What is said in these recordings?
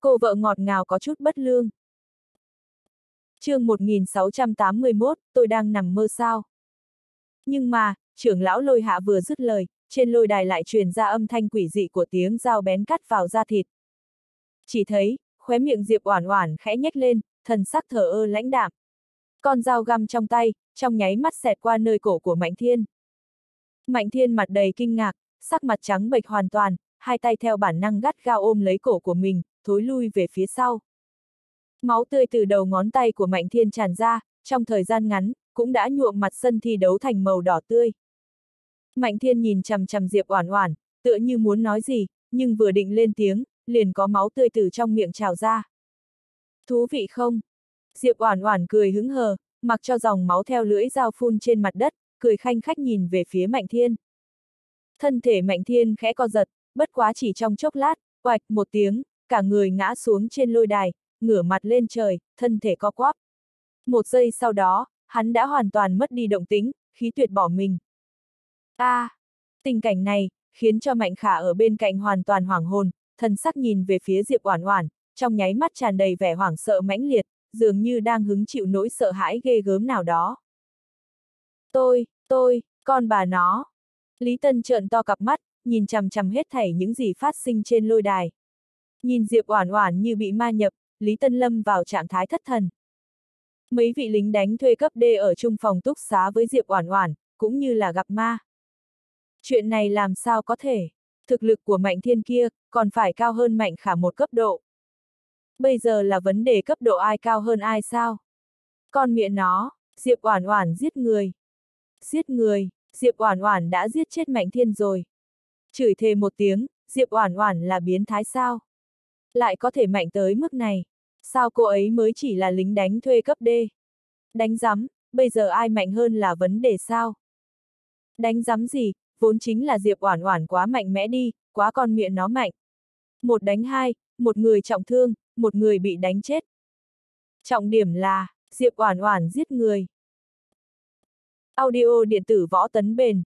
Cô vợ ngọt ngào có chút bất lương. Chương 1681, tôi đang nằm mơ sao? Nhưng mà, trưởng lão Lôi Hạ vừa dứt lời, trên lôi đài lại truyền ra âm thanh quỷ dị của tiếng dao bén cắt vào da thịt. Chỉ thấy, khóe miệng Diệp Oản Oản khẽ nhếch lên, thần sắc thờ ơ lãnh đạm. Con dao găm trong tay, trong nháy mắt xẹt qua nơi cổ của Mạnh Thiên. Mạnh Thiên mặt đầy kinh ngạc, sắc mặt trắng bệch hoàn toàn, hai tay theo bản năng gắt gao ôm lấy cổ của mình, thối lui về phía sau. Máu tươi từ đầu ngón tay của Mạnh Thiên tràn ra, trong thời gian ngắn, cũng đã nhuộm mặt sân thi đấu thành màu đỏ tươi. Mạnh Thiên nhìn chằm chằm Diệp Oản Oản, tựa như muốn nói gì, nhưng vừa định lên tiếng, liền có máu tươi từ trong miệng trào ra. Thú vị không? Diệp Oản Oản cười hứng hờ, mặc cho dòng máu theo lưỡi dao phun trên mặt đất, cười khanh khách nhìn về phía Mạnh Thiên. Thân thể Mạnh Thiên khẽ co giật, bất quá chỉ trong chốc lát, oạch một tiếng, cả người ngã xuống trên lôi đài, ngửa mặt lên trời, thân thể co quắp. Một giây sau đó, hắn đã hoàn toàn mất đi động tĩnh, khí tuyệt bỏ mình. Tình cảnh này, khiến cho Mạnh Khả ở bên cạnh hoàn toàn hoảng hồn, thần sắc nhìn về phía Diệp Oản Oản, trong nháy mắt tràn đầy vẻ hoảng sợ mãnh liệt, dường như đang hứng chịu nỗi sợ hãi ghê gớm nào đó. Con bà nó. Lý Tân trợn to cặp mắt, nhìn chằm chằm hết thảy những gì phát sinh trên lôi đài. Nhìn Diệp Oản Oản như bị ma nhập, Lý Tân lâm vào trạng thái thất thần. Mấy vị lính đánh thuê cấp D ở chung phòng túc xá với Diệp Oản Oản, cũng như là gặp ma. Chuyện này làm sao có thể? Thực lực của Mạnh Thiên kia, còn phải cao hơn Mạnh Khả một cấp độ. Bây giờ là vấn đề cấp độ ai cao hơn ai sao? Con mẹ nó, Diệp Oản Oản giết người. Giết người, Diệp Oản Oản đã giết chết Mạnh Thiên rồi. Chửi thề một tiếng, Diệp Oản Oản là biến thái sao? Lại có thể mạnh tới mức này. Sao cô ấy mới chỉ là lính đánh thuê cấp D? Đánh rắm, bây giờ ai mạnh hơn là vấn đề sao? Đánh rắm gì, vốn chính là Diệp Oản Oản quá mạnh mẽ đi, quá con miệng nó mạnh. Một đánh hai, một người trọng thương, một người bị đánh chết. Trọng điểm là, Diệp Oản Oản giết người. Audio điện tử võ tấn bền.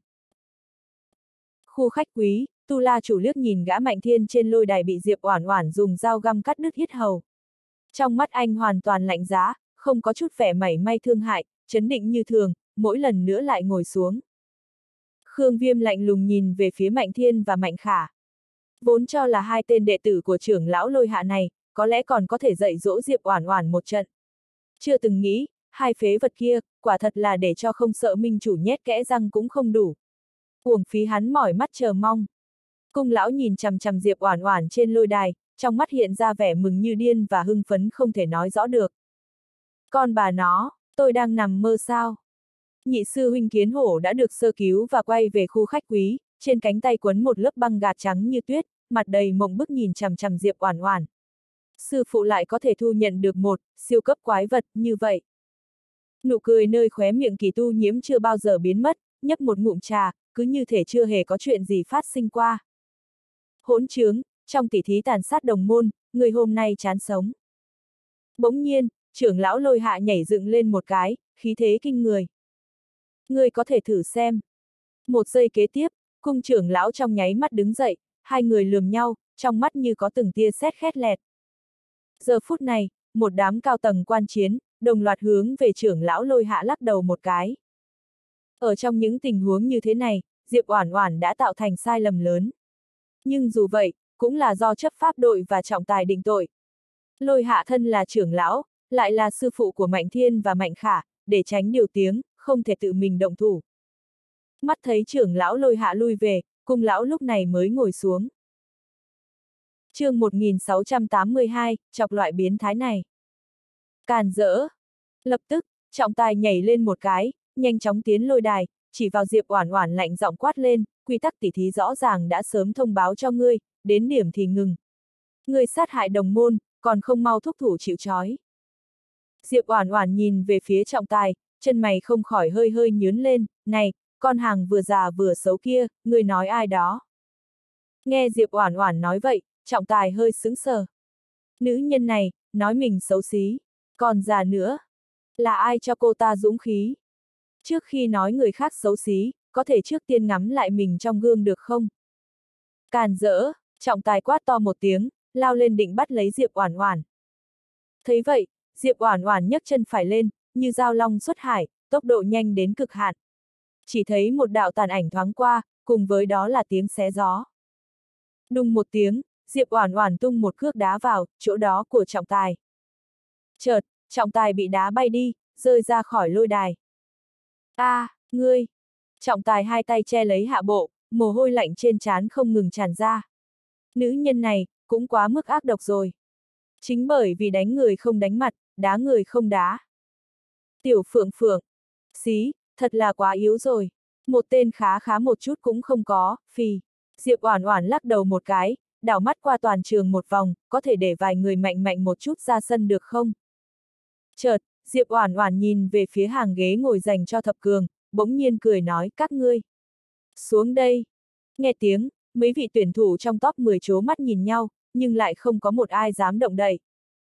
Khu khách quý, Tu La chủ liếc nhìn gã Mạnh Thiên trên lôi đài bị Diệp Oản Oản dùng dao găm cắt đứt yết hầu. Trong mắt anh hoàn toàn lạnh giá, không có chút vẻ mảy may thương hại, trấn định như thường, mỗi lần nữa lại ngồi xuống. Khương Viêm lạnh lùng nhìn về phía Mạnh Thiên và Mạnh Khả. Vốn cho là hai tên đệ tử của trưởng lão Lôi Hạ này, có lẽ còn có thể dạy dỗ Diệp Oản Oản một trận. Chưa từng nghĩ, hai phế vật kia, quả thật là để cho không sợ minh chủ nhét kẽ răng cũng không đủ. Uổng phí hắn mỏi mắt chờ mong. Cung lão nhìn chằm chằm Diệp Oản Oản trên lôi đài, trong mắt hiện ra vẻ mừng như điên và hưng phấn không thể nói rõ được. Con bà nó, tôi đang nằm mơ sao? Nhị sư huynh Kiến Hổ đã được sơ cứu và quay về khu khách quý, trên cánh tay quấn một lớp băng gạc trắng như tuyết, mặt đầy mộng bức nhìn chằm chằm Diệp Oản Oản. Sư phụ lại có thể thu nhận được một siêu cấp quái vật như vậy. Nụ cười nơi khóe miệng Kỳ Tu Nhiễm chưa bao giờ biến mất, nhấp một ngụm trà, cứ như thể chưa hề có chuyện gì phát sinh qua. Hỗn trướng, trong tỉ thí tàn sát đồng môn, người hôm nay chán sống. Bỗng nhiên, trưởng lão Lôi Hạ nhảy dựng lên một cái, khí thế kinh người. Ngươi có thể thử xem. Một giây kế tiếp, cung trưởng lão trong nháy mắt đứng dậy, hai người lườm nhau, trong mắt như có từng tia sét khét lẹt. Giờ phút này, một đám cao tầng quan chiến, đồng loạt hướng về trưởng lão Lôi Hạ lắc đầu một cái. Ở trong những tình huống như thế này, Diệp Oản Oản đã tạo thành sai lầm lớn. Nhưng dù vậy, cũng là do chấp pháp đội và trọng tài định tội. Lôi Hạ thân là trưởng lão, lại là sư phụ của Mạnh Thiên và Mạnh Khả, để tránh điều tiếng, không thể tự mình động thủ. Mắt thấy trưởng lão Lôi Hạ lui về, cung lão lúc này mới ngồi xuống. Chương 1682, chọc loại biến thái này. Càn rỡ. Lập tức, trọng tài nhảy lên một cái, nhanh chóng tiến lôi đài, chỉ vào Diệp Oản Oản lạnh giọng quát lên, quy tắc tỉ thí rõ ràng đã sớm thông báo cho ngươi, đến điểm thì ngừng. Ngươi sát hại đồng môn, còn không mau thúc thủ chịu trói. Diệp Oản Oản nhìn về phía trọng tài, chân mày không khỏi hơi hơi nhướng lên, này, con hàng vừa già vừa xấu kia, ngươi nói ai đó? Nghe Diệp Oản Oản nói vậy, trọng tài hơi sững sờ. Nữ nhân này, nói mình xấu xí, còn già nữa. Là ai cho cô ta dũng khí? Trước khi nói người khác xấu xí, có thể trước tiên ngắm lại mình trong gương được không? Càn rỡ, trọng tài quát to một tiếng, lao lên định bắt lấy Diệp Oản Oản. Thấy vậy, Diệp Oản Oản nhấc chân phải lên, như dao long xuất hải, tốc độ nhanh đến cực hạn. Chỉ thấy một đạo tàn ảnh thoáng qua, cùng với đó là tiếng xé gió. Đùng một tiếng, Diệp Oản Oản tung một cước đá vào chỗ đó của trọng tài. Chợt, trọng tài bị đá bay đi, rơi ra khỏi lôi đài. Ngươi! Trọng tài hai tay che lấy hạ bộ, mồ hôi lạnh trên trán không ngừng tràn ra. Nữ nhân này, cũng quá mức ác độc rồi. Chính bởi vì đánh người không đánh mặt, đá người không đá. Tiểu Phượng Phượng! Xí, thật là quá yếu rồi. Một tên khá khá một chút cũng không có, phì. Diệp Oản Oản lắc đầu một cái, đảo mắt qua toàn trường một vòng, có thể để vài người mạnh mạnh một chút ra sân được không? Chợt, Diệp Oản Oản nhìn về phía hàng ghế ngồi dành cho thập cường, bỗng nhiên cười nói, các ngươi xuống đây. Nghe tiếng, mấy vị tuyển thủ trong top 10 trố mắt nhìn nhau, nhưng lại không có một ai dám động đậy.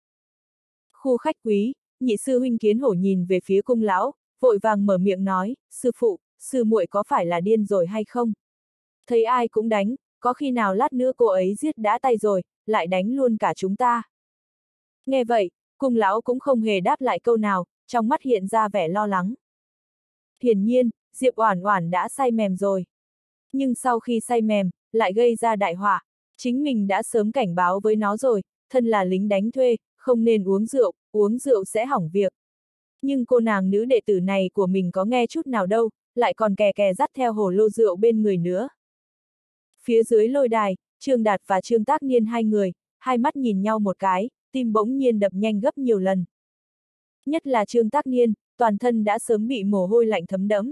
Khu khách quý, nhị sư huynh Kiến Hổ nhìn về phía cung lão, vội vàng mở miệng nói, sư phụ, sư muội có phải là điên rồi hay không? Thấy ai cũng đánh, có khi nào lát nữa cô ấy giết đã tay rồi, lại đánh luôn cả chúng ta. Nghe vậy, cung lão cũng không hề đáp lại câu nào, trong mắt hiện ra vẻ lo lắng. Hiển nhiên, Diệp Oản Oản đã say mềm rồi. Nhưng sau khi say mềm, lại gây ra đại họa. Chính mình đã sớm cảnh báo với nó rồi, thân là lính đánh thuê, không nên uống rượu sẽ hỏng việc. Nhưng cô nàng nữ đệ tử này của mình có nghe chút nào đâu, lại còn kè kè dắt theo hồ lô rượu bên người nữa. Phía dưới lôi đài, Trương Đạt và Trương Tác Niên hai người, hai mắt nhìn nhau một cái, tim bỗng nhiên đập nhanh gấp nhiều lần. Nhất là Trương Tác Niên, toàn thân đã sớm bị mồ hôi lạnh thấm đẫm.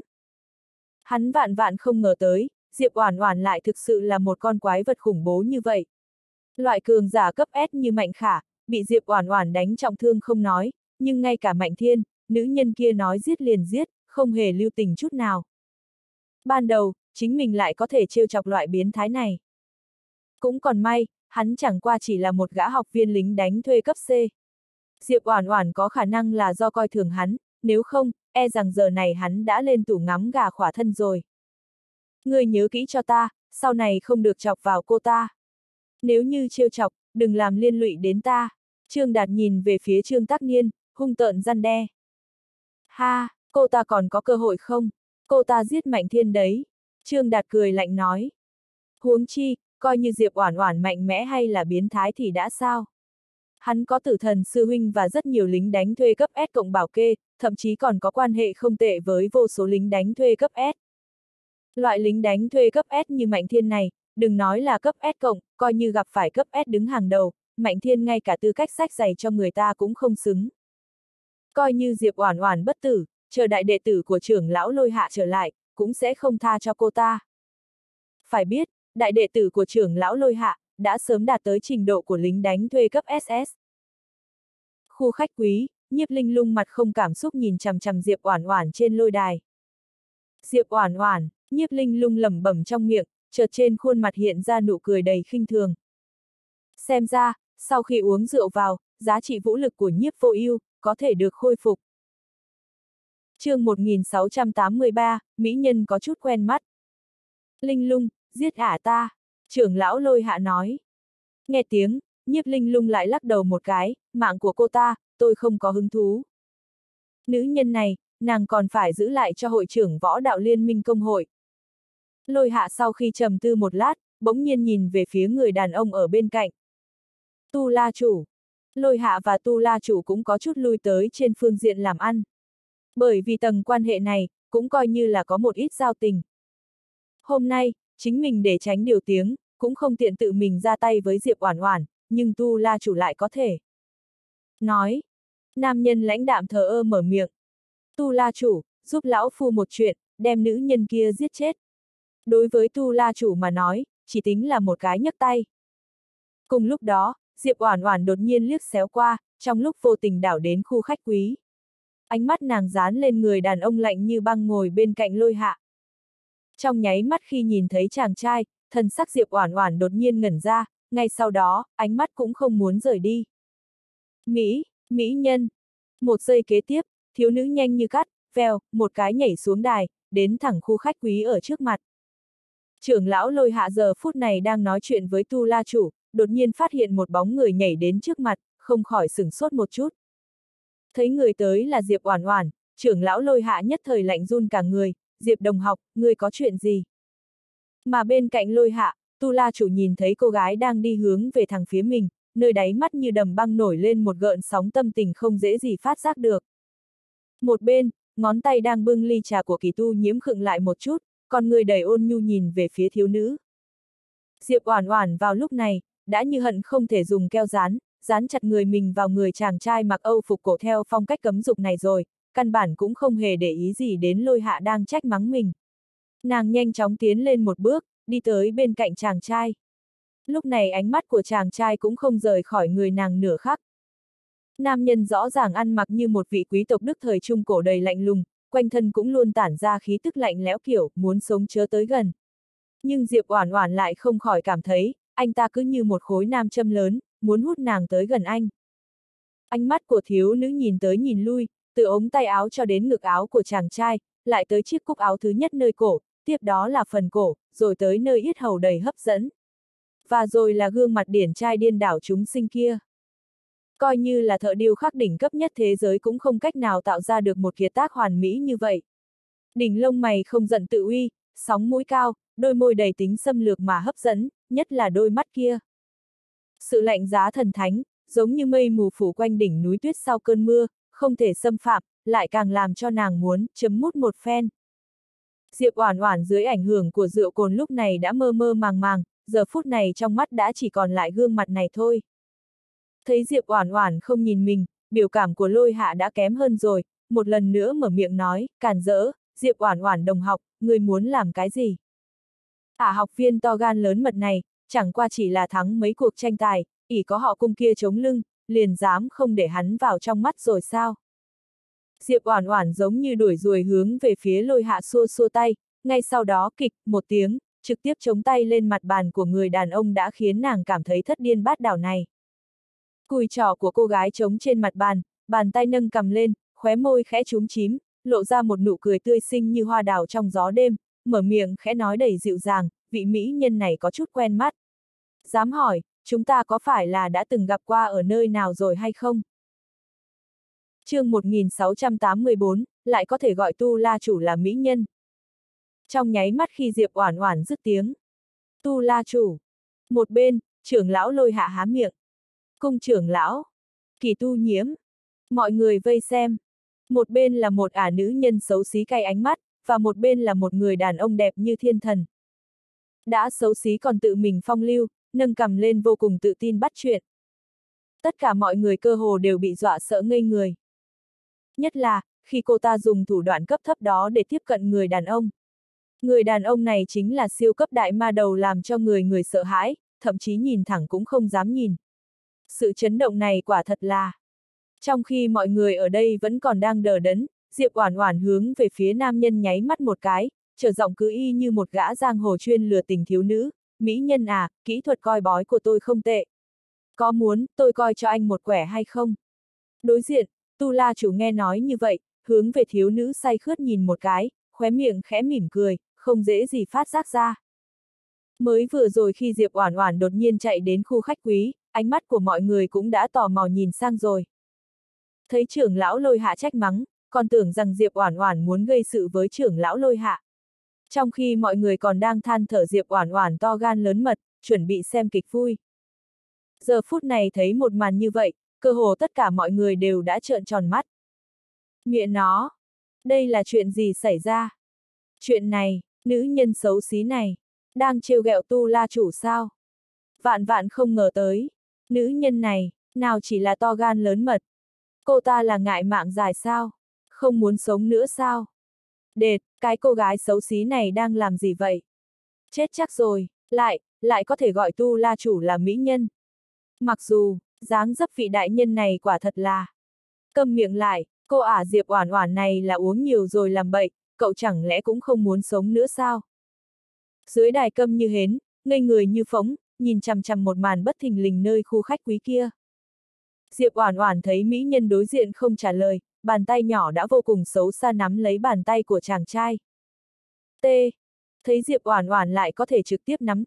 Hắn vạn vạn không ngờ tới, Diệp Oản Oản lại thực sự là một con quái vật khủng bố như vậy. Loại cường giả cấp S như Mạnh Khả, bị Diệp Oản Oản đánh trọng thương không nói, nhưng ngay cả Mạnh Thiên, nữ nhân kia nói giết liền giết, không hề lưu tình chút nào. Ban đầu, chính mình lại có thể trêu chọc loại biến thái này. Cũng còn may, hắn chẳng qua chỉ là một gã học viên lính đánh thuê cấp C. Diệp Oản Oản có khả năng là do coi thường hắn, nếu không, e rằng giờ này hắn đã lên tủ ngắm gà khỏa thân rồi. Ngươi nhớ kỹ cho ta, sau này không được chọc vào cô ta. Nếu như trêu chọc, đừng làm liên lụy đến ta. Trương Đạt nhìn về phía Trương Tác Niên, hung tợn răn đe. Ha, cô ta còn có cơ hội không? Cô ta giết Mạnh Thiên đấy. Trương Đạt cười lạnh nói. Huống chi, coi như Diệp Oản Oản mạnh mẽ hay là biến thái thì đã sao? Hắn có Tử Thần sư huynh và rất nhiều lính đánh thuê cấp S cộng bảo kê, thậm chí còn có quan hệ không tệ với vô số lính đánh thuê cấp S. Loại lính đánh thuê cấp S như Mạnh Thiên này, đừng nói là cấp S cộng, coi như gặp phải cấp S đứng hàng đầu, Mạnh Thiên ngay cả tư cách xách giày cho người ta cũng không xứng. Coi như Diệp Oản Oản bất tử, chờ đại đệ tử của trưởng lão Lôi Hạ trở lại, cũng sẽ không tha cho cô ta. Phải biết, đại đệ tử của trưởng lão Lôi Hạ, đã sớm đạt tới trình độ của lính đánh thuê cấp SS. Khu khách quý, Nhiếp Linh Lung mặt không cảm xúc nhìn chằm chằm Diệp Oản Oản trên lôi đài. Diệp Oản Oản, Nhiếp Linh Lung lẩm bẩm trong miệng, chợt trên khuôn mặt hiện ra nụ cười đầy khinh thường. Xem ra, sau khi uống rượu vào, giá trị vũ lực của Nhiếp Vô Ưu có thể được khôi phục. Chương 1683, mỹ nhân có chút quen mắt. Linh Lung, giết ả ta, trưởng lão Lôi Hạ nói. Nghe tiếng, Nhiếp Linh Lung lại lắc đầu một cái, mạng của cô ta, tôi không có hứng thú. Nữ nhân này, nàng còn phải giữ lại cho hội trưởng võ đạo liên minh công hội. Lôi Hạ sau khi trầm tư một lát, bỗng nhiên nhìn về phía người đàn ông ở bên cạnh. Tu La chủ. Lôi Hạ và Tu La chủ cũng có chút lui tới trên phương diện làm ăn. Bởi vì tầng quan hệ này, cũng coi như là có một ít giao tình. Hôm nay, chính mình để tránh điều tiếng, cũng không tiện tự mình ra tay với Diệp Oản Oản, nhưng Tu La chủ lại có thể. Nói. Nam nhân lãnh đạm thờ ơ mở miệng. Tu La chủ, giúp lão phu một chuyện, đem nữ nhân kia giết chết. Đối với Tu La chủ mà nói, chỉ tính là một cái nhấc tay. Cùng lúc đó, Diệp Oản Oản đột nhiên liếc xéo qua, trong lúc vô tình đảo đến khu khách quý. Ánh mắt nàng dán lên người đàn ông lạnh như băng ngồi bên cạnh Lôi Hạ. Trong nháy mắt khi nhìn thấy chàng trai, thần sắc Diệp Oản Oản đột nhiên ngẩn ra, ngay sau đó, ánh mắt cũng không muốn rời đi. Mỹ nhân. Một giây kế tiếp, thiếu nữ nhanh như cắt, vèo, một cái nhảy xuống đài, đến thẳng khu khách quý ở trước mặt. Trưởng lão Lôi Hạ giờ phút này đang nói chuyện với Tu La chủ, đột nhiên phát hiện một bóng người nhảy đến trước mặt, không khỏi sửng sốt một chút. Thấy người tới là Diệp Oản Oản, trưởng lão Lôi Hạ nhất thời lạnh run cả người, Diệp đồng học, ngươi có chuyện gì? Mà bên cạnh Lôi Hạ, Tu La chủ nhìn thấy cô gái đang đi hướng về thẳng phía mình, nơi đáy mắt như đầm băng nổi lên một gợn sóng tâm tình không dễ gì phát giác được. Một bên, ngón tay đang bưng ly trà của Kỳ Tu Nhiễm khựng lại một chút, còn người đầy ôn nhu nhìn về phía thiếu nữ. Diệp Oản Oản vào lúc này, đã như hận không thể dùng keo dán chặt người mình vào người chàng trai mặc Âu phục cổ theo phong cách cấm dục này rồi, căn bản cũng không hề để ý gì đến Lôi Hạ đang trách mắng mình. Nàng nhanh chóng tiến lên một bước, đi tới bên cạnh chàng trai. Lúc này ánh mắt của chàng trai cũng không rời khỏi người nàng nửa khắc. Nam nhân rõ ràng ăn mặc như một vị quý tộc Đức thời Trung Cổ đầy lạnh lùng, quanh thân cũng luôn tản ra khí tức lạnh lẽo kiểu muốn sống chớ tới gần. Nhưng Diệp Oản Oản lại không khỏi cảm thấy, anh ta cứ như một khối nam châm lớn, muốn hút nàng tới gần anh. Ánh mắt của thiếu nữ nhìn tới nhìn lui, từ ống tay áo cho đến ngực áo của chàng trai, lại tới chiếc cúc áo thứ nhất nơi cổ, tiếp đó là phần cổ, rồi tới nơi yết hầu đầy hấp dẫn. Và rồi là gương mặt điển trai điên đảo chúng sinh kia. Coi như là thợ điêu khắc đỉnh cấp nhất thế giới cũng không cách nào tạo ra được một kiệt tác hoàn mỹ như vậy. Đỉnh lông mày không giận tự uy, sóng mũi cao, đôi môi đầy tính xâm lược mà hấp dẫn, nhất là đôi mắt kia. Sự lạnh giá thần thánh, giống như mây mù phủ quanh đỉnh núi tuyết sau cơn mưa, không thể xâm phạm, lại càng làm cho nàng muốn chấm mút một phen. Diệp Oản Oản dưới ảnh hưởng của rượu cồn lúc này đã mơ mơ màng màng, giờ phút này trong mắt đã chỉ còn lại gương mặt này thôi. Thấy Diệp Oản Oản không nhìn mình, biểu cảm của Lôi Hạ đã kém hơn rồi, một lần nữa mở miệng nói, càn rỡ, Diệp Oản Oản đồng học, ngươi muốn làm cái gì? Học viên to gan lớn mật này, chẳng qua chỉ là thắng mấy cuộc tranh tài, ỷ có họ cung kia chống lưng, liền dám không để hắn vào trong mắt rồi sao? Diệp Oản Oản giống như đuổi ruồi hướng về phía Lôi Hạ xua xua tay, ngay sau đó kịch một tiếng, trực tiếp chống tay lên mặt bàn của người đàn ông đã khiến nàng cảm thấy thất điên bát đảo này. Cùi trỏ của cô gái chống trên mặt bàn, bàn tay nâng cầm lên, khóe môi khẽ chúm chím, lộ ra một nụ cười tươi xinh như hoa đào trong gió đêm, mở miệng khẽ nói đầy dịu dàng, vị mỹ nhân này có chút quen mắt. Dám hỏi, chúng ta có phải là đã từng gặp qua ở nơi nào rồi hay không? Chương 1684, lại có thể gọi Tu La chủ là mỹ nhân. Trong nháy mắt khi Diệp Oản Oản dứt tiếng, Tu La chủ. Một bên, trưởng lão Lôi Hạ há miệng. Cung trưởng lão, Kỳ Tu Nhiễm. Mọi người vây xem. Một bên là một nữ nhân xấu xí cay ánh mắt, và một bên là một người đàn ông đẹp như thiên thần. Đã xấu xí còn tự mình phong lưu, nâng cằm lên vô cùng tự tin bắt chuyện. Tất cả mọi người cơ hồ đều bị dọa sợ ngây người. Nhất là, khi cô ta dùng thủ đoạn cấp thấp đó để tiếp cận người đàn ông. Người đàn ông này chính là siêu cấp đại ma đầu làm cho người sợ hãi, thậm chí nhìn thẳng cũng không dám nhìn. Sự chấn động này quả thật là. Trong khi mọi người ở đây vẫn còn đang đờ đẫn, Diệp Oản Oản hướng về phía nam nhân nháy mắt một cái, trở giọng cứ y như một gã giang hồ chuyên lừa tình thiếu nữ, mỹ nhân à, kỹ thuật coi bói của tôi không tệ. Có muốn tôi coi cho anh một quẻ hay không? Đối diện, Tu La chủ nghe nói như vậy, hướng về thiếu nữ say khướt nhìn một cái, khóe miệng khẽ mỉm cười, không dễ gì phát giác ra. Mới vừa rồi khi Diệp Oản Oản đột nhiên chạy đến khu khách quý, ánh mắt của mọi người cũng đã tò mò nhìn sang rồi. Thấy trưởng lão Lôi Hạ trách mắng, còn tưởng rằng Diệp Oản Oản muốn gây sự với trưởng lão Lôi Hạ. Trong khi mọi người còn đang than thở Diệp Oản Oản to gan lớn mật, chuẩn bị xem kịch vui. Giờ phút này thấy một màn như vậy, cơ hồ tất cả mọi người đều đã trợn tròn mắt. Mẹ nó, đây là chuyện gì xảy ra? Chuyện này, nữ nhân xấu xí này, đang trêu ghẹo Tu La chủ sao? Vạn vạn không ngờ tới, nữ nhân này, nào chỉ là to gan lớn mật. Cô ta là ngại mạng dài sao? Không muốn sống nữa sao? Đệt, cái cô gái xấu xí này đang làm gì vậy? Chết chắc rồi, lại có thể gọi Tu La chủ là mỹ nhân. Mặc dù, dáng dấp vị đại nhân này quả thật là. Câm miệng lại, cô Diệp Oản Oản này là uống nhiều rồi làm bậy, cậu chẳng lẽ cũng không muốn sống nữa sao? Dưới đài câm như hến, ngây người như phỗng, nhìn chằm chằm một màn bất thình lình nơi khu khách quý kia. Diệp Oản Oản thấy mỹ nhân đối diện không trả lời, bàn tay nhỏ đã vô cùng xấu xa nắm lấy bàn tay của chàng trai. Thấy Diệp Oản Oản lại có thể trực tiếp nắm tay,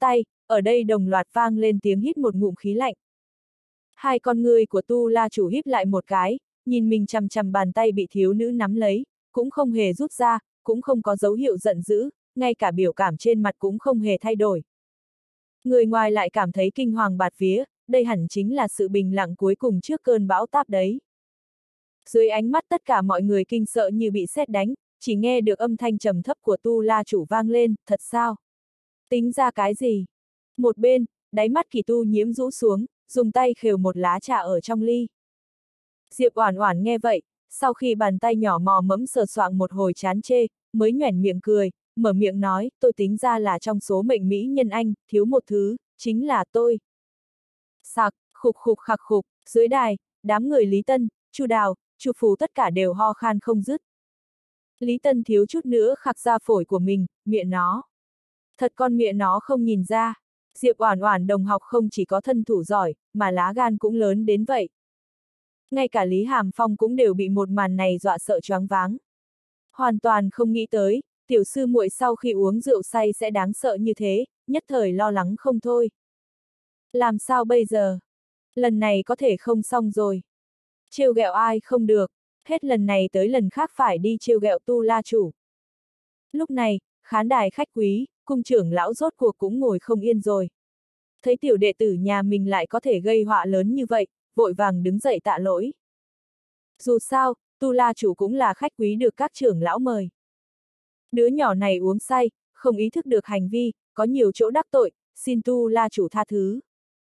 ở đây đồng loạt vang lên tiếng hít một ngụm khí lạnh. Hai con ngươi của Tu La chủ híp lại một cái, nhìn mình chằm chằm bàn tay bị thiếu nữ nắm lấy, cũng không hề rút ra, cũng không có dấu hiệu giận dữ, ngay cả biểu cảm trên mặt cũng không hề thay đổi. Người ngoài lại cảm thấy kinh hoàng bạt vía, đây hẳn chính là sự bình lặng cuối cùng trước cơn bão táp đấy. Dưới ánh mắt tất cả mọi người kinh sợ như bị sét đánh, chỉ nghe được âm thanh trầm thấp của Tu La chủ vang lên, thật sao? Tính ra cái gì? Một bên, đáy mắt Kỳ Tu Nhiễm rũ xuống, dùng tay khều một lá trà ở trong ly. Diệp Oản Oản nghe vậy, sau khi bàn tay nhỏ mò mẫm sờ soạng một hồi chán chê, mới nhoẻn miệng cười, mở miệng nói, tôi tính ra là trong số mệnh mỹ nhân anh, thiếu một thứ, chính là tôi. Sặc, khục khục khặc khục, dưới đài, đám người Lý Tân, Chu Đào, Chu Phú tất cả đều ho khan không dứt. Lý Tân thiếu chút nữa khạc ra phổi của mình, mẹ nó. Thật con mẹ nó không nhìn ra, Diệp Oản Oản đồng học không chỉ có thân thủ giỏi, mà lá gan cũng lớn đến vậy. Ngay cả Lý Hàm Phong cũng đều bị một màn này dọa sợ choáng váng. Hoàn toàn không nghĩ tới, tiểu sư muội sau khi uống rượu say sẽ đáng sợ như thế, nhất thời lo lắng không thôi. Làm sao bây giờ? Lần này có thể không xong rồi. Trêu ghẹo ai không được, hết lần này tới lần khác phải đi trêu ghẹo Tu La chủ. Lúc này, khán đài khách quý, cung trưởng lão rốt cuộc cũng ngồi không yên rồi. Thấy tiểu đệ tử nhà mình lại có thể gây họa lớn như vậy, vội vàng đứng dậy tạ lỗi. Dù sao, Tu La chủ cũng là khách quý được các trưởng lão mời. Đứa nhỏ này uống say, không ý thức được hành vi, có nhiều chỗ đắc tội, xin Tu La chủ tha thứ.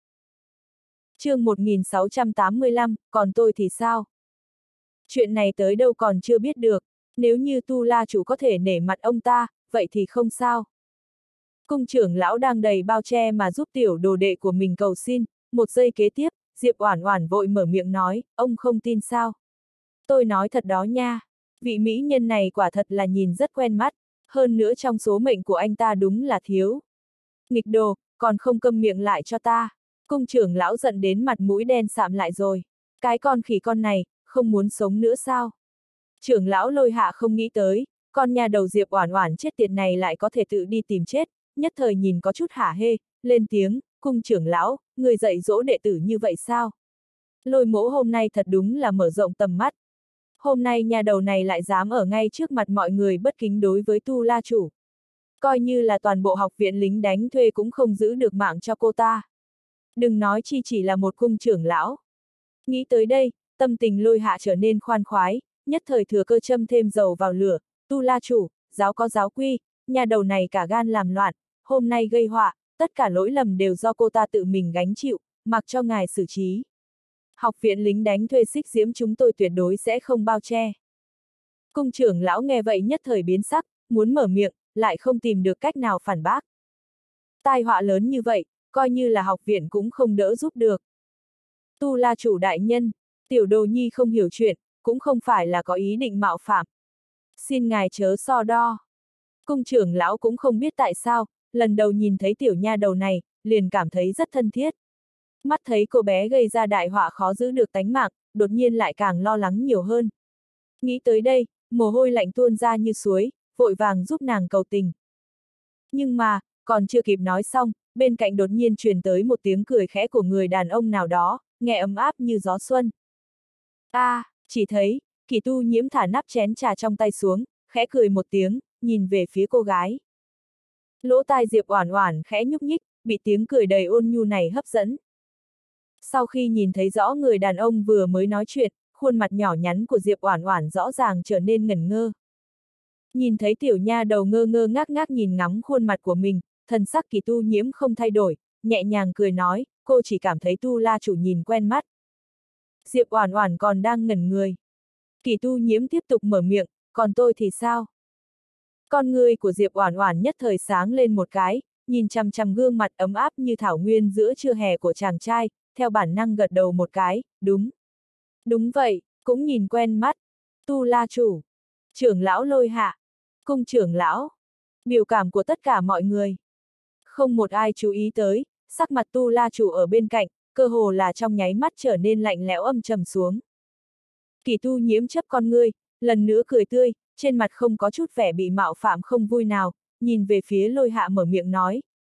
Chương 1685, còn tôi thì sao? Chuyện này tới đâu còn chưa biết được, nếu như Tu La chủ có thể nể mặt ông ta, vậy thì không sao. Cung trưởng lão đang đầy bao che mà giúp tiểu đồ đệ của mình cầu xin, một giây kế tiếp, Diệp Oản Oản vội mở miệng nói, ông không tin sao? Tôi nói thật đó nha, vị mỹ nhân này quả thật là nhìn rất quen mắt, hơn nữa trong số mệnh của anh ta đúng là thiếu. Nghịch đồ, còn không câm miệng lại cho ta. Cung trưởng lão giận đến mặt mũi đen sạm lại rồi. Cái con khỉ con này, không muốn sống nữa sao? Trưởng lão Lôi Hạ không nghĩ tới, con nhà đầu Diệp Oản Oản chết tiệt này lại có thể tự đi tìm chết, nhất thời nhìn có chút hả hê, lên tiếng, cung trưởng lão, người dạy dỗ đệ tử như vậy sao? Lôi Mỗ hôm nay thật đúng là mở rộng tầm mắt. Hôm nay nhà đầu này lại dám ở ngay trước mặt mọi người bất kính đối với Tu La chủ. Coi như là toàn bộ học viện lính đánh thuê cũng không giữ được mạng cho cô ta. Đừng nói chi chỉ là một cung trưởng lão. Nghĩ tới đây, tâm tình Lôi Hạ trở nên khoan khoái, nhất thời thừa cơ châm thêm dầu vào lửa, Tu La chủ, giáo có giáo quy, nhà đầu này cả gan làm loạn, hôm nay gây họa, tất cả lỗi lầm đều do cô ta tự mình gánh chịu, mặc cho ngài xử trí. Học viện lính đánh thuê Xích Diễm chúng tôi tuyệt đối sẽ không bao che. Cung trưởng lão nghe vậy nhất thời biến sắc, muốn mở miệng, lại không tìm được cách nào phản bác. Tai họa lớn như vậy, coi như là học viện cũng không đỡ giúp được. Tu La chủ đại nhân, tiểu đồ nhi không hiểu chuyện, cũng không phải là có ý định mạo phạm. Xin ngài chớ so đo. Cung trưởng lão cũng không biết tại sao, lần đầu nhìn thấy tiểu nha đầu này, liền cảm thấy rất thân thiết. Mắt thấy cô bé gây ra đại họa khó giữ được tánh mạng, đột nhiên lại càng lo lắng nhiều hơn. Nghĩ tới đây, mồ hôi lạnh tuôn ra như suối, vội vàng giúp nàng cầu tình. Nhưng mà, còn chưa kịp nói xong, bên cạnh đột nhiên truyền tới một tiếng cười khẽ của người đàn ông nào đó, nghe ấm áp như gió xuân. Chỉ thấy, Kỳ Tu Nhiễm thả nắp chén trà trong tay xuống, khẽ cười một tiếng, nhìn về phía cô gái. Lỗ tai Diệp Oản Oản khẽ nhúc nhích, bị tiếng cười đầy ôn nhu này hấp dẫn. Sau khi nhìn thấy rõ người đàn ông vừa mới nói chuyện, khuôn mặt nhỏ nhắn của Diệp Oản Oản rõ ràng trở nên ngẩn ngơ. Nhìn thấy tiểu nha đầu ngơ ngơ ngác ngác nhìn ngắm khuôn mặt của mình, thần sắc Kỳ Tu Nhiễm không thay đổi, nhẹ nhàng cười nói, cô chỉ cảm thấy Tu La chủ nhìn quen mắt. Diệp Oản Oản còn đang ngẩn người. Kỳ Tu Nhiễm tiếp tục mở miệng, còn tôi thì sao? Con ngươi của Diệp Oản Oản nhất thời sáng lên một cái, nhìn chằm chằm gương mặt ấm áp như thảo nguyên giữa trưa hè của chàng trai, theo bản năng gật đầu một cái, đúng. Đúng vậy, cũng nhìn quen mắt. Tu La chủ, trưởng lão Lôi Hạ, cung trưởng lão, biểu cảm của tất cả mọi người. Không một ai chú ý tới, sắc mặt Tu La chủ ở bên cạnh, cơ hồ là trong nháy mắt trở nên lạnh lẽo âm trầm xuống. Kỳ Tu Nhiễm chớp con ngươi, lần nữa cười tươi, trên mặt không có chút vẻ bị mạo phạm không vui nào, nhìn về phía Lôi Hạ mở miệng nói,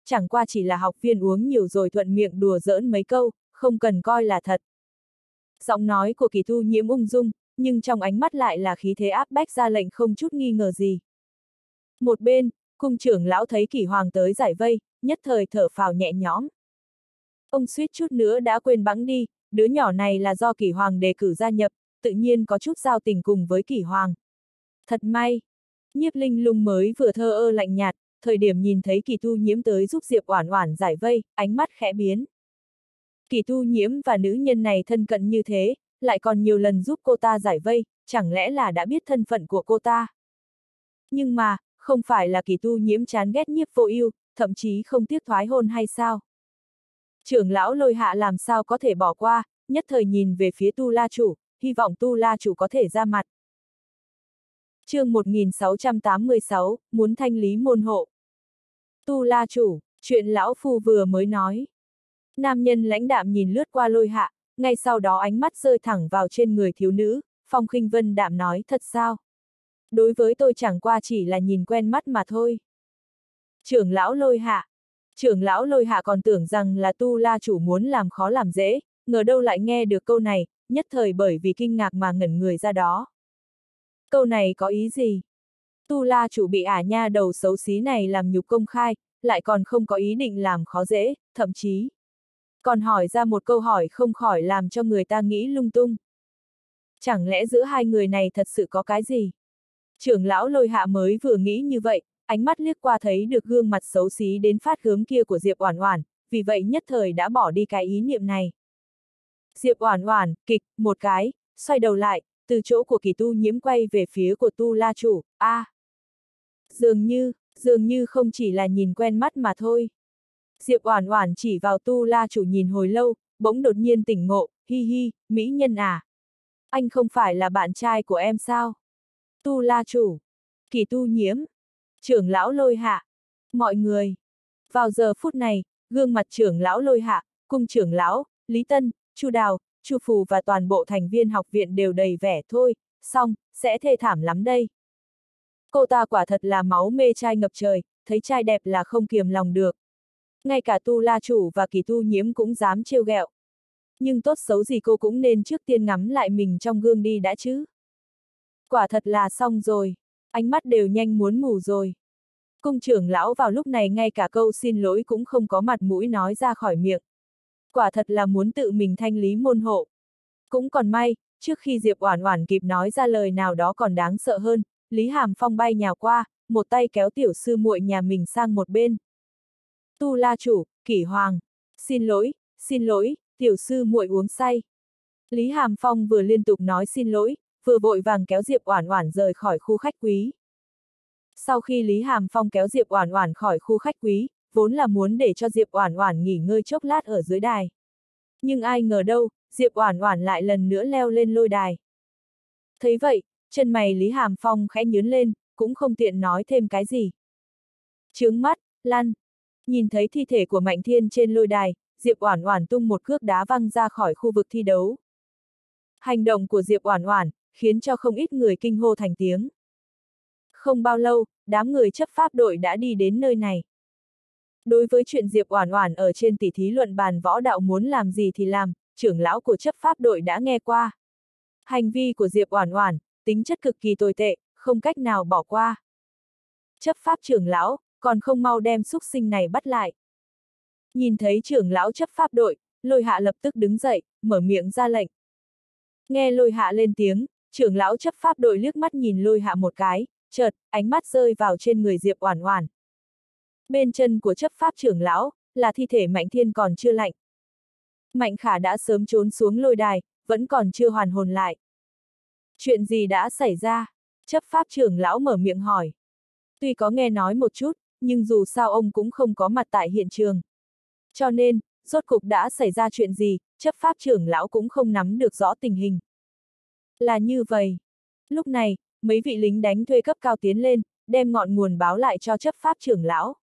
chẳng qua chỉ là học viên uống nhiều rồi thuận miệng đùa giỡn mấy câu, không cần coi là thật. Giọng nói của Kỳ Tu Nhiễm ung dung, nhưng trong ánh mắt lại là khí thế áp bách ra lệnh không chút nghi ngờ gì. Một bên, cung trưởng lão thấy Kỷ Hoàng tới giải vây, nhất thời thở phào nhẹ nhõm. Ông suýt chút nữa đã quên bẵng đi, đứa nhỏ này là do Kỷ Hoàng đề cử gia nhập, tự nhiên có chút giao tình cùng với Kỷ Hoàng. Thật may, Nhiếp Linh Lung mới vừa thơ ơ lạnh nhạt, thời điểm nhìn thấy Kỳ Tu Nhiễm tới giúp Diệp Oản Oản giải vây, ánh mắt khẽ biến. Kỳ Tu Nhiễm và nữ nhân này thân cận như thế, lại còn nhiều lần giúp cô ta giải vây, chẳng lẽ là đã biết thân phận của cô ta. Nhưng mà, không phải là Kỳ Tu Nhiễm chán ghét Nhiếp Vô Ưu, thậm chí không tiếc thoái hôn hay sao? Trưởng lão Lôi Hạ làm sao có thể bỏ qua, nhất thời nhìn về phía Tu La chủ, hy vọng Tu La chủ có thể ra mặt. Chương 1686, muốn thanh lý môn hộ. Tu La chủ, chuyện lão phu vừa mới nói. Nam nhân lãnh đạm nhìn lướt qua Lôi Hạ, ngay sau đó ánh mắt rơi thẳng vào trên người thiếu nữ, Phong Khinh Vân đạm nói, thật sao? Đối với tôi chẳng qua chỉ là nhìn quen mắt mà thôi. Trưởng lão Lôi Hạ. Trưởng lão Lôi Hạ còn tưởng rằng là Tu La chủ muốn làm khó làm dễ, ngờ đâu lại nghe được câu này, nhất thời bởi vì kinh ngạc mà ngẩn người ra đó. Câu này có ý gì? Tu La chủ bị ả nha đầu xấu xí này làm nhục công khai, lại còn không có ý định làm khó dễ, thậm chí còn hỏi ra một câu hỏi không khỏi làm cho người ta nghĩ lung tung. Chẳng lẽ giữa hai người này thật sự có cái gì? Trưởng lão Lôi Hạ mới vừa nghĩ như vậy, ánh mắt liếc qua thấy được gương mặt xấu xí đến phát gớm kia của Diệp Oản Oản, vì vậy nhất thời đã bỏ đi cái ý niệm này. Diệp Oản Oản, kịch, một cái, xoay đầu lại, từ chỗ của Kỳ Tu Nhiễm quay về phía của Tu La chủ, dường như không chỉ là nhìn quen mắt mà thôi. Diệp Oản Oản chỉ vào Tu La chủ nhìn hồi lâu, bỗng đột nhiên tỉnh ngộ, hi hi, mỹ nhân à. Anh không phải là bạn trai của em sao? Tu La chủ, Kỳ Tu Nhiễm, trưởng lão Lôi Hạ, mọi người. Vào giờ phút này, gương mặt trưởng lão Lôi Hạ, cung trưởng lão, Lý Tân, Chu Đào, Chu Phù và toàn bộ thành viên học viện đều đầy vẻ thôi, xong, sẽ thê thảm lắm đây. Cô ta quả thật là máu mê trai ngập trời, thấy trai đẹp là không kiềm lòng được. Ngay cả Tu La chủ và Kỳ Tu Nhiễm cũng dám trêu ghẹo. Nhưng tốt xấu gì cô cũng nên trước tiên ngắm lại mình trong gương đi đã chứ. Quả thật là xong rồi, ánh mắt đều nhanh muốn mù rồi. Cung trưởng lão vào lúc này ngay cả câu xin lỗi cũng không có mặt mũi nói ra khỏi miệng. Quả thật là muốn tự mình thanh lý môn hộ. Cũng còn may, trước khi Diệp Oản Oản kịp nói ra lời nào đó còn đáng sợ hơn, Lý Hàm Phong bay nhào qua, một tay kéo tiểu sư muội nhà mình sang một bên. Tu La chủ, Kỷ Hoàng, xin lỗi, tiểu sư muội uống say. Lý Hàm Phong vừa liên tục nói xin lỗi, vừa vội vàng kéo Diệp Oản Oản rời khỏi khu khách quý. Sau khi Lý Hàm Phong kéo Diệp Oản Oản khỏi khu khách quý, vốn là muốn để cho Diệp Oản Oản nghỉ ngơi chốc lát ở dưới đài. Nhưng ai ngờ đâu, Diệp Oản Oản lại lần nữa leo lên lôi đài. Thấy vậy, chân mày Lý Hàm Phong khẽ nhướng lên, cũng không tiện nói thêm cái gì. Trướng mắt, lăn. Nhìn thấy thi thể của Mạnh Thiên trên lôi đài, Diệp Oản Oản tung một cước đá văng ra khỏi khu vực thi đấu. Hành động của Diệp Oản Oản khiến cho không ít người kinh hô thành tiếng. Không bao lâu, đám người chấp pháp đội đã đi đến nơi này. Đối với chuyện Diệp Oản Oản ở trên tỷ thí luận bàn võ đạo muốn làm gì thì làm, trưởng lão của chấp pháp đội đã nghe qua. Hành vi của Diệp Oản Oản, tính chất cực kỳ tồi tệ, không cách nào bỏ qua. Chấp pháp trưởng lão, còn không mau đem xúc sinh này bắt lại. Nhìn thấy trưởng lão chấp pháp đội, Lôi Hạ lập tức đứng dậy, mở miệng ra lệnh. Nghe Lôi Hạ lên tiếng, trưởng lão chấp pháp đội liếc mắt nhìn Lôi Hạ một cái, chợt, ánh mắt rơi vào trên người Diệp Oản Oản. Bên chân của chấp pháp trưởng lão, là thi thể Mạnh Thiên còn chưa lạnh. Mạnh Khả đã sớm trốn xuống lôi đài, vẫn còn chưa hoàn hồn lại. Chuyện gì đã xảy ra? Chấp pháp trưởng lão mở miệng hỏi. Tuy có nghe nói một chút, nhưng dù sao ông cũng không có mặt tại hiện trường. Cho nên, rốt cục đã xảy ra chuyện gì, chấp pháp trưởng lão cũng không nắm được rõ tình hình. Là như vậy. Lúc này, mấy vị lính đánh thuê cấp cao tiến lên, đem ngọn nguồn báo lại cho chấp pháp trưởng lão.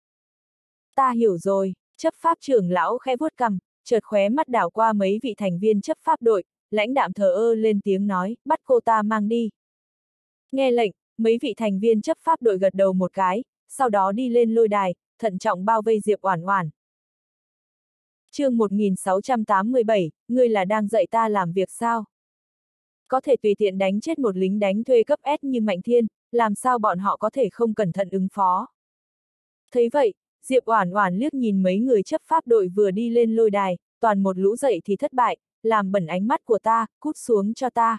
Ta hiểu rồi, chấp pháp trưởng lão khẽ vuốt cằm, chợt khóe mắt đảo qua mấy vị thành viên chấp pháp đội, lãnh đạm thờ ơ lên tiếng nói, bắt cô ta mang đi. Nghe lệnh, mấy vị thành viên chấp pháp đội gật đầu một cái, sau đó đi lên lôi đài, thận trọng bao vây Diệp Oản Oản. Chương 1687, ngươi là đang dạy ta làm việc sao? Có thể tùy tiện đánh chết một lính đánh thuê cấp S như Mạnh Thiên, làm sao bọn họ có thể không cẩn thận ứng phó? Thấy vậy, Diệp Oản Oản liếc nhìn mấy người chấp pháp đội vừa đi lên lôi đài, toàn một lũ dậy thì thất bại, làm bẩn ánh mắt của ta, cút xuống cho ta.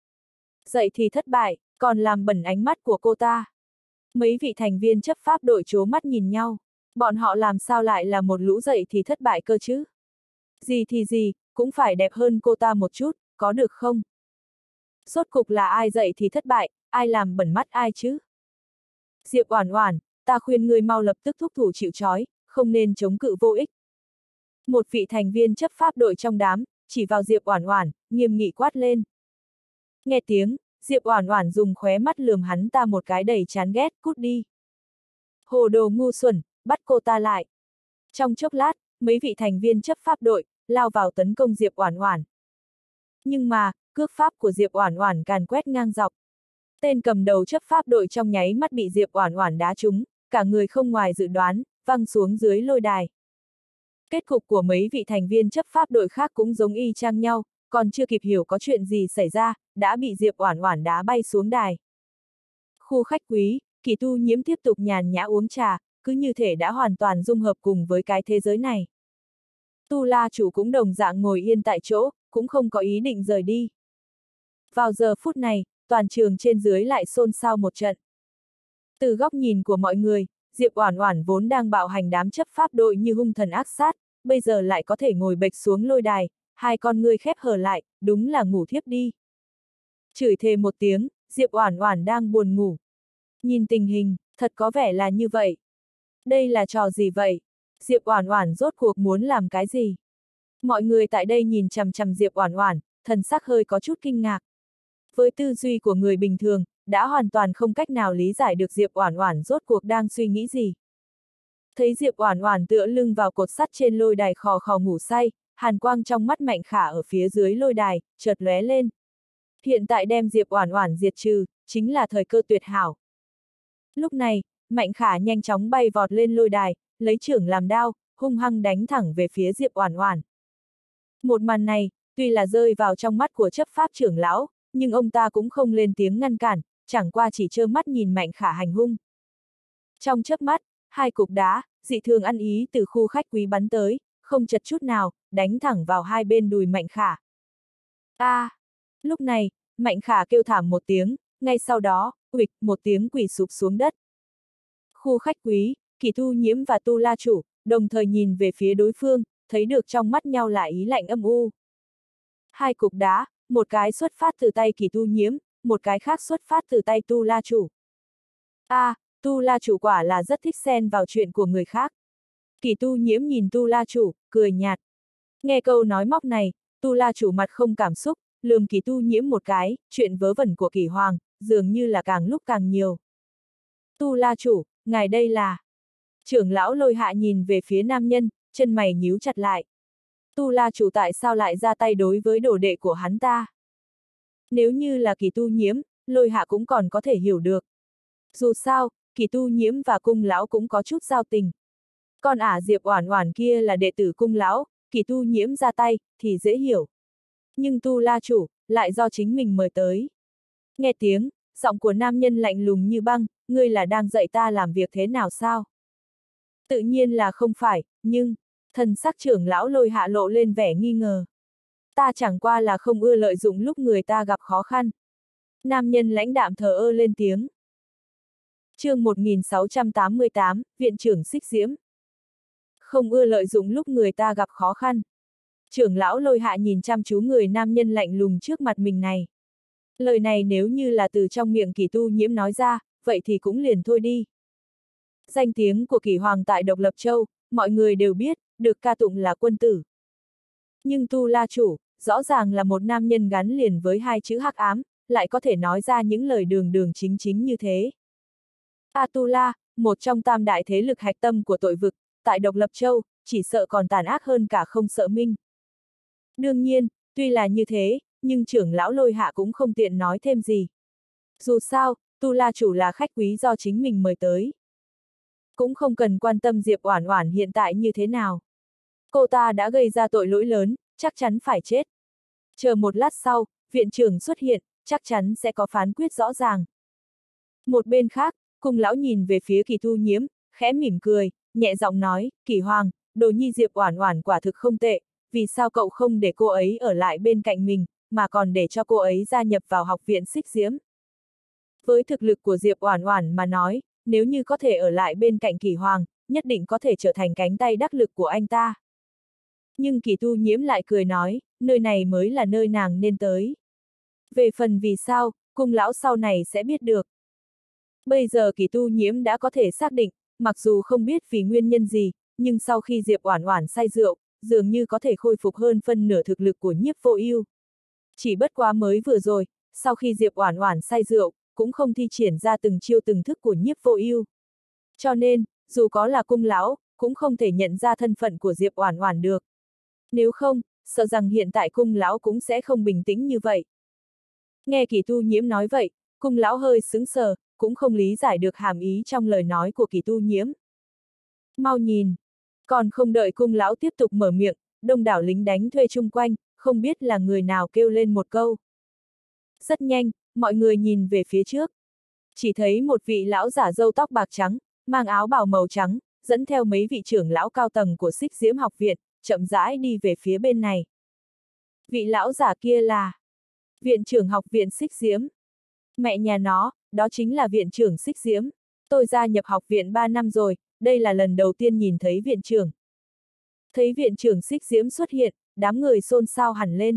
Dậy thì thất bại, còn làm bẩn ánh mắt của cô ta. Mấy vị thành viên chấp pháp đội trố mắt nhìn nhau, bọn họ làm sao lại là một lũ dậy thì thất bại cơ chứ? Gì thì gì, cũng phải đẹp hơn cô ta một chút, có được không? Rốt cục là ai dậy thì thất bại, ai làm bẩn mắt ai chứ? Diệp Oản Oản, ta khuyên ngươi mau lập tức thúc thủ chịu trói, không nên chống cự vô ích. Một vị thành viên chấp pháp đội trong đám, chỉ vào Diệp Oản Oản, nghiêm nghị quát lên. Nghe tiếng, Diệp Oản Oản dùng khóe mắt lườm hắn ta một cái đầy chán ghét, cút đi. Hồ đồ ngu xuẩn, bắt cô ta lại. Trong chốc lát, mấy vị thành viên chấp pháp đội lao vào tấn công Diệp Oản Oản. Nhưng mà, cước pháp của Diệp Oản Oản càn quét ngang dọc. Tên cầm đầu chấp pháp đội trong nháy mắt bị Diệp Oản Oản đá trúng, cả người không ngoài dự đoán, văng xuống dưới lôi đài. Kết cục của mấy vị thành viên chấp pháp đội khác cũng giống y chang nhau, còn chưa kịp hiểu có chuyện gì xảy ra, đã bị Diệp Oản Oản đá bay xuống đài. Khu khách quý, Kỳ Tu Nhiễm tiếp tục nhàn nhã uống trà, cứ như thể đã hoàn toàn dung hợp cùng với cái thế giới này. Tu La chủ cũng đồng dạng ngồi yên tại chỗ, cũng không có ý định rời đi. Vào giờ phút này, toàn trường trên dưới lại xôn xao một trận. Từ góc nhìn của mọi người, Diệp Oản Oản vốn đang bạo hành đám chấp pháp đội như hung thần ác sát, bây giờ lại có thể ngồi bệt xuống lôi đài, hai con ngươi khép hờ lại, đúng là ngủ thiếp đi. Chửi thề một tiếng, Diệp Oản Oản đang buồn ngủ. Nhìn tình hình, thật có vẻ là như vậy. Đây là trò gì vậy? Diệp Oản Oản rốt cuộc muốn làm cái gì? Mọi người tại đây nhìn chằm chằm Diệp Oản Oản, thần sắc hơi có chút kinh ngạc. Với tư duy của người bình thường, đã hoàn toàn không cách nào lý giải được Diệp Oản Oản rốt cuộc đang suy nghĩ gì. Thấy Diệp Oản Oản tựa lưng vào cột sắt trên lôi đài khò khò ngủ say, hàn quang trong mắt Mạnh Khả ở phía dưới lôi đài chợt lóe lên. Hiện tại đem Diệp Oản Oản diệt trừ, chính là thời cơ tuyệt hảo. Lúc này, Mạnh Khả nhanh chóng bay vọt lên lôi đài, lấy chưởng làm đao, hung hăng đánh thẳng về phía Diệp Oản Oản. Một màn này, tuy là rơi vào trong mắt của chấp pháp trưởng lão, nhưng ông ta cũng không lên tiếng ngăn cản, chẳng qua chỉ trơ mắt nhìn Mạnh Khả hành hung. Trong chớp mắt, hai cục đá, dị thường ăn ý từ khu khách quý bắn tới, không chật chút nào, đánh thẳng vào hai bên đùi Mạnh Khả. Lúc này, Mạnh Khả kêu thảm một tiếng, ngay sau đó, uịch một tiếng quỳ sụp xuống đất. Khu khách quý, Kỳ Tu Nhiễm và Tu La chủ, đồng thời nhìn về phía đối phương, thấy được trong mắt nhau là ý lạnh âm u. Hai cục đá, một cái xuất phát từ tay Kỳ Tu Nhiễm, một cái khác xuất phát từ tay Tu La chủ. Tu La chủ quả là rất thích xen vào chuyện của người khác. Kỳ Tu Nhiễm nhìn Tu La chủ, cười nhạt. Nghe câu nói móc này, Tu La chủ mặt không cảm xúc, lườm Kỳ Tu Nhiễm một cái, chuyện vớ vẩn của Kỳ Hoàng, dường như là càng lúc càng nhiều. Tu La chủ, ngài đây là... Trưởng lão Lôi Hạ nhìn về phía nam nhân, chân mày nhíu chặt lại. Tu La chủ tại sao lại ra tay đối với đồ đệ của hắn ta? Nếu như là Kỳ Tu Nhiễm, Lôi Hạ cũng còn có thể hiểu được. Dù sao, Kỳ Tu Nhiễm và cung lão cũng có chút giao tình. Còn Diệp Oản Oản kia là đệ tử cung lão, Kỳ Tu Nhiễm ra tay, thì dễ hiểu. Nhưng Tu La chủ, lại do chính mình mời tới. Nghe tiếng, giọng của nam nhân lạnh lùng như băng, ngươi là đang dạy ta làm việc thế nào sao? Tự nhiên là không phải, nhưng, thần sắc trưởng lão Lôi Hạ lộ lên vẻ nghi ngờ. Ta chẳng qua là không ưa lợi dụng lúc người ta gặp khó khăn. Nam nhân lãnh đạm thờ ơ lên tiếng. Chương 1688, Viện trưởng Xích Diễm. Không ưa lợi dụng lúc người ta gặp khó khăn. Trưởng lão Lôi Hạ nhìn chăm chú người nam nhân lạnh lùng trước mặt mình này. Lời này nếu như là từ trong miệng Kỳ Tu Nhiễm nói ra, vậy thì cũng liền thôi đi. Danh tiếng của Kỳ Hoàng tại Độc Lập Châu, mọi người đều biết, được ca tụng là quân tử. Nhưng Tu La chủ, rõ ràng là một nam nhân gắn liền với hai chữ hắc ám, lại có thể nói ra những lời đường đường chính chính như thế. Tu La, một trong tam đại thế lực hạch tâm của tội vực, tại Độc Lập Châu, chỉ sợ còn tàn ác hơn cả Không Sợ Minh. Đương nhiên, tuy là như thế, nhưng trưởng lão Lôi Hạ cũng không tiện nói thêm gì. Dù sao, Tu La chủ là khách quý do chính mình mời tới. cũng không cần quan tâm Diệp Oản Oản hiện tại như thế nào. Cô ta đã gây ra tội lỗi lớn, chắc chắn phải chết. Chờ một lát sau, viện trưởng xuất hiện, chắc chắn sẽ có phán quyết rõ ràng. Một bên khác, Cung lão nhìn về phía Kỳ Thu Nhiễm, khẽ mỉm cười, nhẹ giọng nói, Kỳ Hoàng, đồ nhi Diệp Oản Oản quả thực không tệ, vì sao cậu không để cô ấy ở lại bên cạnh mình, mà còn để cho cô ấy gia nhập vào học viện Xích Diễm? Với thực lực của Diệp Oản Oản mà nói, nếu như có thể ở lại bên cạnh Kỳ Hoàng, nhất định có thể trở thành cánh tay đắc lực của anh ta. Nhưng Kỳ Thu Nhiễm lại cười nói, nơi này mới là nơi nàng nên tới. Về phần vì sao, Cung lão sau này sẽ biết được. Bây giờ Kỳ Tu Nhiễm đã có thể xác định, mặc dù không biết vì nguyên nhân gì, nhưng sau khi Diệp Oản Oản say rượu, dường như có thể khôi phục hơn phân nửa thực lực của Nhiếp Vô Ưu. Chỉ bất quá mới vừa rồi, sau khi Diệp Oản Oản say rượu, cũng không thi triển ra từng chiêu từng thức của Nhiếp Vô Ưu. Cho nên, dù có là Cung lão, cũng không thể nhận ra thân phận của Diệp Oản Oản được. Nếu không, sợ rằng hiện tại Cung lão cũng sẽ không bình tĩnh như vậy. Nghe Kỳ Tu Nhiễm nói vậy, Cung lão hơi sững sờ, cũng không lý giải được hàm ý trong lời nói của Kỳ Tu Nhiễm. Mau nhìn! Còn không đợi Cung lão tiếp tục mở miệng, đông đảo lính đánh thuê chung quanh, không biết là người nào kêu lên một câu. Rất nhanh, mọi người nhìn về phía trước. Chỉ thấy một vị lão giả râu tóc bạc trắng, mang áo bào màu trắng, dẫn theo mấy vị trưởng lão cao tầng của Xích Diễm học viện, chậm rãi đi về phía bên này. Vị lão giả kia là viện trưởng học viện Xích Diễm. Mẹ nhà nó, đó chính là viện trưởng Xích Diễm. Tôi gia nhập học viện 3 năm rồi, đây là lần đầu tiên nhìn thấy viện trưởng. Thấy viện trưởng Xích Diễm xuất hiện, đám người xôn xao hẳn lên.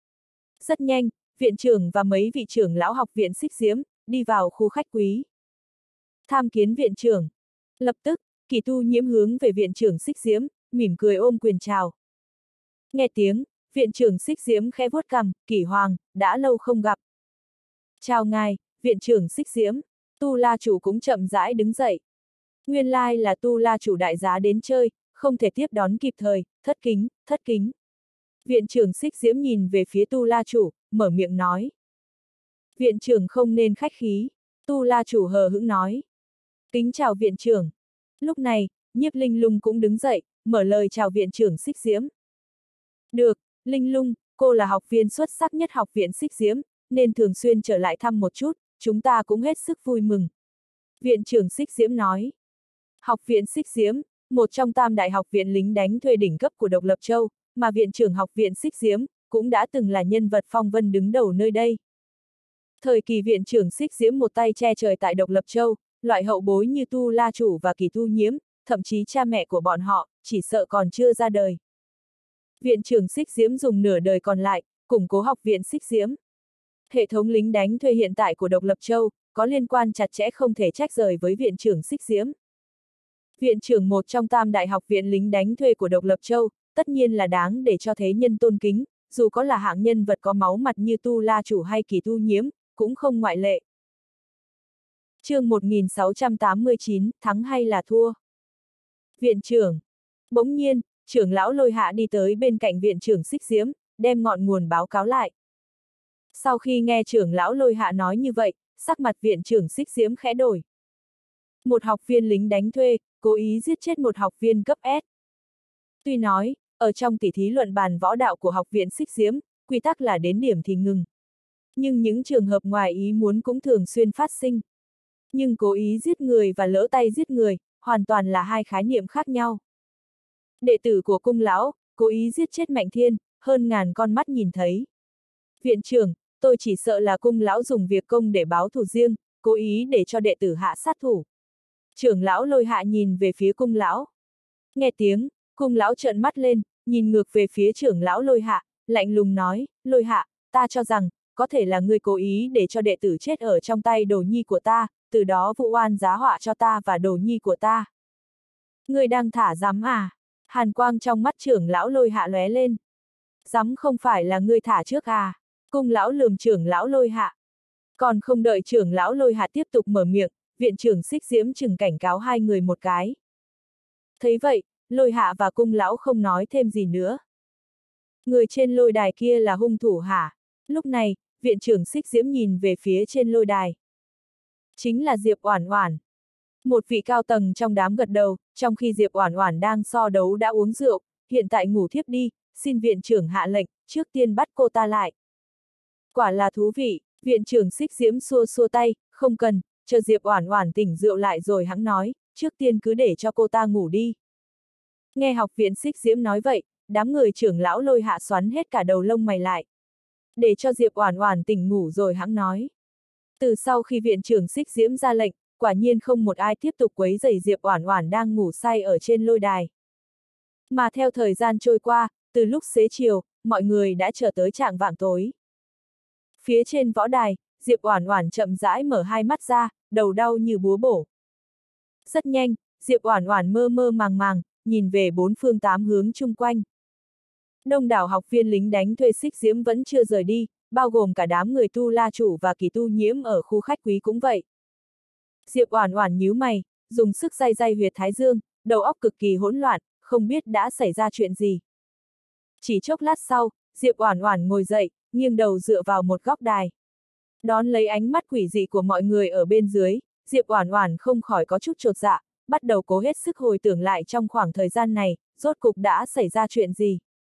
Rất nhanh, viện trưởng và mấy vị trưởng lão học viện Xích Diễm, đi vào khu khách quý. Tham kiến viện trưởng. Lập tức, Kỳ Tu Nhiễm hướng về viện trưởng Xích Diễm, mỉm cười ôm quyền chào. Nghe tiếng, viện trưởng Xích Diễm khẽ vuốt cằm, Kỷ Hoàng, đã lâu không gặp. Chào ngài, viện trưởng Xích Diễm. Tu La chủ cũng chậm rãi đứng dậy. Nguyên lai là Tu La chủ đại giá đến chơi, không thể tiếp đón kịp thời, thất kính, thất kính. Viện trưởng Xích Diễm nhìn về phía Tu La chủ, mở miệng nói. Viện trưởng không nên khách khí, Tu La chủ hờ hững nói. Kính chào viện trưởng. Lúc này, Nhiếp Linh Lung cũng đứng dậy, mở lời chào viện trưởng Xích Diễm. Được, Linh Lung, cô là học viên xuất sắc nhất học viện Xích Diễm, nên thường xuyên trở lại thăm một chút, chúng ta cũng hết sức vui mừng. Viện trưởng Xích Diễm nói. Học viện Xích Diễm, một trong tam đại học viện lính đánh thuê đỉnh cấp của Độc Lập Châu, mà viện trưởng học viện Xích Diễm, cũng đã từng là nhân vật phong vân đứng đầu nơi đây. Thời kỳ viện trưởng Xích Diễm một tay che trời tại Độc Lập Châu, loại hậu bối như Tu La Chủ và Kỳ Tu Nhiễm, thậm chí cha mẹ của bọn họ, chỉ sợ còn chưa ra đời. Viện trưởng Xích Diễm dùng nửa đời còn lại, củng cố học viện Xích Diễm. Hệ thống lính đánh thuê hiện tại của Độc Lập Châu, có liên quan chặt chẽ không thể trách rời với viện trưởng Xích Diễm. Viện trưởng một trong tam đại học viện lính đánh thuê của Độc Lập Châu, tất nhiên là đáng để cho thế nhân tôn kính, dù có là hạng nhân vật có máu mặt như Tu La Chủ hay Kỳ Tu Nhiễm, cũng không ngoại lệ. Chương 1689, thắng hay là thua? Viện trưởng. Bỗng nhiên, trưởng lão Lôi Hạ đi tới bên cạnh viện trưởng Xích Diễm, đem ngọn nguồn báo cáo lại. Sau khi nghe trưởng lão Lôi Hạ nói như vậy, sắc mặt viện trưởng Xích Diễm khẽ đổi. Một học viên lính đánh thuê, cố ý giết chết một học viên cấp S. Tuy nói, ở trong tỉ thí luận bàn võ đạo của học viện Xích Diễm, quy tắc là đến điểm thì ngừng. Nhưng những trường hợp ngoài ý muốn cũng thường xuyên phát sinh. Nhưng cố ý giết người và lỡ tay giết người, hoàn toàn là hai khái niệm khác nhau. Đệ tử của cung lão, cố ý giết chết Mạnh Thiên, hơn ngàn con mắt nhìn thấy. Viện trưởng, tôi chỉ sợ là cung lão dùng việc công để báo thù riêng, cố ý để cho đệ tử hạ sát thủ. Trưởng lão Lôi Hạ nhìn về phía cung lão. Nghe tiếng, cung lão trợn mắt lên, nhìn ngược về phía trưởng lão Lôi Hạ, lạnh lùng nói, Lôi Hạ, ta cho rằng, có thể là ngươi cố ý để cho đệ tử chết ở trong tay đồ nhi của ta, từ đó vụ oan giá họa cho ta và đồ nhi của ta. Ngươi đang thả rắm à? Hàn quang trong mắt trưởng lão Lôi Hạ lóe lên. Rắm không phải là ngươi thả trước à? Cung lão lườm trưởng lão Lôi Hạ. Còn không đợi trưởng lão Lôi Hạ tiếp tục mở miệng, viện trưởng Xích Diễm chừng cảnh cáo hai người một cái. Thấy vậy, Lôi Hạ và cung lão không nói thêm gì nữa. Người trên lôi đài kia là hung thủ hả? Lúc này, viện trưởng Xích Diễm nhìn về phía trên lôi đài. Chính là Diệp Oản Oản. Một vị cao tầng trong đám gật đầu, trong khi Diệp Oản Oản đang so đấu đã uống rượu, hiện tại ngủ thiếp đi, xin viện trưởng hạ lệnh, trước tiên bắt cô ta lại. Quả là thú vị, viện trưởng Xích Diễm xua xua tay, không cần, chờ Diệp Oản Oản tỉnh rượu lại rồi hẵng nói, trước tiên cứ để cho cô ta ngủ đi. Nghe học viện Xích Diễm nói vậy, đám người trưởng lão Lôi Hạ xoắn hết cả đầu lông mày lại. Để cho Diệp Oản Oản tỉnh ngủ rồi hẵng nói. Từ sau khi viện trưởng Xích Diễm ra lệnh, quả nhiên không một ai tiếp tục quấy rầy Diệp Oản Oản đang ngủ say ở trên lôi đài. Mà theo thời gian trôi qua, từ lúc xế chiều, mọi người đã chờ tới chạng vạng tối. Phía trên võ đài, Diệp Oản Oản chậm rãi mở hai mắt ra, đầu đau như búa bổ. Rất nhanh, Diệp Oản Oản mơ mơ màng màng, nhìn về bốn phương tám hướng chung quanh. Đông đảo học viên lính đánh thuê Xích Diễm vẫn chưa rời đi, bao gồm cả đám người Tu La Chủ và Kỳ Tu Nhiễm ở khu khách quý cũng vậy. Diệp Oản Oản nhíu mày, dùng sức day day huyệt thái dương, đầu óc cực kỳ hỗn loạn, không biết đã xảy ra chuyện gì. Chỉ chốc lát sau, Diệp Oản Oản ngồi dậy, nghiêng đầu dựa vào một góc đài. Đón lấy ánh mắt quỷ dị của mọi người ở bên dưới, Diệp Oản Oản không khỏi có chút chột dạ, bắt đầu cố hết sức hồi tưởng lại trong khoảng thời gian này, rốt cục đã xảy ra chuyện gì.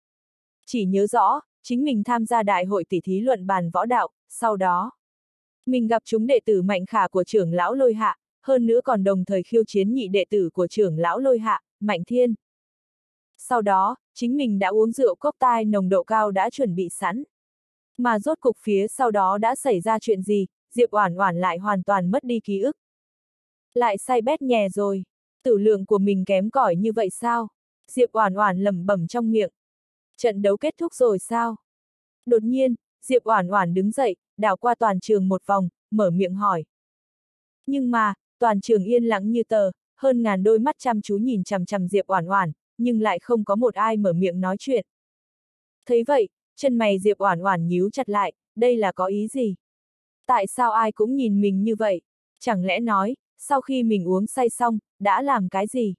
Chỉ nhớ rõ, chính mình tham gia đại hội tỷ thí luận bàn võ đạo, sau đó mình gặp chúng đệ tử Mạnh Khả của trưởng lão Lôi Hạ, hơn nữa còn đồng thời khiêu chiến nhị đệ tử của trưởng lão Lôi Hạ, Mạnh Thiên. Sau đó, chính mình đã uống rượu cốc tai nồng độ cao đã chuẩn bị sẵn. Mà rốt cục phía sau đó đã xảy ra chuyện gì, Diệp Oản Oản lại hoàn toàn mất đi ký ức. Lại say bét nhè rồi, tử lượng của mình kém cỏi như vậy sao? Diệp Oản Oản lẩm bẩm trong miệng. Trận đấu kết thúc rồi sao? Đột nhiên, Diệp Oản Oản đứng dậy, đảo qua toàn trường một vòng, mở miệng hỏi. Nhưng mà, toàn trường yên lặng như tờ, hơn ngàn đôi mắt chăm chú nhìn chằm chằm Diệp Oản Oản, nhưng lại không có một ai mở miệng nói chuyện. Thấy vậy, chân mày Diệp Oản Oản nhíu chặt lại, đây là có ý gì? Tại sao ai cũng nhìn mình như vậy? Chẳng lẽ nói, sau khi mình uống say xong, đã làm cái gì?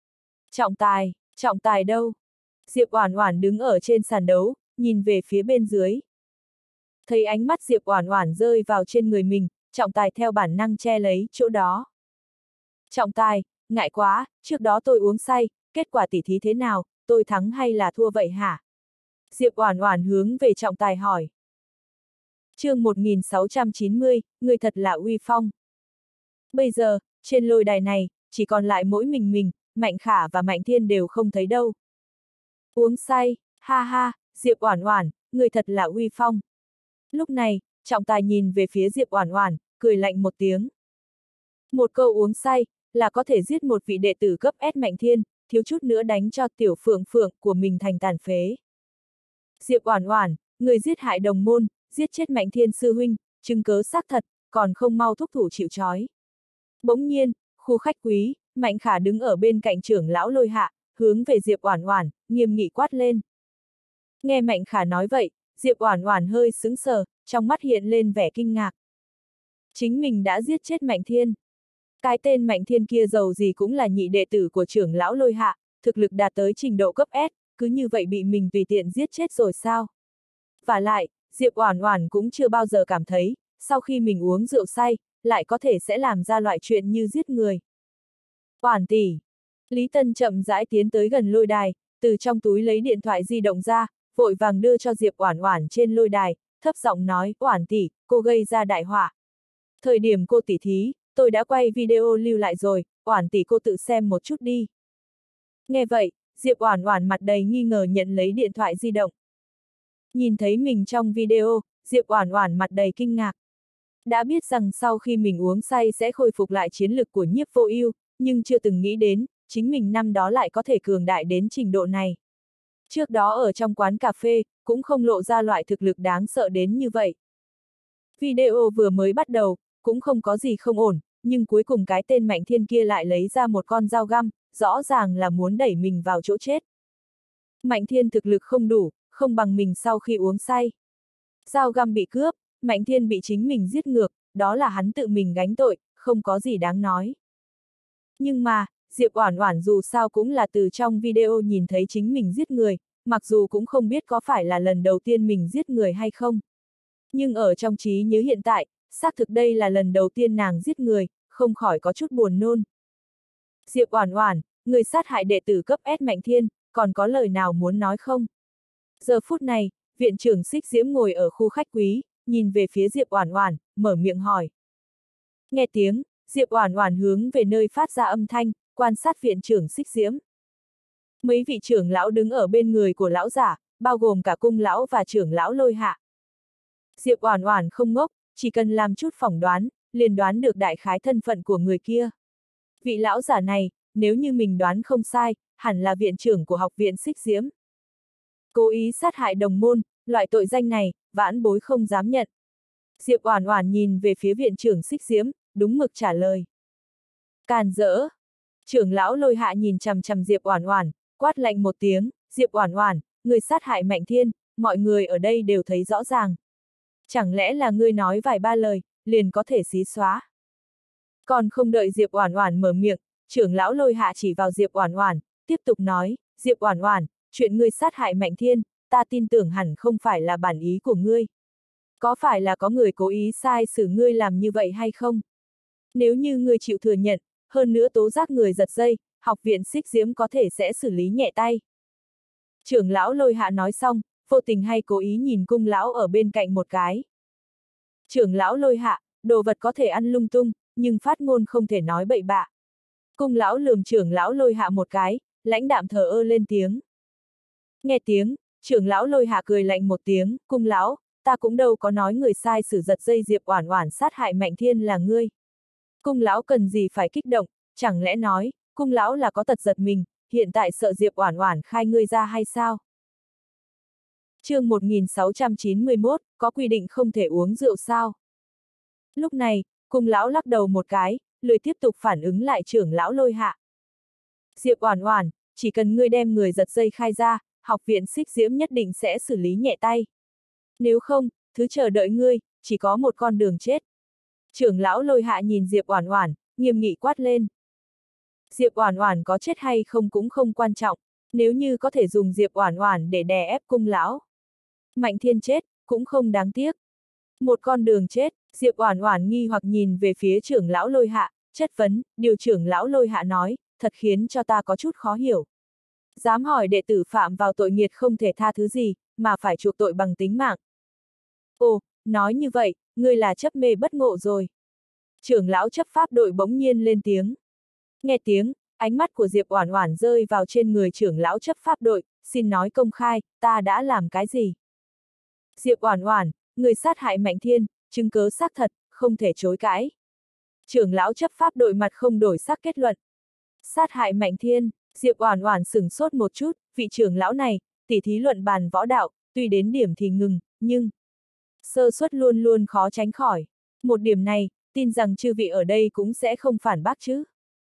Trọng tài đâu? Diệp Oản Oản đứng ở trên sàn đấu, nhìn về phía bên dưới. Thấy ánh mắt Diệp Oản Oản rơi vào trên người mình, trọng tài theo bản năng che lấy chỗ đó. Trọng tài, ngại quá, trước đó tôi uống say, kết quả tỷ thí thế nào, tôi thắng hay là thua vậy hả? Diệp Oản Oản hướng về trọng tài hỏi. Chương 1690, người thật là uy phong. Bây giờ, trên lôi đài này, chỉ còn lại mỗi mình, Mạnh Khả và Mạnh Thiên đều không thấy đâu. Uống say, ha ha, Diệp Oản Oản, người thật là uy phong. Lúc này, trọng tài nhìn về phía Diệp Oản Oản, cười lạnh một tiếng. Một câu uống say, là có thể giết một vị đệ tử cấp S Mạnh Thiên, thiếu chút nữa đánh cho tiểu Phượng Phượng của mình thành tàn phế. Diệp Oản Oản, người giết hại đồng môn, giết chết Mạnh Thiên sư huynh, chứng cớ xác thật, còn không mau thúc thủ chịu trói. Bỗng nhiên, khu khách quý, Mạnh Khả đứng ở bên cạnh trưởng lão Lôi Hạ, hướng về Diệp Oản Oản, nghiêm nghị quát lên. Nghe Mạnh Khả nói vậy, Diệp Oản Oản hơi sững sờ, trong mắt hiện lên vẻ kinh ngạc. Chính mình đã giết chết Mạnh Thiên. Cái tên Mạnh Thiên kia dầu gì cũng là nhị đệ tử của trưởng lão Lôi Hạ, thực lực đạt tới trình độ cấp S, cứ như vậy bị mình tùy tiện giết chết rồi sao? Vả lại, Diệp Oản Oản cũng chưa bao giờ cảm thấy, sau khi mình uống rượu say, lại có thể sẽ làm ra loại chuyện như giết người. Oản tỷ. Lý Tân chậm rãi tiến tới gần lôi đài, từ trong túi lấy điện thoại di động ra, vội vàng đưa cho Diệp Oản Oản trên lôi đài, thấp giọng nói, Oản tỷ, cô gây ra đại họa. Thời điểm cô tỉ thí, tôi đã quay video lưu lại rồi, Oản tỷ cô tự xem một chút đi. Nghe vậy, Diệp Oản Oản mặt đầy nghi ngờ nhận lấy điện thoại di động. Nhìn thấy mình trong video, Diệp Oản Oản mặt đầy kinh ngạc. Đã biết rằng sau khi mình uống say sẽ khôi phục lại chiến lực của Nhiếp Vô Ưu, nhưng chưa từng nghĩ đến, chính mình năm đó lại có thể cường đại đến trình độ này. Trước đó ở trong quán cà phê, cũng không lộ ra loại thực lực đáng sợ đến như vậy. Video vừa mới bắt đầu, cũng không có gì không ổn, nhưng cuối cùng cái tên Mạnh Thiên kia lại lấy ra một con dao găm, rõ ràng là muốn đẩy mình vào chỗ chết. Mạnh Thiên thực lực không đủ, không bằng mình sau khi uống say. Dao găm bị cướp, Mạnh Thiên bị chính mình giết ngược, đó là hắn tự mình gánh tội, không có gì đáng nói. Nhưng mà, Diệp Oản Oản dù sao cũng là từ trong video nhìn thấy chính mình giết người, mặc dù cũng không biết có phải là lần đầu tiên mình giết người hay không. Nhưng ở trong trí nhớ hiện tại, xác thực đây là lần đầu tiên nàng giết người, không khỏi có chút buồn nôn. Diệp Oản Oản, người sát hại đệ tử cấp S Mạnh Thiên, còn có lời nào muốn nói không? Giờ phút này, viện trưởng Xích Diễm ngồi ở khu khách quý, nhìn về phía Diệp Oản Oản, mở miệng hỏi. Nghe tiếng, Diệp Oản Oản hướng về nơi phát ra âm thanh, quan sát viện trưởng Xích Diễm. Mấy vị trưởng lão đứng ở bên người của lão giả, bao gồm cả cung lão và trưởng lão Lôi Hạ. Diệp Oản Oản không ngốc, chỉ cần làm chút phỏng đoán, liền đoán được đại khái thân phận của người kia. Vị lão giả này, nếu như mình đoán không sai, hẳn là viện trưởng của học viện Xích Diễm. Cố ý sát hại đồng môn, loại tội danh này, vãn bối không dám nhận. Diệp Oản Oản nhìn về phía viện trưởng Xích Diễm, đúng mực trả lời. Càn rỡ! Trưởng lão Lôi Hạ nhìn chằm chằm Diệp Oản Oản, quát lạnh một tiếng, Diệp Oản Oản, người sát hại Mạnh Thiên, mọi người ở đây đều thấy rõ ràng. Chẳng lẽ là ngươi nói vài ba lời, liền có thể xí xóa? Còn không đợi Diệp Oản Oản mở miệng, trưởng lão Lôi Hạ chỉ vào Diệp Oản Oản, tiếp tục nói, Diệp Oản Oản, chuyện ngươi sát hại Mạnh Thiên, ta tin tưởng hẳn không phải là bản ý của ngươi. Có phải là có người cố ý sai xử ngươi làm như vậy hay không? Nếu như ngươi chịu thừa nhận, hơn nữa tố giác người giật dây, học viện Xích Diễm có thể sẽ xử lý nhẹ tay. Trưởng lão Lôi Hạ nói xong, vô tình hay cố ý nhìn cung lão ở bên cạnh một cái. Trưởng lão Lôi Hạ, đồ vật có thể ăn lung tung, nhưng phát ngôn không thể nói bậy bạ. Cung lão lườm trưởng lão Lôi Hạ một cái, lãnh đạm thờ ơ lên tiếng. Nghe tiếng, trưởng lão Lôi Hạ cười lạnh một tiếng, cung lão, ta cũng đâu có nói người sai sử giật dây Diệp Oản Oản sát hại Mạnh Thiên là ngươi. Cung lão cần gì phải kích động, chẳng lẽ nói, cung lão là có tật giật mình, hiện tại sợ Diệp Oản Oản khai ngươi ra hay sao? Chương 1691, có quy định không thể uống rượu sao? Lúc này, cung lão lắc đầu một cái, lười tiếp tục phản ứng lại trưởng lão Lôi Hạ. Diệp Oản Oản, chỉ cần ngươi đem người giật dây khai ra, học viện Xích Diễm nhất định sẽ xử lý nhẹ tay. Nếu không, thứ chờ đợi ngươi, chỉ có một con đường chết. Trưởng lão Lôi Hạ nhìn Diệp Oản Oản, nghiêm nghị quát lên. Diệp Oản Oản có chết hay không cũng không quan trọng, nếu như có thể dùng Diệp Oản Oản để đè ép cung lão. Mạnh Thiên chết, cũng không đáng tiếc. Một con đường chết, Diệp Oản Oản nghi hoặc nhìn về phía trưởng lão Lôi Hạ, chất vấn, điều trưởng lão Lôi Hạ nói, thật khiến cho ta có chút khó hiểu. Dám hỏi đệ tử phạm vào tội nghiệt không thể tha thứ gì, mà phải chuộc tội bằng tính mạng. Ồ, nói như vậy, ngươi là chấp mê bất ngộ rồi. Trưởng lão chấp pháp đội bỗng nhiên lên tiếng. Nghe tiếng, ánh mắt của Diệp Oản Oản rơi vào trên người trưởng lão chấp pháp đội, xin nói công khai, ta đã làm cái gì? Diệp Oản Oản, người sát hại Mạnh Thiên, chứng cớ xác thật, không thể chối cãi. Trưởng lão chấp pháp đội mặt không đổi sắc kết luận. Sát hại Mạnh Thiên, Diệp Oản Oản sửng sốt một chút, vị trưởng lão này, tỉ thí luận bàn võ đạo, tuy đến điểm thì ngừng, nhưng sơ suất luôn luôn khó tránh khỏi. Một điểm này, tin rằng chư vị ở đây cũng sẽ không phản bác chứ.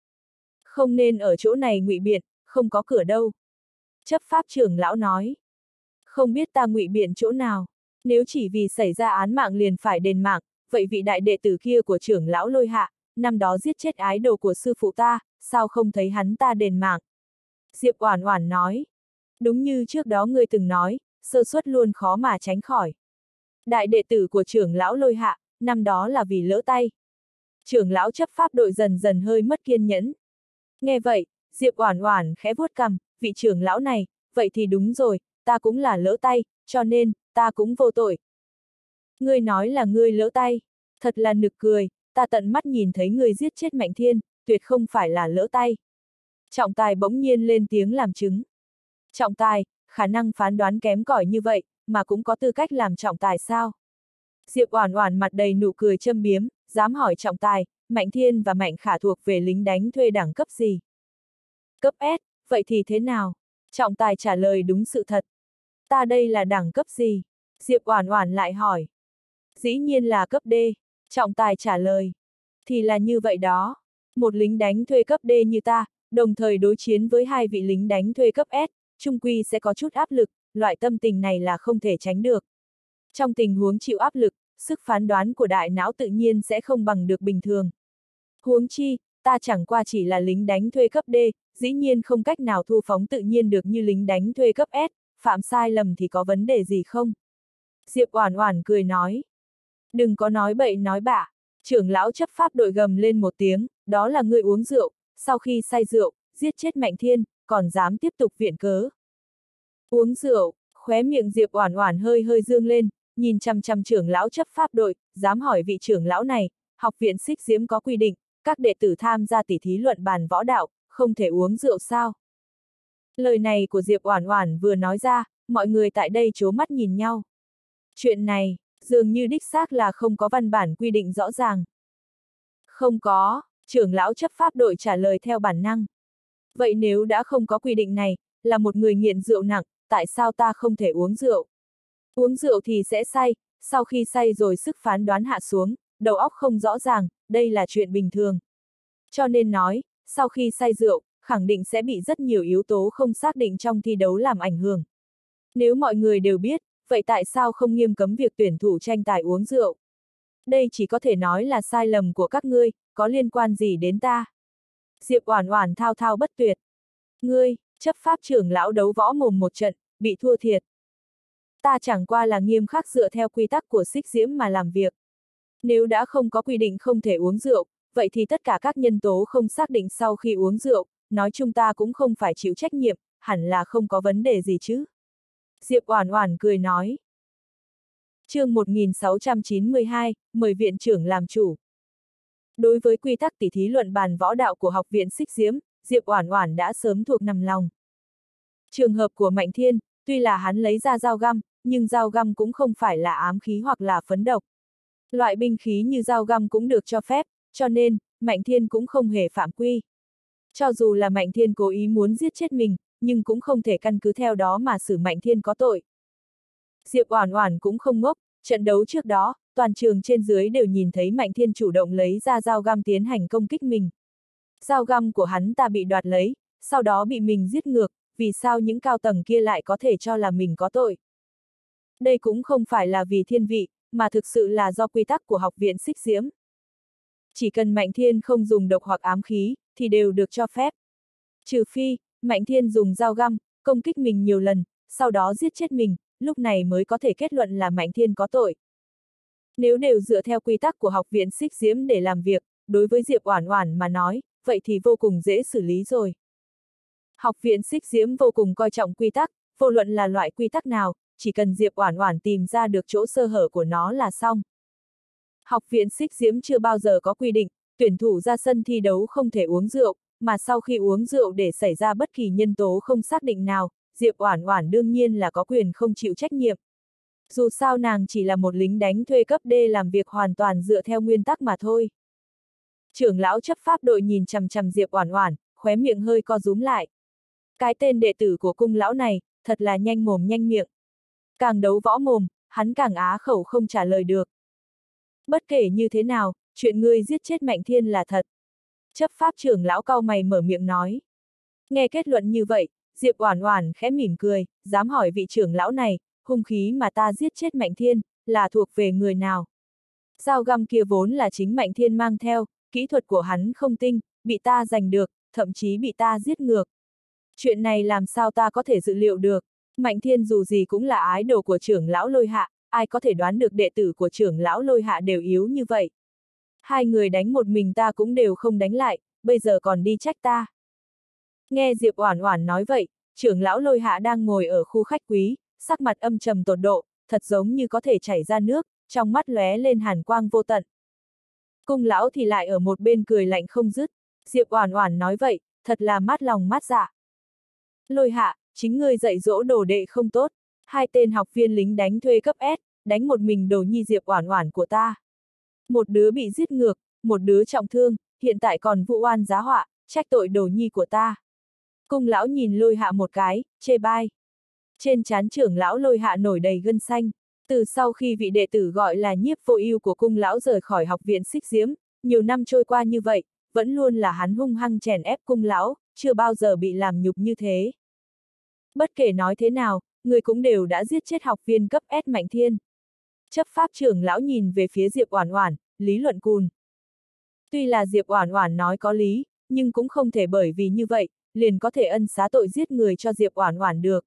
Không nên ở chỗ này ngụy biện, không có cửa đâu. Chấp pháp trưởng lão nói. Không biết ta ngụy biện chỗ nào, nếu chỉ vì xảy ra án mạng liền phải đền mạng, vậy vị đại đệ tử kia của trưởng lão Lôi Hạ, năm đó giết chết ái đồ của sư phụ ta, sao không thấy hắn ta đền mạng? Diệp Oản Oản nói. Đúng như trước đó ngươi từng nói, sơ suất luôn khó mà tránh khỏi. Đại đệ tử của trưởng lão Lôi Hạ, năm đó là vì lỡ tay. Trưởng lão chấp pháp đội dần dần hơi mất kiên nhẫn. Nghe vậy, Diệp Oản Oản khẽ vuốt cằm, vị trưởng lão này, vậy thì đúng rồi, ta cũng là lỡ tay, cho nên, ta cũng vô tội. Ngươi nói là ngươi lỡ tay, thật là nực cười, ta tận mắt nhìn thấy ngươi giết chết Mạnh Thiên, tuyệt không phải là lỡ tay. Trọng tài bỗng nhiên lên tiếng làm chứng. Trọng tài, khả năng phán đoán kém cỏi như vậy, mà cũng có tư cách làm trọng tài sao? Diệp Oản Oản mặt đầy nụ cười châm biếm, dám hỏi trọng tài, Mạnh Thiên và Mạnh Khả thuộc về lính đánh thuê đẳng cấp gì? Cấp S, vậy thì thế nào? Trọng tài trả lời đúng sự thật. Ta đây là đẳng cấp gì? Diệp Oản Oản lại hỏi. Dĩ nhiên là cấp D, trọng tài trả lời. Thì là như vậy đó. Một lính đánh thuê cấp D như ta, đồng thời đối chiến với hai vị lính đánh thuê cấp S, chung quy sẽ có chút áp lực, loại tâm tình này là không thể tránh được. Trong tình huống chịu áp lực, sức phán đoán của đại não tự nhiên sẽ không bằng được bình thường. Huống chi, ta chẳng qua chỉ là lính đánh thuê cấp D, dĩ nhiên không cách nào thu phóng tự nhiên được như lính đánh thuê cấp S, phạm sai lầm thì có vấn đề gì không? Diệp Oản Oản cười nói. Đừng có nói bậy nói bạ, Trưởng lão chấp pháp đội gầm lên một tiếng, đó là ngươi uống rượu, sau khi say rượu, giết chết Mạnh Thiên, còn dám tiếp tục viện cớ. Uống rượu, khóe miệng Diệp Oản Oản hơi hơi dương lên, nhìn chằm chằm trưởng lão chấp pháp đội, dám hỏi vị trưởng lão này, học viện Xích Diễm có quy định, các đệ tử tham gia tỉ thí luận bàn võ đạo, không thể uống rượu sao? Lời này của Diệp Oản Oản vừa nói ra, mọi người tại đây trố mắt nhìn nhau. Chuyện này, dường như đích xác là không có văn bản quy định rõ ràng. Không có, trưởng lão chấp pháp đội trả lời theo bản năng. Vậy nếu đã không có quy định này, là một người nghiện rượu nặng, tại sao ta không thể uống rượu? Uống rượu thì sẽ say, sau khi say rồi sức phán đoán hạ xuống, đầu óc không rõ ràng, đây là chuyện bình thường. Cho nên nói, sau khi say rượu, khẳng định sẽ bị rất nhiều yếu tố không xác định trong thi đấu làm ảnh hưởng. Nếu mọi người đều biết, vậy tại sao không nghiêm cấm việc tuyển thủ tranh tài uống rượu? Đây chỉ có thể nói là sai lầm của các ngươi, có liên quan gì đến ta? Diệp Oản Oản thao thao bất tuyệt. Ngươi, chấp pháp trưởng lão đấu võ mồm một trận, bị thua thiệt. Ta chẳng qua là nghiêm khắc dựa theo quy tắc của Xích Diễm mà làm việc. Nếu đã không có quy định không thể uống rượu, vậy thì tất cả các nhân tố không xác định sau khi uống rượu, nói chung ta cũng không phải chịu trách nhiệm, hẳn là không có vấn đề gì chứ. Diệp Oản Oản cười nói. Chương 1692, mời viện trưởng làm chủ. Đối với quy tắc tỉ thí luận bàn võ đạo của học viện Xích Diễm, Diệp Oản Oản đã sớm thuộc nằm lòng. Trường hợp của Mạnh Thiên, tuy là hắn lấy ra dao găm, nhưng dao găm cũng không phải là ám khí hoặc là phấn độc. Loại binh khí như dao găm cũng được cho phép, cho nên, Mạnh Thiên cũng không hề phạm quy. Cho dù là Mạnh Thiên cố ý muốn giết chết mình, nhưng cũng không thể căn cứ theo đó mà xử Mạnh Thiên có tội. Diệp Oản Oản cũng không ngốc, trận đấu trước đó, toàn trường trên dưới đều nhìn thấy Mạnh Thiên chủ động lấy ra dao găm tiến hành công kích mình. Dao găm của hắn ta bị đoạt lấy, sau đó bị mình giết ngược, vì sao những cao tầng kia lại có thể cho là mình có tội? Đây cũng không phải là vì thiên vị, mà thực sự là do quy tắc của học viện Xích Diễm. Chỉ cần Mạnh Thiên không dùng độc hoặc ám khí, thì đều được cho phép. Trừ phi, Mạnh Thiên dùng dao găm, công kích mình nhiều lần, sau đó giết chết mình, lúc này mới có thể kết luận là Mạnh Thiên có tội. Nếu đều dựa theo quy tắc của học viện Xích Diễm để làm việc, đối với Diệp Oản Oản mà nói, vậy thì vô cùng dễ xử lý rồi. Học viện Xích Diễm vô cùng coi trọng quy tắc, vô luận là loại quy tắc nào, chỉ cần Diệp Oản Oản tìm ra được chỗ sơ hở của nó là xong. Học viện Xích Diễm chưa bao giờ có quy định, tuyển thủ ra sân thi đấu không thể uống rượu, mà sau khi uống rượu để xảy ra bất kỳ nhân tố không xác định nào, Diệp Oản Oản đương nhiên là có quyền không chịu trách nhiệm. Dù sao nàng chỉ là một lính đánh thuê cấp D làm việc hoàn toàn dựa theo nguyên tắc mà thôi. Trưởng lão chấp pháp đội nhìn chằm chằm Diệp Oản Oản, khóe miệng hơi co rúm lại. Cái tên đệ tử của cung lão này, thật là nhanh mồm nhanh miệng. Càng đấu võ mồm, hắn càng á khẩu không trả lời được. Bất kể như thế nào, chuyện ngươi giết chết Mạnh Thiên là thật. Chấp pháp trưởng lão cau mày mở miệng nói. Nghe kết luận như vậy, Diệp Oản Oản khẽ mỉm cười, dám hỏi vị trưởng lão này, hung khí mà ta giết chết Mạnh Thiên, là thuộc về người nào? Dao găm kia vốn là chính Mạnh Thiên mang theo, kỹ thuật của hắn không tinh, bị ta giành được, thậm chí bị ta giết ngược. Chuyện này làm sao ta có thể dự liệu được? Mạnh Thiên dù gì cũng là ái đồ của trưởng lão Lôi Hạ, ai có thể đoán được đệ tử của trưởng lão Lôi Hạ đều yếu như vậy. Hai người đánh một mình ta cũng đều không đánh lại, bây giờ còn đi trách ta. Nghe Diệp Oản Oản nói vậy, trưởng lão Lôi Hạ đang ngồi ở khu khách quý, sắc mặt âm trầm tột độ, thật giống như có thể chảy ra nước, trong mắt lóe lên hàn quang vô tận. Cung lão thì lại ở một bên cười lạnh không dứt, Diệp Oản Oản nói vậy, thật là mát lòng mát dạ. Lôi Hạ, chính ngươi dạy dỗ đồ đệ không tốt, hai tên học viên lính đánh thuê cấp S, đánh một mình đồ nhi Diệp Oản Oản của ta. Một đứa bị giết ngược, một đứa trọng thương, hiện tại còn vụ oan giá họa, trách tội đồ nhi của ta. Cung lão nhìn Lôi Hạ một cái, chê bai. Trên trán trưởng lão Lôi Hạ nổi đầy gân xanh. Từ sau khi vị đệ tử gọi là Nhiếp Vô Ưu của cung lão rời khỏi học viện Xích Diễm, nhiều năm trôi qua như vậy, vẫn luôn là hắn hung hăng chèn ép cung lão, chưa bao giờ bị làm nhục như thế. Bất kể nói thế nào, người cũng đều đã giết chết học viên cấp S Mạnh Thiên. Chấp pháp trưởng lão nhìn về phía Diệp Oản Oản, lý luận cùn. Tuy là Diệp Oản Oản nói có lý, nhưng cũng không thể bởi vì như vậy, liền có thể ân xá tội giết người cho Diệp Oản Oản được.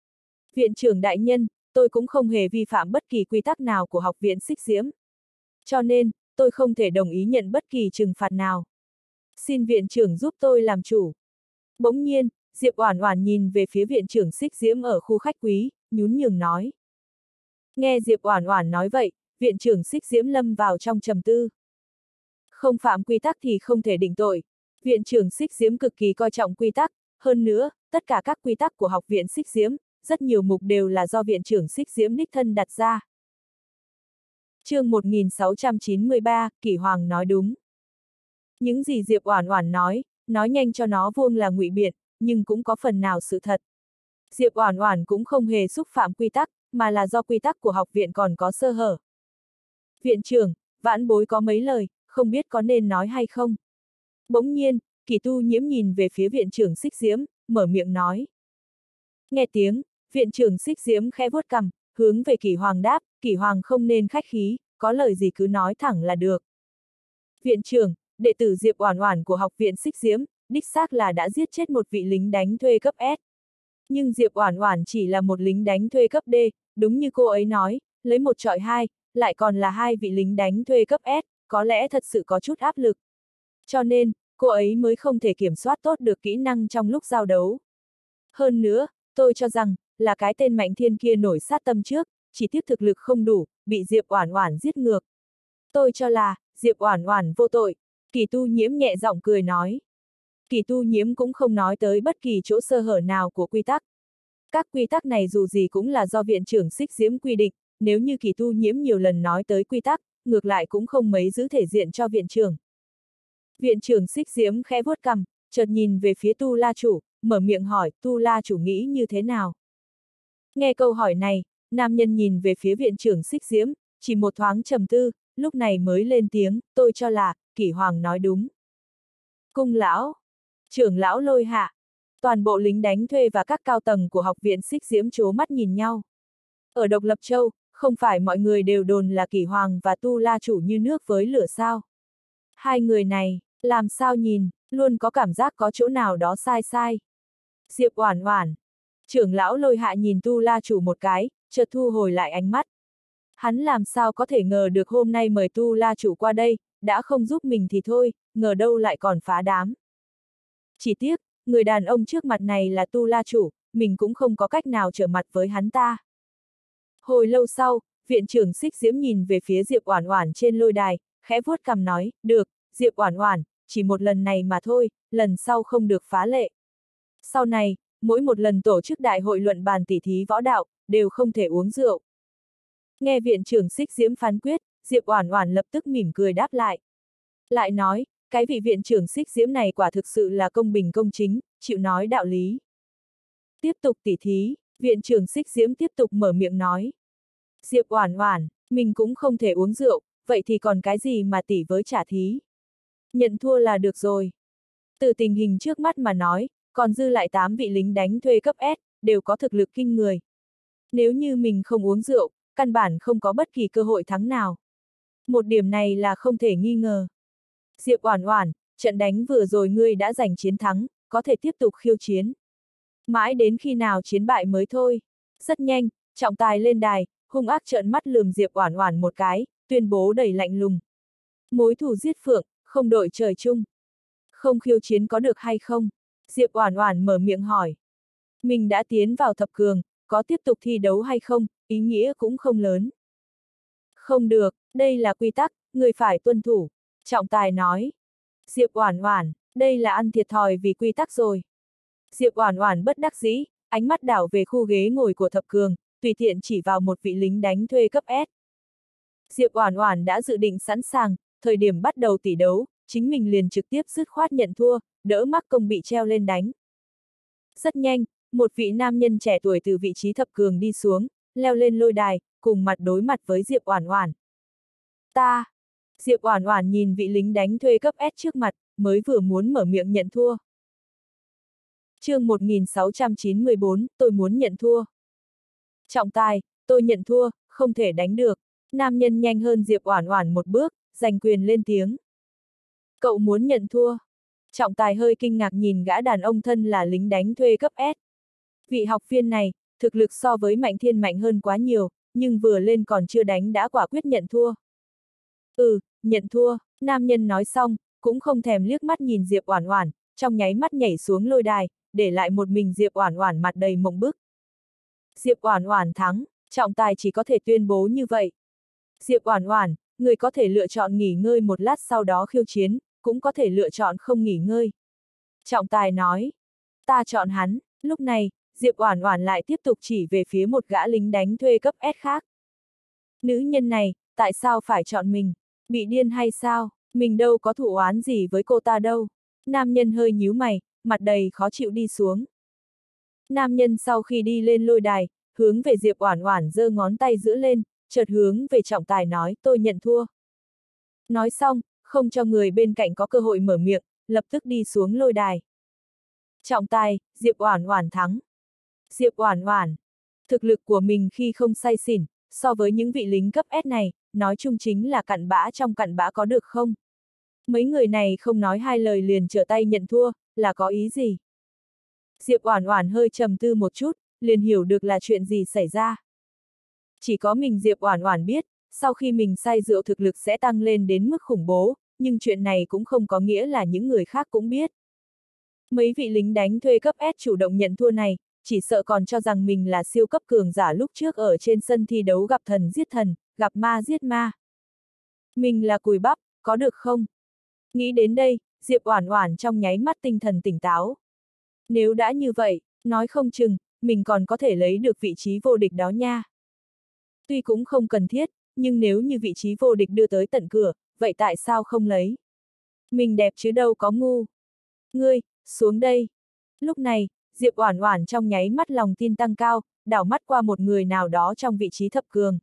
Viện trưởng đại nhân, tôi cũng không hề vi phạm bất kỳ quy tắc nào của học viện Xích Diễm. Cho nên, tôi không thể đồng ý nhận bất kỳ trừng phạt nào. Xin viện trưởng giúp tôi làm chủ. Bỗng nhiên, Diệp Oản Oản nhìn về phía viện trưởng Xích Diễm ở khu khách quý, nhún nhường nói. Nghe Diệp Oản Oản nói vậy, viện trưởng Xích Diễm lâm vào trong trầm tư. Không phạm quy tắc thì không thể định tội. Viện trưởng Xích Diễm cực kỳ coi trọng quy tắc, hơn nữa, tất cả các quy tắc của học viện Xích Diễm, rất nhiều mục đều là do viện trưởng Xích Diễm đích thân đặt ra. Chương 1693, Kỷ Hoàng nói đúng. Những gì Diệp Oản Oản nói nhanh cho nó vuông là ngụy biện, nhưng cũng có phần nào sự thật. Diệp Oản Oản cũng không hề xúc phạm quy tắc, mà là do quy tắc của học viện còn có sơ hở. Viện trưởng, vãn bối có mấy lời, không biết có nên nói hay không. Bỗng nhiên, Kỷ Tu Nhiễm nhìn về phía viện trưởng Xích Diễm, mở miệng nói. Nghe tiếng, viện trưởng Xích Diễm khẽ vuốt cằm, hướng về Kỷ Hoàng đáp, Kỷ Hoàng không nên khách khí, có lời gì cứ nói thẳng là được. Viện trưởng, đệ tử Diệp Oản Oản của học viện Xích Diễm, đích xác là đã giết chết một vị lính đánh thuê cấp S. Nhưng Diệp Oản Oản chỉ là một lính đánh thuê cấp D, đúng như cô ấy nói, lấy một chọi hai, lại còn là hai vị lính đánh thuê cấp S, có lẽ thật sự có chút áp lực. Cho nên, cô ấy mới không thể kiểm soát tốt được kỹ năng trong lúc giao đấu. Hơn nữa, tôi cho rằng, là cái tên Mạnh Thiên kia nổi sát tâm trước, chỉ tiếc thực lực không đủ, bị Diệp Oản Oản giết ngược. Tôi cho là, Diệp Oản Oản vô tội, Kỷ Tu Nhiễm nhẹ giọng cười nói. Kỷ Tu Nhiễm cũng không nói tới bất kỳ chỗ sơ hở nào của quy tắc. Các quy tắc này dù gì cũng là do viện trưởng Xích Diễm quy định, nếu như Kỷ Tu Nhiễm nhiều lần nói tới quy tắc, ngược lại cũng không mấy giữ thể diện cho viện trưởng. Viện trưởng Xích Diễm khẽ vuốt cằm, chợt nhìn về phía Tu La chủ, mở miệng hỏi, Tu La chủ nghĩ như thế nào? Nghe câu hỏi này, nam nhân nhìn về phía viện trưởng Xích Diễm, chỉ một thoáng trầm tư, lúc này mới lên tiếng, tôi cho là, Kỷ Hoàng nói đúng. Cung lão, trưởng lão Lôi Hạ, toàn bộ lính đánh thuê và các cao tầng của học viện Xích Diễm trố mắt nhìn nhau. Ở Độc Lập Châu, không phải mọi người đều đồn là Kỷ Hoàng và Tu La chủ như nước với lửa sao? Hai người này, làm sao nhìn, luôn có cảm giác có chỗ nào đó sai sai. Diệp Oản Oản, trưởng lão Lôi Hạ nhìn Tu La chủ một cái, chợt thu hồi lại ánh mắt. Hắn làm sao có thể ngờ được hôm nay mời Tu La chủ qua đây, đã không giúp mình thì thôi, ngờ đâu lại còn phá đám. Chỉ tiếc, người đàn ông trước mặt này là Tu La chủ, mình cũng không có cách nào trở mặt với hắn ta. Hồi lâu sau, viện trưởng Xích Diễm nhìn về phía Diệp Oản Oản trên lôi đài, khẽ vuốt cằm nói, được, Diệp Oản Oản, chỉ một lần này mà thôi, lần sau không được phá lệ. Sau này, mỗi một lần tổ chức đại hội luận bàn tỉ thí võ đạo, đều không thể uống rượu. Nghe viện trưởng Xích Diễm phán quyết, Diệp Oản Oản lập tức mỉm cười đáp lại. Lại nói, cái vị viện trưởng Xích Diễm này quả thực sự là công bình công chính, chịu nói đạo lý. Tiếp tục tỉ thí, viện trưởng Xích Diễm tiếp tục mở miệng nói. Diệp Oản Oản, mình cũng không thể uống rượu, vậy thì còn cái gì mà tỉ với trả thí? Nhận thua là được rồi. Từ tình hình trước mắt mà nói, còn dư lại 8 vị lính đánh thuê cấp S, đều có thực lực kinh người. Nếu như mình không uống rượu, căn bản không có bất kỳ cơ hội thắng nào. Một điểm này là không thể nghi ngờ. Diệp Oản Oản, trận đánh vừa rồi ngươi đã giành chiến thắng, có thể tiếp tục khiêu chiến. Mãi đến khi nào chiến bại mới thôi. Rất nhanh, trọng tài lên đài, hung ác trợn mắt lườm Diệp Oản Oản một cái, tuyên bố đầy lạnh lùng. Mối thù giết phượng, không đội trời chung. Không khiêu chiến có được hay không? Diệp Oản Oản mở miệng hỏi. Mình đã tiến vào thập cường, có tiếp tục thi đấu hay không, ý nghĩa cũng không lớn. Không được, đây là quy tắc, người phải tuân thủ. Trọng tài nói. Diệp Oản Oản, đây là ăn thiệt thòi vì quy tắc rồi. Diệp Oản Oản bất đắc dĩ, ánh mắt đảo về khu ghế ngồi của thập cường, tùy tiện chỉ vào một vị lính đánh thuê cấp S. Diệp Oản Oản đã dự định sẵn sàng, thời điểm bắt đầu tỷ đấu, chính mình liền trực tiếp dứt khoát nhận thua, đỡ mắc công bị treo lên đánh. Rất nhanh, một vị nam nhân trẻ tuổi từ vị trí thập cường đi xuống, leo lên lôi đài, cùng mặt đối mặt với Diệp Oản Oản. Ta! Diệp Oản Oản nhìn vị lính đánh thuê cấp S trước mặt, mới vừa muốn mở miệng nhận thua. Chương 1694, tôi muốn nhận thua. Trọng tài, tôi nhận thua, không thể đánh được. Nam nhân nhanh hơn Diệp Oản Oản một bước, giành quyền lên tiếng. Cậu muốn nhận thua? Trọng tài hơi kinh ngạc nhìn gã đàn ông thân là lính đánh thuê cấp S. Vị học viên này, thực lực so với Mạnh Thiên mạnh hơn quá nhiều, nhưng vừa lên còn chưa đánh đã quả quyết nhận thua. Nhận thua, nam nhân nói xong, cũng không thèm liếc mắt nhìn Diệp Oản Oản, trong nháy mắt nhảy xuống lôi đài, để lại một mình Diệp Oản Oản mặt đầy mộng bức. Diệp Oản Oản thắng, trọng tài chỉ có thể tuyên bố như vậy. Diệp Oản Oản, người có thể lựa chọn nghỉ ngơi một lát sau đó khiêu chiến, cũng có thể lựa chọn không nghỉ ngơi. Trọng tài nói, ta chọn hắn. Lúc này, Diệp Oản Oản lại tiếp tục chỉ về phía một gã lính đánh thuê cấp S khác. Nữ nhân này, tại sao phải chọn mình? Bị điên hay sao? Mình đâu có thù oán gì với cô ta đâu. Nam nhân hơi nhíu mày, mặt đầy khó chịu đi xuống. Nam nhân sau khi đi lên lôi đài, hướng về Diệp Oản Oản giơ ngón tay giữa lên, chợt hướng về trọng tài nói tôi nhận thua. Nói xong, không cho người bên cạnh có cơ hội mở miệng, lập tức đi xuống lôi đài. Trọng tài, Diệp Oản Oản thắng. Diệp Oản Oản, thực lực của mình khi không say xỉn, so với những vị lính cấp S này, nói chung chính là cặn bã trong cặn bã có được không? Mấy người này không nói hai lời liền trở tay nhận thua, là có ý gì? Diệp Oản Oản hơi trầm tư một chút, liền hiểu được là chuyện gì xảy ra. Chỉ có mình Diệp Oản Oản biết, sau khi mình say rượu thực lực sẽ tăng lên đến mức khủng bố, nhưng chuyện này cũng không có nghĩa là những người khác cũng biết. Mấy vị lính đánh thuê cấp S chủ động nhận thua này, chỉ sợ còn cho rằng mình là siêu cấp cường giả lúc trước ở trên sân thi đấu gặp thần giết thần, gặp ma giết ma. Mình là cùi bắp, có được không? Nghĩ đến đây, Diệp Oản Oản trong nháy mắt tinh thần tỉnh táo. Nếu đã như vậy, nói không chừng, mình còn có thể lấy được vị trí vô địch đó nha. Tuy cũng không cần thiết, nhưng nếu như vị trí vô địch đưa tới tận cửa, vậy tại sao không lấy? Mình đẹp chứ đâu có ngu. Ngươi, xuống đây. Lúc này, Diệp Oản Oản trong nháy mắt lòng tin tăng cao, đảo mắt qua một người nào đó trong vị trí thập cường.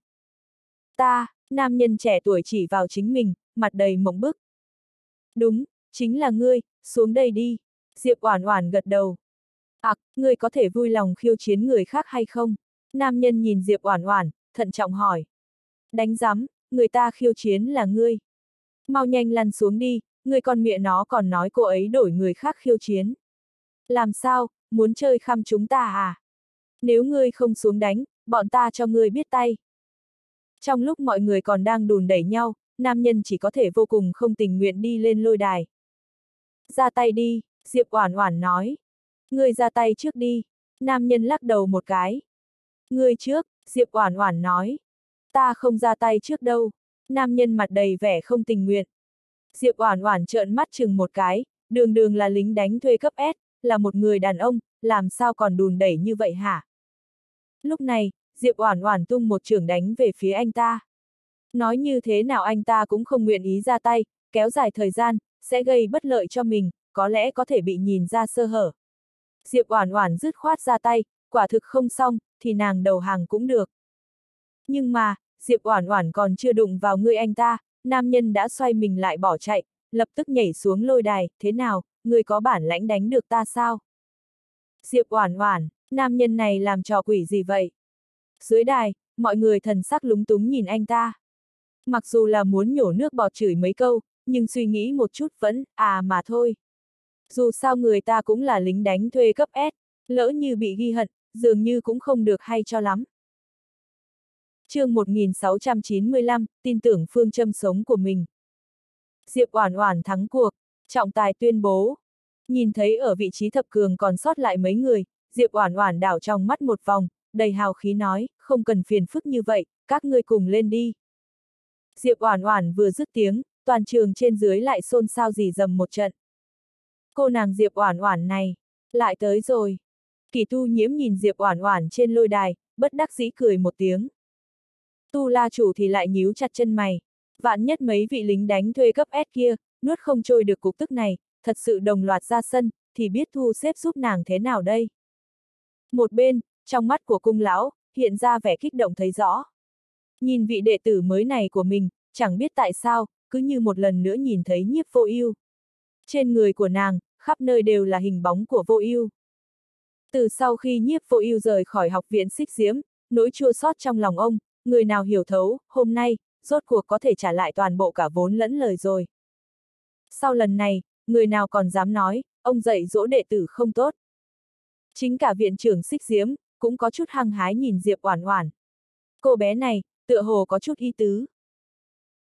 Ta, nam nhân trẻ tuổi chỉ vào chính mình, mặt đầy mộng bức. Đúng, chính là ngươi, xuống đây đi. Diệp Oản Oản gật đầu. Ngươi có thể vui lòng khiêu chiến người khác hay không? Nam nhân nhìn Diệp Oản Oản, thận trọng hỏi. Đánh rắm, người ta khiêu chiến là ngươi. Mau nhanh lăn xuống đi, ngươi con mẹ nó còn nói cô ấy đổi người khác khiêu chiến. Làm sao, muốn chơi khăm chúng ta à? Nếu ngươi không xuống đánh, bọn ta cho ngươi biết tay. Trong lúc mọi người còn đang đùn đẩy nhau, nam nhân chỉ có thể vô cùng không tình nguyện đi lên lôi đài. Ra tay đi, Diệp Oản Oản nói. Ngươi ra tay trước đi. Nam nhân lắc đầu một cái. Ngươi trước, Diệp Oản Oản nói. Ta không ra tay trước đâu. Nam nhân mặt đầy vẻ không tình nguyện. Diệp Oản Oản trợn mắt chừng một cái, đường đường là lính đánh thuê cấp S, là một người đàn ông, làm sao còn đùn đẩy như vậy hả? Lúc này, Diệp Oản Oản tung một chưởng đánh về phía anh ta. Nói như thế nào anh ta cũng không nguyện ý ra tay, kéo dài thời gian, sẽ gây bất lợi cho mình, có lẽ có thể bị nhìn ra sơ hở. Diệp Oản Oản dứt khoát ra tay, quả thực không xong, thì nàng đầu hàng cũng được. Nhưng mà, Diệp Oản Oản còn chưa đụng vào người anh ta, nam nhân đã xoay mình lại bỏ chạy, lập tức nhảy xuống lôi đài, thế nào, ngươi có bản lãnh đánh được ta sao? Diệp Oản Oản, nam nhân này làm trò quỷ gì vậy? Dưới đài, mọi người thần sắc lúng túng nhìn anh ta. Mặc dù là muốn nhổ nước bọt chửi mấy câu, nhưng suy nghĩ một chút vẫn, mà thôi. Dù sao người ta cũng là lính đánh thuê cấp S, lỡ như bị ghi hận, dường như cũng không được hay cho lắm. Chương 1695, tin tưởng phương châm sống của mình. Diệp Oản Oản thắng cuộc, trọng tài tuyên bố. Nhìn thấy ở vị trí thập cường còn sót lại mấy người, Diệp Oản Oản đảo trong mắt một vòng, đầy hào khí nói, không cần phiền phức như vậy, các ngươi cùng lên đi. Diệp Oản Oản vừa dứt tiếng, toàn trường trên dưới lại xôn xao rì rầm một trận. Cô nàng Diệp Oản Oản này, lại tới rồi. Kỳ Tu Nhiễm nhìn Diệp Oản Oản trên lôi đài, bất đắc dĩ cười một tiếng. Tu La chủ thì lại nhíu chặt chân mày. Vạn nhất mấy vị lính đánh thuê cấp S kia, nuốt không trôi được cục tức này, thật sự đồng loạt ra sân, thì biết thu xếp giúp nàng thế nào đây? Một bên, trong mắt của cung lão, hiện ra vẻ kích động thấy rõ. Nhìn vị đệ tử mới này của mình, chẳng biết tại sao, cứ như một lần nữa nhìn thấy Nhiếp Vô Ưu. Trên người của nàng, khắp nơi đều là hình bóng của Vô Ưu. Từ sau khi Nhiếp Vô Ưu rời khỏi học viện Xích Diễm, nỗi chua xót trong lòng ông, người nào hiểu thấu, hôm nay, rốt cuộc có thể trả lại toàn bộ cả vốn lẫn lời rồi. Sau lần này, người nào còn dám nói, ông dạy dỗ đệ tử không tốt. Chính cả viện trưởng Xích Diễm, cũng có chút hăng hái nhìn Diệp Oản Oản. Cô bé này, tựa hồ có chút ý tứ.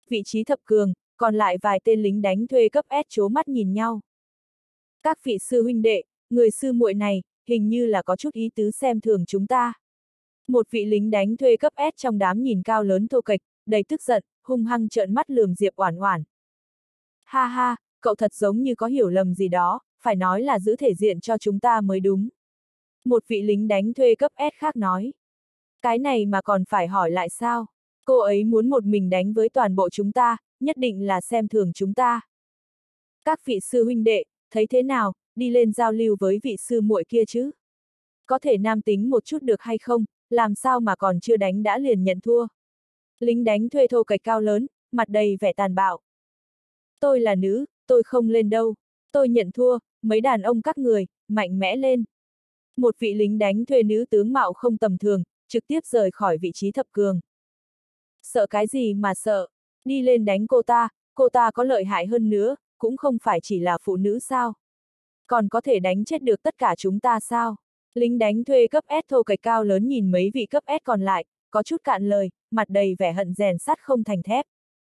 vị trí thập cường, còn lại vài tên lính đánh thuê cấp S trố mắt nhìn nhau. Các vị sư huynh đệ, người sư muội này, hình như là có chút ý tứ xem thường chúng ta. Một vị lính đánh thuê cấp S trong đám nhìn cao lớn thô kệch, đầy tức giận, hung hăng trợn mắt lườm Diệp Oản Oản. Ha ha, cậu thật giống như có hiểu lầm gì đó, phải nói là giữ thể diện cho chúng ta mới đúng. Một vị lính đánh thuê cấp S khác nói. Cái này mà còn phải hỏi lại sao? Cô ấy muốn một mình đánh với toàn bộ chúng ta, nhất định là xem thường chúng ta. Các vị sư huynh đệ, thấy thế nào, đi lên giao lưu với vị sư muội kia chứ? Có thể nam tính một chút được hay không, làm sao mà còn chưa đánh đã liền nhận thua? Lính đánh thuê thô kệch cao lớn, mặt đầy vẻ tàn bạo. Tôi là nữ, tôi không lên đâu. Tôi nhận thua, mấy đàn ông các người, mạnh mẽ lên. Một vị lính đánh thuê nữ tướng mạo không tầm thường, trực tiếp rời khỏi vị trí thập cường. Sợ cái gì mà sợ, đi lên đánh cô ta có lợi hại hơn nữa, cũng không phải chỉ là phụ nữ sao. Còn có thể đánh chết được tất cả chúng ta sao? Lính đánh thuê cấp S thô kệch cao lớn nhìn mấy vị cấp S còn lại, có chút cạn lời, mặt đầy vẻ hận rèn sắt không thành thép.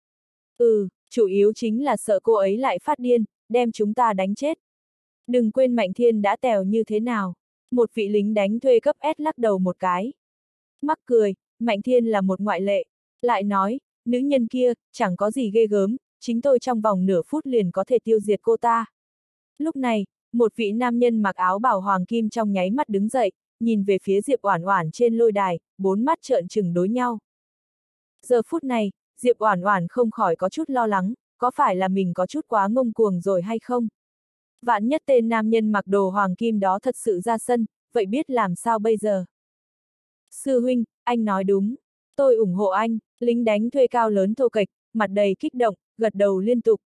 Chủ yếu chính là sợ cô ấy lại phát điên, đem chúng ta đánh chết. Đừng quên Mạnh Thiên đã tèo như thế nào. Một vị lính đánh thuê cấp S lắc đầu một cái. Mắc cười, Mạnh Thiên là một ngoại lệ. Lại nói, nữ nhân kia, chẳng có gì ghê gớm, chính tôi trong vòng nửa phút liền có thể tiêu diệt cô ta. Lúc này, một vị nam nhân mặc áo bào hoàng kim trong nháy mắt đứng dậy, nhìn về phía Diệp Oản Oản trên lôi đài, bốn mắt trợn trừng đối nhau. Giờ phút này, Diệp Oản Oản không khỏi có chút lo lắng, có phải là mình có chút quá ngông cuồng rồi hay không? Vạn nhất tên nam nhân mặc đồ hoàng kim đó thật sự ra sân, vậy biết làm sao bây giờ? Sư huynh, anh nói đúng. Tôi ủng hộ anh, lính đánh thuê cao lớn thô kệch, mặt đầy kích động, gật đầu liên tục.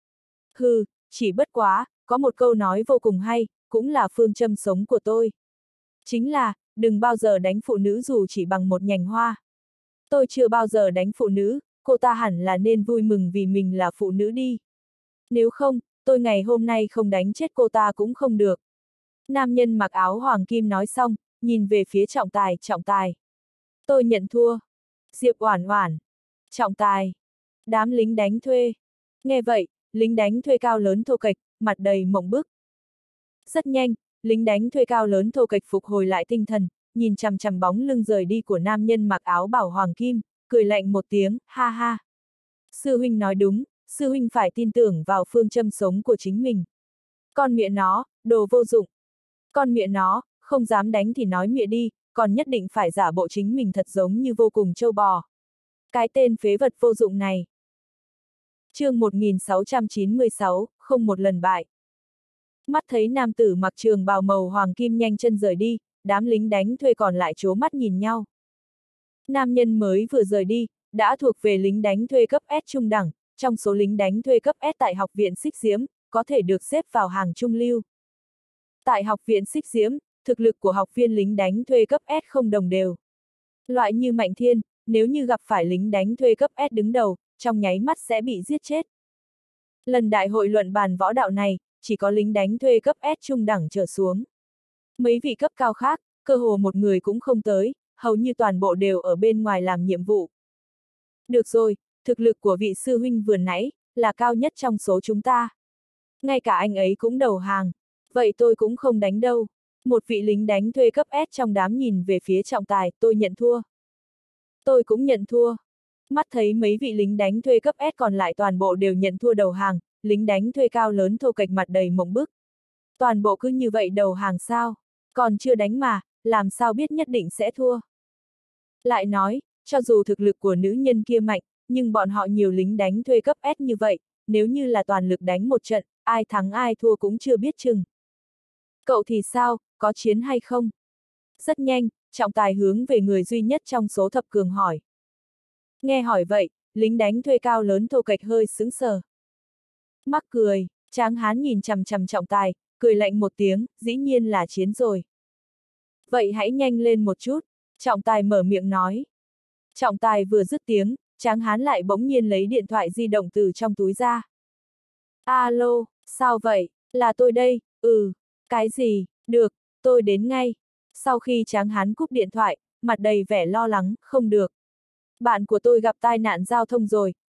Hừ, chỉ bất quá, có một câu nói vô cùng hay, cũng là phương châm sống của tôi. Chính là, đừng bao giờ đánh phụ nữ dù chỉ bằng một nhành hoa. Tôi chưa bao giờ đánh phụ nữ, cô ta hẳn là nên vui mừng vì mình là phụ nữ đi. Nếu không, tôi ngày hôm nay không đánh chết cô ta cũng không được. Nam nhân mặc áo hoàng kim nói xong, nhìn về phía trọng tài. Tôi nhận thua. Diệp Oản Oản. Trọng tài. Đám lính đánh thuê. Nghe vậy, lính đánh thuê cao lớn thô kệch, mặt đầy mộng bức. Rất nhanh, lính đánh thuê cao lớn thô kệch phục hồi lại tinh thần, nhìn chằm chằm bóng lưng rời đi của nam nhân mặc áo bảo hoàng kim, cười lạnh một tiếng, ha ha. Sư huynh nói đúng, sư huynh phải tin tưởng vào phương châm sống của chính mình. Con mẹ nó, đồ vô dụng. Con mẹ nó, không dám đánh thì nói mẹ đi, còn nhất định phải giả bộ chính mình thật giống như vô cùng trâu bò. Cái tên phế vật vô dụng này. Chương 1696, không một lần bại. Mắt thấy nam tử mặc trường bào màu hoàng kim nhanh chân rời đi, đám lính đánh thuê còn lại trố mắt nhìn nhau. Nam nhân mới vừa rời đi, đã thuộc về lính đánh thuê cấp S trung đẳng, trong số lính đánh thuê cấp S tại học viện Xích Diễm, có thể được xếp vào hàng trung lưu. Tại học viện Xích Diễm, thực lực của học viên lính đánh thuê cấp S không đồng đều. Loại như Mạnh Thiên, nếu như gặp phải lính đánh thuê cấp S đứng đầu, trong nháy mắt sẽ bị giết chết. Lần đại hội luận bàn võ đạo này, chỉ có lính đánh thuê cấp S trung đẳng trở xuống. Mấy vị cấp cao khác, cơ hồ một người cũng không tới, hầu như toàn bộ đều ở bên ngoài làm nhiệm vụ. Được rồi, thực lực của vị sư huynh vừa nãy, là cao nhất trong số chúng ta. Ngay cả anh ấy cũng đầu hàng. Vậy tôi cũng không đánh đâu. Một vị lính đánh thuê cấp S trong đám nhìn về phía trọng tài, tôi nhận thua. Tôi cũng nhận thua. Mắt thấy mấy vị lính đánh thuê cấp S còn lại toàn bộ đều nhận thua đầu hàng, lính đánh thuê cao lớn thô kệch mặt đầy mộng bức. Toàn bộ cứ như vậy đầu hàng sao? Còn chưa đánh mà, làm sao biết nhất định sẽ thua? Lại nói, cho dù thực lực của nữ nhân kia mạnh, nhưng bọn họ nhiều lính đánh thuê cấp S như vậy, nếu như là toàn lực đánh một trận, ai thắng ai thua cũng chưa biết chừng. Cậu thì sao, có chiến hay không? Rất nhanh, trọng tài hướng về người duy nhất trong số thập cường hỏi. Nghe hỏi vậy, lính đánh thuê cao lớn thô kệch hơi sững sờ. Mắc cười, tráng hán nhìn chằm chằm trọng tài, cười lạnh một tiếng, dĩ nhiên là chiến rồi. Vậy hãy nhanh lên một chút, trọng tài mở miệng nói. Trọng tài vừa dứt tiếng, tráng hán lại bỗng nhiên lấy điện thoại di động từ trong túi ra. Alo, sao vậy, là tôi đây, cái gì, được, tôi đến ngay. Sau khi tráng hán cúp điện thoại, mặt đầy vẻ lo lắng, không được. Bạn của tôi gặp tai nạn giao thông rồi,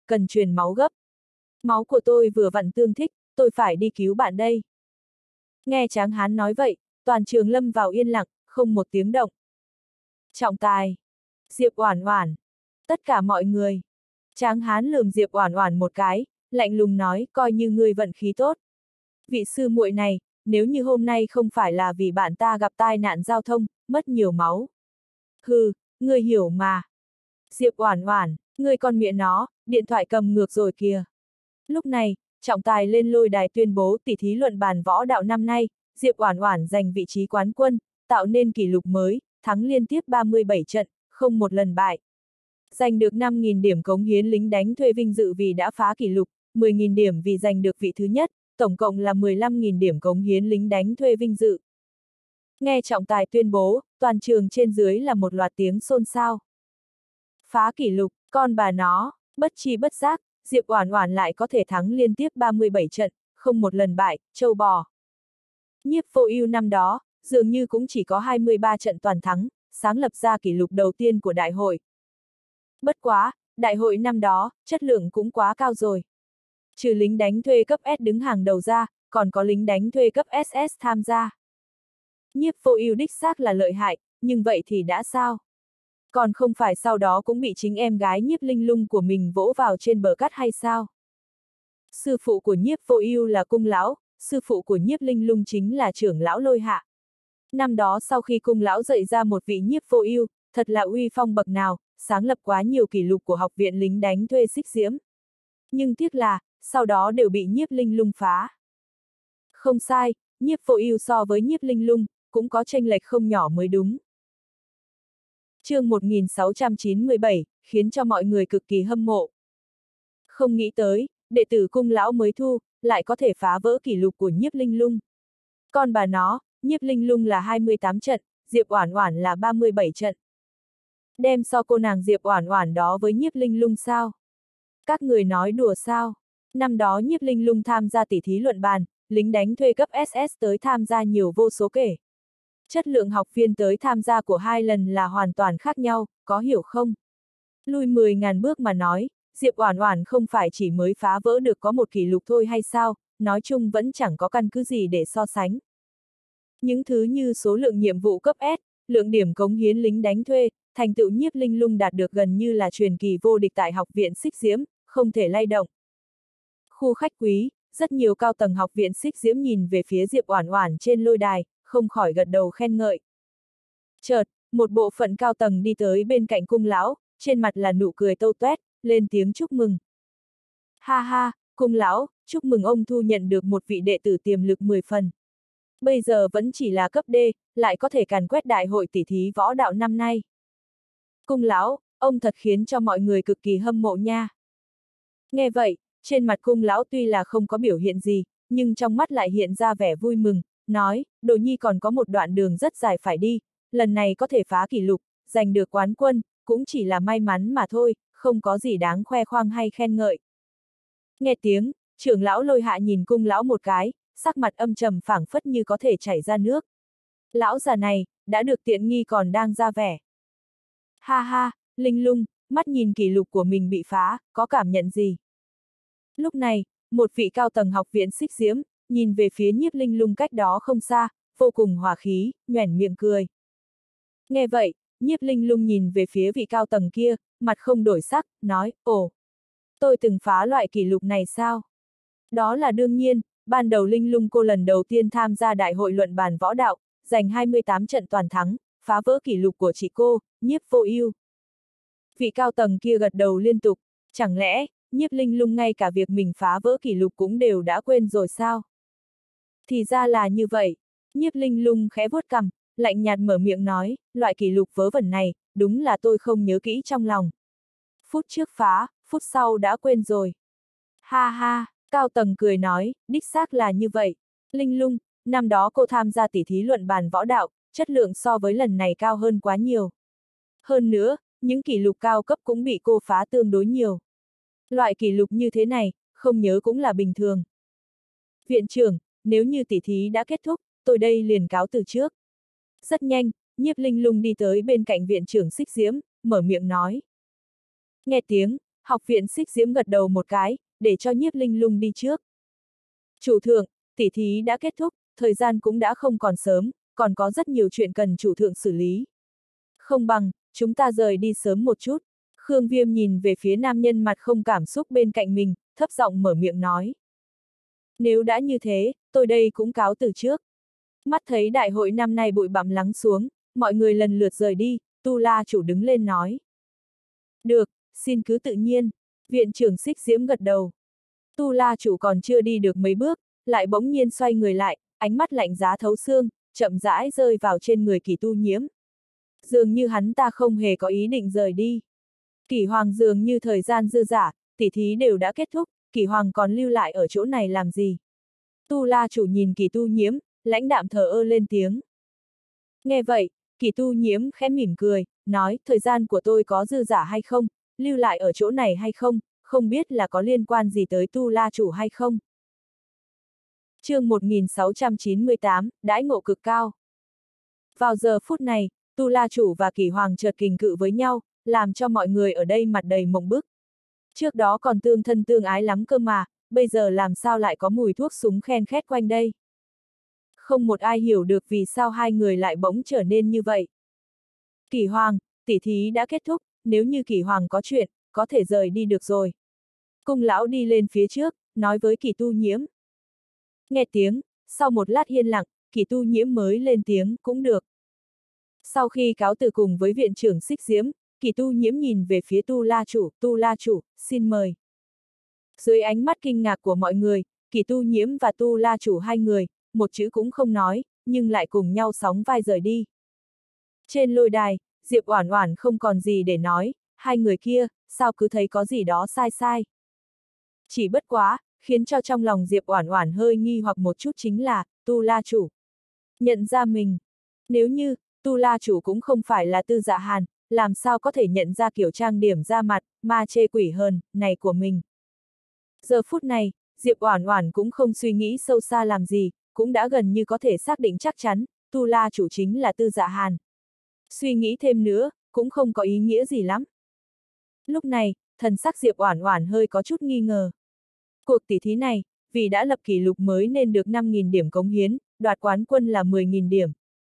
cần truyền máu gấp. Máu của tôi vừa vặn tương thích, tôi phải đi cứu bạn đây. Nghe Tráng Hán nói vậy, toàn trường lâm vào yên lặng, không một tiếng động. Trọng tài. Diệp Oản Oản. Tất cả mọi người. Tráng Hán lườm Diệp Oản Oản một cái, lạnh lùng nói, coi như ngươi vận khí tốt. Vị sư muội này, nếu như hôm nay không phải là vì bạn ta gặp tai nạn giao thông, mất nhiều máu. Hừ, ngươi hiểu mà. Diệp Oản Oản, ngươi con mẹ nó, điện thoại cầm ngược rồi kìa. Lúc này, trọng tài lên lôi đài tuyên bố tỷ thí luận bàn võ đạo năm nay, Diệp Oản Oản giành vị trí quán quân, tạo nên kỷ lục mới, thắng liên tiếp 37 trận, không một lần bại. Giành được 5.000 điểm cống hiến lính đánh thuê vinh dự vì đã phá kỷ lục, 10.000 điểm vì giành được vị thứ nhất, tổng cộng là 15.000 điểm cống hiến lính đánh thuê vinh dự. Nghe trọng tài tuyên bố, toàn trường trên dưới là một loạt tiếng xôn xao. Phá kỷ lục, con bà nó, bất tri bất giác, Diệp Oản Oản lại có thể thắng liên tiếp 37 trận, không một lần bại, trâu bò. Nhiếp Vô Ưu năm đó, dường như cũng chỉ có 23 trận toàn thắng, sáng lập ra kỷ lục đầu tiên của đại hội. Bất quá, đại hội năm đó, chất lượng cũng quá cao rồi. Trừ lính đánh thuê cấp S đứng hàng đầu ra, còn có lính đánh thuê cấp SS tham gia. Nhiếp Vô Ưu đích xác là lợi hại, nhưng vậy thì đã sao? Còn không phải sau đó cũng bị chính em gái Nhiếp Linh Lung của mình vỗ vào trên bờ cát hay sao? Sư phụ của Nhiếp Vô Ưu là Cung lão, sư phụ của Nhiếp Linh Lung chính là trưởng lão Lôi Hạ. Năm đó sau khi Cung lão dạy ra một vị Nhiếp Vô Ưu, thật là uy phong bậc nào, sáng lập quá nhiều kỷ lục của học viện lính đánh thuê Xích Diễm. Nhưng tiếc là, sau đó đều bị Nhiếp Linh Lung phá. Không sai, Nhiếp Vô Ưu so với Nhiếp Linh Lung, cũng có chênh lệch không nhỏ mới đúng. Chương 1697, khiến cho mọi người cực kỳ hâm mộ. Không nghĩ tới, đệ tử Cung lão mới thu, lại có thể phá vỡ kỷ lục của Nhiếp Linh Lung. Con bà nó, Nhiếp Linh Lung là 28 trận, Diệp Oản Oản là 37 trận. Đem so cô nàng Diệp Oản Oản đó với Nhiếp Linh Lung sao? Các người nói đùa sao? Năm đó Nhiếp Linh Lung tham gia tỷ thí luận bàn, lính đánh thuê cấp SS tới tham gia nhiều vô số kể. Chất lượng học viên tới tham gia của hai lần là hoàn toàn khác nhau, có hiểu không? Lui 10.000 bước mà nói, Diệp Oản Oản không phải chỉ mới phá vỡ được có một kỷ lục thôi hay sao, nói chung vẫn chẳng có căn cứ gì để so sánh. Những thứ như số lượng nhiệm vụ cấp S, lượng điểm cống hiến lính đánh thuê, thành tựu Nhiếp Linh Lung đạt được gần như là truyền kỳ vô địch tại học viện Xích Diễm, không thể lay động. Khu khách quý, rất nhiều cao tầng học viện Xích Diễm nhìn về phía Diệp Oản Oản trên lôi đài, không khỏi gật đầu khen ngợi. Chợt, một bộ phận cao tầng đi tới bên cạnh Cung lão, trên mặt là nụ cười tâu toét, lên tiếng chúc mừng. Ha ha, Cung lão, chúc mừng ông thu nhận được một vị đệ tử tiềm lực 10 phần. Bây giờ vẫn chỉ là cấp D, lại có thể càn quét đại hội tỷ thí võ đạo năm nay. Cung lão, ông thật khiến cho mọi người cực kỳ hâm mộ nha. Nghe vậy, trên mặt Cung lão tuy là không có biểu hiện gì, nhưng trong mắt lại hiện ra vẻ vui mừng, nói, Đồ Nhi còn có một đoạn đường rất dài phải đi, lần này có thể phá kỷ lục, giành được quán quân, cũng chỉ là may mắn mà thôi, không có gì đáng khoe khoang hay khen ngợi. Nghe tiếng, trưởng lão Lôi Hạ nhìn Cung lão một cái, sắc mặt âm trầm phảng phất như có thể chảy ra nước. Lão già này, đã được tiện nghi còn đang ra vẻ. Ha ha, Linh Lung, mắt nhìn kỷ lục của mình bị phá, có cảm nhận gì? Lúc này, một vị cao tầng học viện Xích Diễm, nhìn về phía Nhiếp Linh Lung cách đó không xa, vô cùng hòa khí, nhoẻn miệng cười. Nghe vậy, Nhiếp Linh Lung nhìn về phía vị cao tầng kia, mặt không đổi sắc, nói, ồ, tôi từng phá loại kỷ lục này sao? Đó là đương nhiên, ban đầu Linh Lung cô lần đầu tiên tham gia đại hội luận bàn võ đạo, giành 28 trận toàn thắng, phá vỡ kỷ lục của chị cô, Nhiếp Vô Ưu. Vị cao tầng kia gật đầu liên tục, chẳng lẽ, Nhiếp Linh Lung ngay cả việc mình phá vỡ kỷ lục cũng đều đã quên rồi sao? Thì ra là như vậy, Nhiếp Linh Lung khẽ vuốt cằm, lạnh nhạt mở miệng nói, loại kỷ lục vớ vẩn này, đúng là tôi không nhớ kỹ trong lòng. Phút trước phá, phút sau đã quên rồi. Ha ha, cao tầng cười nói, đích xác là như vậy. Linh Lung, năm đó cô tham gia tỷ thí luận bàn võ đạo, chất lượng so với lần này cao hơn quá nhiều. Hơn nữa, những kỷ lục cao cấp cũng bị cô phá tương đối nhiều. Loại kỷ lục như thế này, không nhớ cũng là bình thường. Viện trưởng, nếu như tỷ thí đã kết thúc, tôi đây liền cáo từ trước. Rất nhanh, Nhiếp Linh Lung đi tới bên cạnh viện trưởng Xích Diễm, mở miệng nói. Nghe tiếng, Học viện Xích Diễm gật đầu một cái, để cho Nhiếp Linh Lung đi trước. Chủ thượng, tỉ thí đã kết thúc, thời gian cũng đã không còn sớm, còn có rất nhiều chuyện cần chủ thượng xử lý. Không bằng, chúng ta rời đi sớm một chút. Khương Viêm nhìn về phía nam nhân mặt không cảm xúc bên cạnh mình, thấp giọng mở miệng nói. Nếu đã như thế, tôi đây cũng cáo từ trước. Mắt thấy đại hội năm nay bụi bặm lắng xuống, mọi người lần lượt rời đi, Tu La chủ đứng lên nói. Được, xin cứ tự nhiên. Viện trưởng Xích Diễm gật đầu. Tu La chủ còn chưa đi được mấy bước, lại bỗng nhiên xoay người lại, ánh mắt lạnh giá thấu xương, chậm rãi rơi vào trên người Kỷ Tu Nhiễm. Dường như hắn ta không hề có ý định rời đi. Kỷ Hoàng dường như thời gian dư dả, tỉ thí đều đã kết thúc, Kỷ Hoàng còn lưu lại ở chỗ này làm gì? Tu La chủ nhìn Kỷ Tu Nhiễm, lãnh đạm thờ ơ lên tiếng. Nghe vậy, Kỷ Tu Nhiễm khẽ mỉm cười, nói, thời gian của tôi có dư dả hay không, lưu lại ở chỗ này hay không, không biết là có liên quan gì tới Tu La chủ hay không. Chương 1698, đãi ngộ cực cao. Vào giờ phút này, Tu La chủ và Kỷ Hoàng chợt kình cự với nhau, làm cho mọi người ở đây mặt đầy mộng bức. Trước đó còn tương thân tương ái lắm cơ mà, bây giờ làm sao lại có mùi thuốc súng khen khét quanh đây. Không một ai hiểu được vì sao hai người lại bỗng trở nên như vậy. Kỷ Hoàng, tỉ thí đã kết thúc, nếu như Kỷ Hoàng có chuyện, có thể rời đi được rồi. Cung lão đi lên phía trước, nói với Kỷ Tu Nhiễm. Nghe tiếng, sau một lát yên lặng, Kỷ Tu Nhiễm mới lên tiếng, cũng được. Sau khi cáo từ cùng với viện trưởng Xích Diễm, Kỷ Tu Nhiễm nhìn về phía Tu La chủ, xin mời. Dưới ánh mắt kinh ngạc của mọi người, Kỷ Tu Nhiễm và Tu La chủ hai người, một chữ cũng không nói, nhưng lại cùng nhau sóng vai rời đi. Trên lôi đài, Diệp Oản Oản không còn gì để nói, hai người kia, sao cứ thấy có gì đó sai sai. Chỉ bất quá, khiến cho trong lòng Diệp Oản Oản hơi nghi hoặc một chút chính là, Tu La chủ nhận ra mình. Nếu như, Tu La chủ cũng không phải là Tư Dạ Hàn, làm sao có thể nhận ra kiểu trang điểm da mặt, ma chê quỷ hờn, này của mình. Giờ phút này, Diệp Oản Oản cũng không suy nghĩ sâu xa làm gì, cũng đã gần như có thể xác định chắc chắn, Tu La chủ chính là Tư Dạ Hàn. Suy nghĩ thêm nữa, cũng không có ý nghĩa gì lắm. Lúc này, thần sắc Diệp Oản Oản hơi có chút nghi ngờ. Cuộc tỷ thí này, vì đã lập kỷ lục mới nên được 5.000 điểm cống hiến, đoạt quán quân là 10.000 điểm.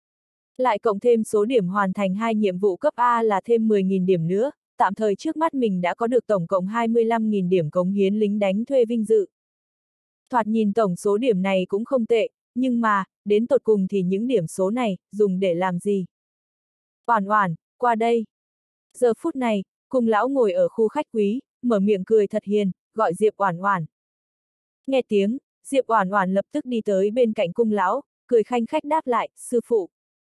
Lại cộng thêm số điểm hoàn thành 2 nhiệm vụ cấp A là thêm 10.000 điểm nữa, tạm thời trước mắt mình đã có được tổng cộng 25.000 điểm cống hiến lính đánh thuê vinh dự. Thoạt nhìn tổng số điểm này cũng không tệ, nhưng mà, đến tột cùng thì những điểm số này, dùng để làm gì? Oản Oản, qua đây. Giờ phút này, Cung lão ngồi ở khu khách quý, mở miệng cười thật hiền, gọi Diệp Oản Oản. Nghe tiếng, Diệp Oản Oản lập tức đi tới bên cạnh Cung lão, cười khanh khách đáp lại, sư phụ.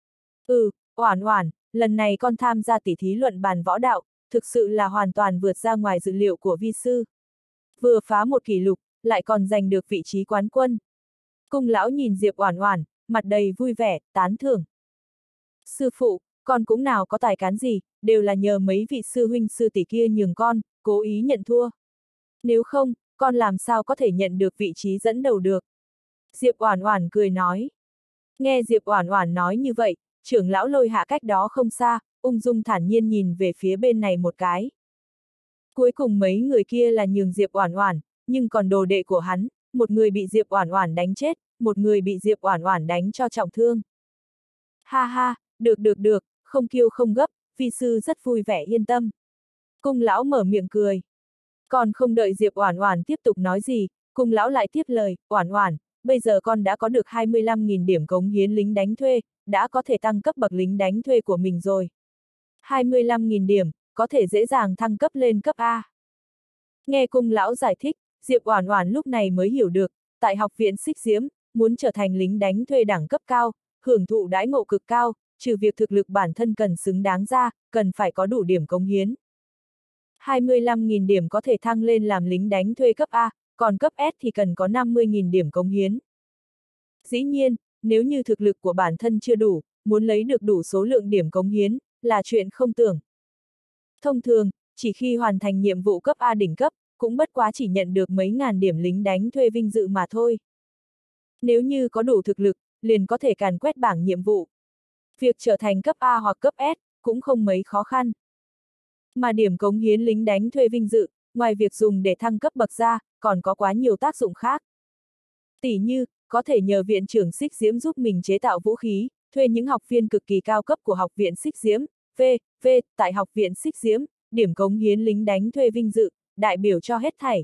Oản Oản, lần này con tham gia tỷ thí luận bàn võ đạo, thực sự là hoàn toàn vượt ra ngoài dự liệu của vi sư. Vừa phá một kỷ lục, lại còn giành được vị trí quán quân. Cung lão nhìn Diệp Oản Oản, mặt đầy vui vẻ, tán thưởng. Sư phụ, con cũng nào có tài cán gì, đều là nhờ mấy vị sư huynh sư tỷ kia nhường con, cố ý nhận thua. Nếu không, con làm sao có thể nhận được vị trí dẫn đầu được. Diệp Oản Oản cười nói. Nghe Diệp Oản Oản nói như vậy, trưởng lão Lôi Hạ cách đó không xa, ung dung thản nhiên nhìn về phía bên này một cái. Cuối cùng mấy người kia là nhường Diệp Oản Oản, nhưng còn đồ đệ của hắn, một người bị Diệp Oản Oản đánh chết, một người bị Diệp Oản Oản đánh cho trọng thương. Ha ha, được, không kiêu không gấp, vi sư rất vui vẻ yên tâm. Cung lão mở miệng cười. Còn không đợi Diệp Oản Oản tiếp tục nói gì, cung lão lại tiếp lời, Oản Oản, bây giờ con đã có được 25.000 điểm cống hiến lính đánh thuê, đã có thể tăng cấp bậc lính đánh thuê của mình rồi. 25.000 điểm, có thể dễ dàng thăng cấp lên cấp A. Nghe cung lão giải thích, Diệp Oản Oản lúc này mới hiểu được, tại học viện Xích Diễm, muốn trở thành lính đánh thuê đẳng cấp cao, hưởng thụ đãi ngộ cực cao, trừ việc thực lực bản thân cần xứng đáng ra, cần phải có đủ điểm cống hiến. 25.000 điểm có thể thăng lên làm lính đánh thuê cấp A, còn cấp S thì cần có 50.000 điểm cống hiến. Dĩ nhiên, nếu như thực lực của bản thân chưa đủ, muốn lấy được đủ số lượng điểm cống hiến, là chuyện không tưởng. Thông thường, chỉ khi hoàn thành nhiệm vụ cấp A đỉnh cấp, cũng bất quá chỉ nhận được mấy ngàn điểm lính đánh thuê vinh dự mà thôi. Nếu như có đủ thực lực, liền có thể càn quét bảng nhiệm vụ. Việc trở thành cấp A hoặc cấp S, cũng không mấy khó khăn. Mà điểm cống hiến lính đánh thuê vinh dự, ngoài việc dùng để thăng cấp bậc ra, còn có quá nhiều tác dụng khác. Tỉ như, có thể nhờ viện trưởng Xích Diễm giúp mình chế tạo vũ khí, thuê những học viên cực kỳ cao cấp của học viện Xích Diễm, tại học viện Xích Diễm, điểm cống hiến lính đánh thuê vinh dự, đại biểu cho hết thảy.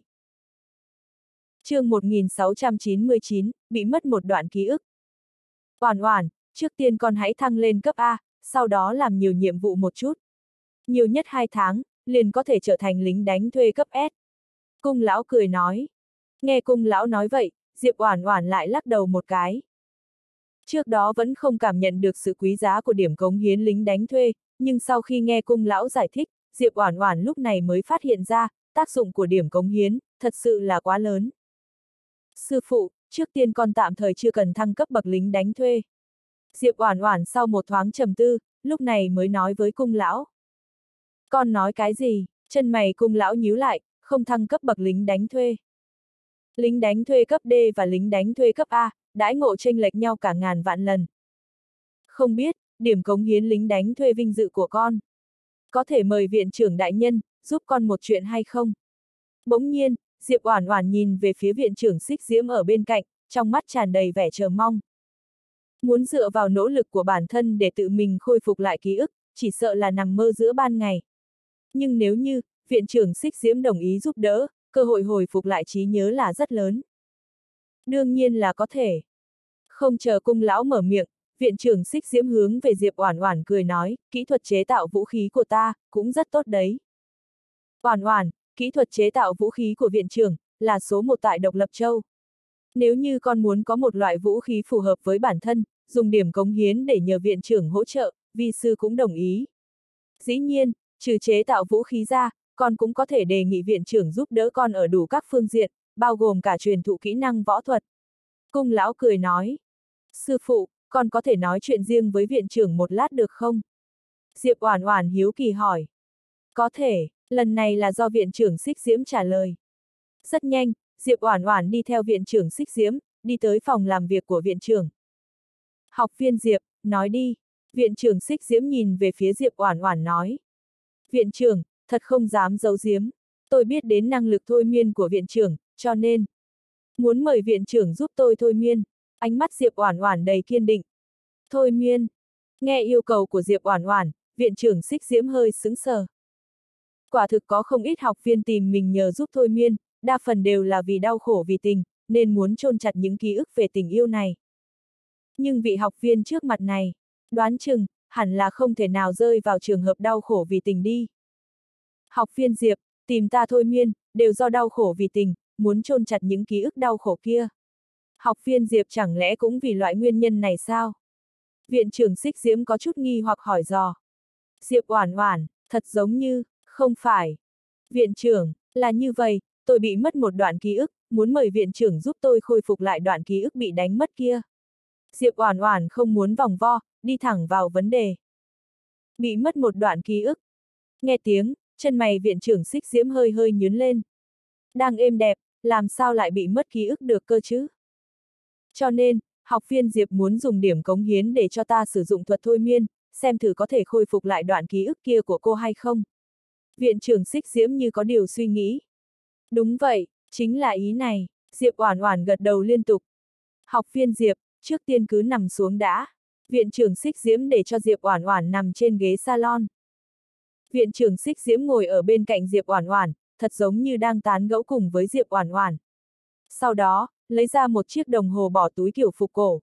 Chương 1699, bị mất một đoạn ký ức. Oản Oản, trước tiên con hãy thăng lên cấp A, sau đó làm nhiều nhiệm vụ một chút. Nhiều nhất 2 tháng, liền có thể trở thành lính đánh thuê cấp S. Cung lão cười nói. Nghe cung lão nói vậy, Diệp Oản Oản lại lắc đầu một cái. Trước đó vẫn không cảm nhận được sự quý giá của điểm cống hiến lính đánh thuê, nhưng sau khi nghe cung lão giải thích, Diệp Oản Oản lúc này mới phát hiện ra, tác dụng của điểm cống hiến, thật sự là quá lớn. Sư phụ, trước tiên con tạm thời chưa cần thăng cấp bậc lính đánh thuê. Diệp Oản Oản sau một thoáng trầm tư, lúc này mới nói với cung lão. Con nói cái gì? Chân mày cung lão nhíu lại, không thăng cấp bậc lính đánh thuê. Lính đánh thuê cấp D và lính đánh thuê cấp A, đãi ngộ chênh lệch nhau cả ngàn vạn lần. Không biết, điểm cống hiến lính đánh thuê vinh dự của con. Có thể mời viện trưởng đại nhân, giúp con một chuyện hay không? Bỗng nhiên, Diệp Oản Oản nhìn về phía viện trưởng Xích Diễm ở bên cạnh, trong mắt tràn đầy vẻ chờ mong. Muốn dựa vào nỗ lực của bản thân để tự mình khôi phục lại ký ức, chỉ sợ là nằm mơ giữa ban ngày. Nhưng nếu như, viện trưởng Xích Diễm đồng ý giúp đỡ, cơ hội hồi phục lại trí nhớ là rất lớn. Đương nhiên là có thể. Không chờ cung lão mở miệng, viện trưởng Xích Diễm hướng về Diệp Oản Oản cười nói, kỹ thuật chế tạo vũ khí của ta, cũng rất tốt đấy. Oản Oản, kỹ thuật chế tạo vũ khí của viện trưởng, là số 1 tại Độc Lập Châu. Nếu như con muốn có một loại vũ khí phù hợp với bản thân, dùng điểm cống hiến để nhờ viện trưởng hỗ trợ, vi sư cũng đồng ý. Dĩ nhiên, trừ chế tạo vũ khí ra, con cũng có thể đề nghị viện trưởng giúp đỡ con ở đủ các phương diện, bao gồm cả truyền thụ kỹ năng võ thuật. Cung lão cười nói. Sư phụ, con có thể nói chuyện riêng với viện trưởng một lát được không? Diệp Oản Oản hiếu kỳ hỏi. Có thể, lần này là do viện trưởng Xích Diễm trả lời. Rất nhanh, Diệp Oản Oản đi theo viện trưởng Xích Diễm, đi tới phòng làm việc của viện trưởng. Học viên Diệp, nói đi. Viện trưởng Xích Diễm nhìn về phía Diệp Oản Oản nói. Viện trưởng, thật không dám giấu giếm. Tôi biết đến năng lực thôi miên của viện trưởng, cho nên muốn mời viện trưởng giúp tôi thôi miên. Ánh mắt Diệp Oản Oản đầy kiên định. Thôi miên. Nghe yêu cầu của Diệp Oản Oản, viện trưởng Xích Diễm hơi sững sờ. Quả thực có không ít học viên tìm mình nhờ giúp thôi miên, đa phần đều là vì đau khổ vì tình, nên muốn chôn chặt những ký ức về tình yêu này. Nhưng vị học viên trước mặt này, đoán chừng, hẳn là không thể nào rơi vào trường hợp đau khổ vì tình đi. Học viên Diệp, tìm ta thôi miên, đều do đau khổ vì tình, muốn chôn chặt những ký ức đau khổ kia. Học viên Diệp chẳng lẽ cũng vì loại nguyên nhân này sao? Viện trưởng Xích Diễm có chút nghi hoặc hỏi dò. Diệp Oản Oản, thật giống như, không phải. Viện trưởng, là như vậy, tôi bị mất một đoạn ký ức, muốn mời viện trưởng giúp tôi khôi phục lại đoạn ký ức bị đánh mất kia. Diệp Oản Oản không muốn vòng vo, đi thẳng vào vấn đề. Bị mất một đoạn ký ức. Nghe tiếng, chân mày viện trưởng Xích Diễm hơi hơi nhướng lên. Đang êm đẹp, làm sao lại bị mất ký ức được cơ chứ? Cho nên, học viên Diệp muốn dùng điểm cống hiến để cho ta sử dụng thuật thôi miên, xem thử có thể khôi phục lại đoạn ký ức kia của cô hay không. Viện trưởng Xích Diễm như có điều suy nghĩ. Đúng vậy, chính là ý này, Diệp Oản Oản gật đầu liên tục. Học viên Diệp, trước tiên cứ nằm xuống đã. Viện trưởng Xích Diễm để cho Diệp Oản Oản nằm trên ghế salon. Viện trưởng Xích Diễm ngồi ở bên cạnh Diệp Oản Oản, thật giống như đang tán gẫu cùng với Diệp Oản Oản. Sau đó, lấy ra một chiếc đồng hồ bỏ túi kiểu phục cổ.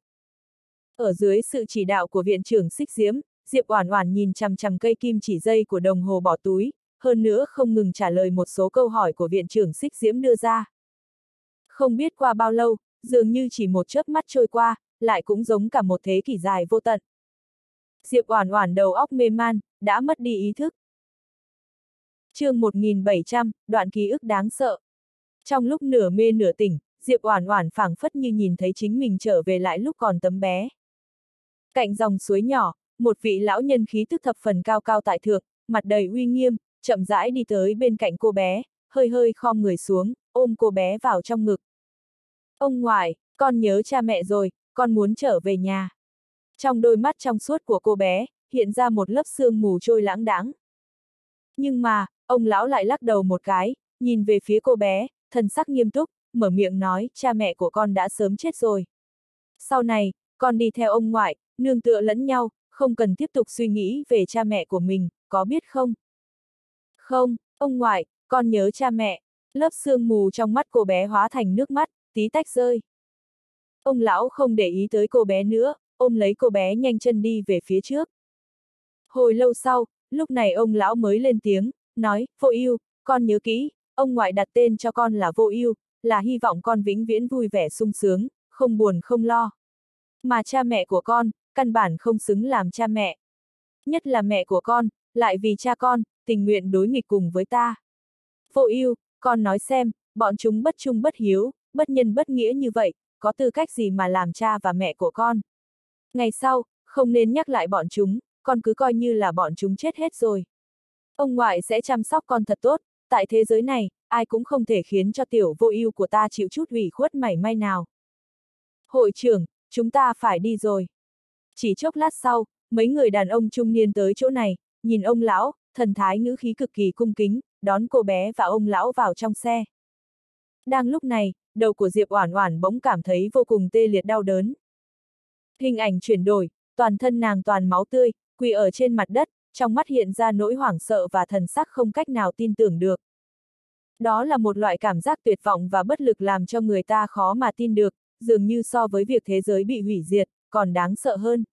Ở dưới sự chỉ đạo của viện trưởng Xích Diễm, Diệp Oản Oản nhìn chằm chằm cây kim chỉ dây của đồng hồ bỏ túi, hơn nữa không ngừng trả lời một số câu hỏi của viện trưởng Xích Diễm đưa ra. Không biết qua bao lâu, dường như chỉ một chớp mắt trôi qua, lại cũng giống cả một thế kỷ dài vô tận. Diệp Oản Oản đầu óc mê man, đã mất đi ý thức. Chương 1700, đoạn ký ức đáng sợ. Trong lúc nửa mê nửa tỉnh, Diệp Oản Oản phảng phất như nhìn thấy chính mình trở về lại lúc còn tấm bé. Cạnh dòng suối nhỏ, một vị lão nhân khí tức thập phần cao cao tại thượng, mặt đầy uy nghiêm, chậm rãi đi tới bên cạnh cô bé, hơi hơi khom người xuống, ôm cô bé vào trong ngực. Ông ngoại, con nhớ cha mẹ rồi, con muốn trở về nhà. Trong đôi mắt trong suốt của cô bé, hiện ra một lớp sương mù trôi lãng đãng. Nhưng mà, ông lão lại lắc đầu một cái, nhìn về phía cô bé, thần sắc nghiêm túc, mở miệng nói, cha mẹ của con đã sớm chết rồi. Sau này, con đi theo ông ngoại, nương tựa lẫn nhau, không cần tiếp tục suy nghĩ về cha mẹ của mình, có biết không? Không, ông ngoại, con nhớ cha mẹ. Lớp sương mù trong mắt cô bé hóa thành nước mắt, tí tách rơi. Ông lão không để ý tới cô bé nữa, ôm lấy cô bé nhanh chân đi về phía trước. Hồi lâu sau, lúc này ông lão mới lên tiếng, nói, Vô Ưu, con nhớ kỹ, ông ngoại đặt tên cho con là Vô Ưu, là hy vọng con vĩnh viễn vui vẻ sung sướng, không buồn không lo. Mà cha mẹ của con, căn bản không xứng làm cha mẹ. Nhất là mẹ của con, lại vì cha con, tình nguyện đối nghịch cùng với ta. Vô Ưu, con nói xem, bọn chúng bất trung bất hiếu, bất nhân bất nghĩa như vậy, có tư cách gì mà làm cha và mẹ của con? Ngày sau, không nên nhắc lại bọn chúng, con cứ coi như là bọn chúng chết hết rồi. Ông ngoại sẽ chăm sóc con thật tốt, tại thế giới này, ai cũng không thể khiến cho tiểu Vô Ưu của ta chịu chút ủy khuất mảy may nào. Hội trưởng, chúng ta phải đi rồi. Chỉ chốc lát sau, mấy người đàn ông trung niên tới chỗ này, nhìn ông lão, thần thái ngữ khí cực kỳ cung kính, đón cô bé và ông lão vào trong xe. Đang lúc này, đầu của Diệp Oản Oản bỗng cảm thấy vô cùng tê liệt đau đớn. Hình ảnh chuyển đổi, toàn thân nàng toàn máu tươi, quỳ ở trên mặt đất, trong mắt hiện ra nỗi hoảng sợ và thần sắc không cách nào tin tưởng được. Đó là một loại cảm giác tuyệt vọng và bất lực làm cho người ta khó mà tin được, dường như so với việc thế giới bị hủy diệt, còn đáng sợ hơn.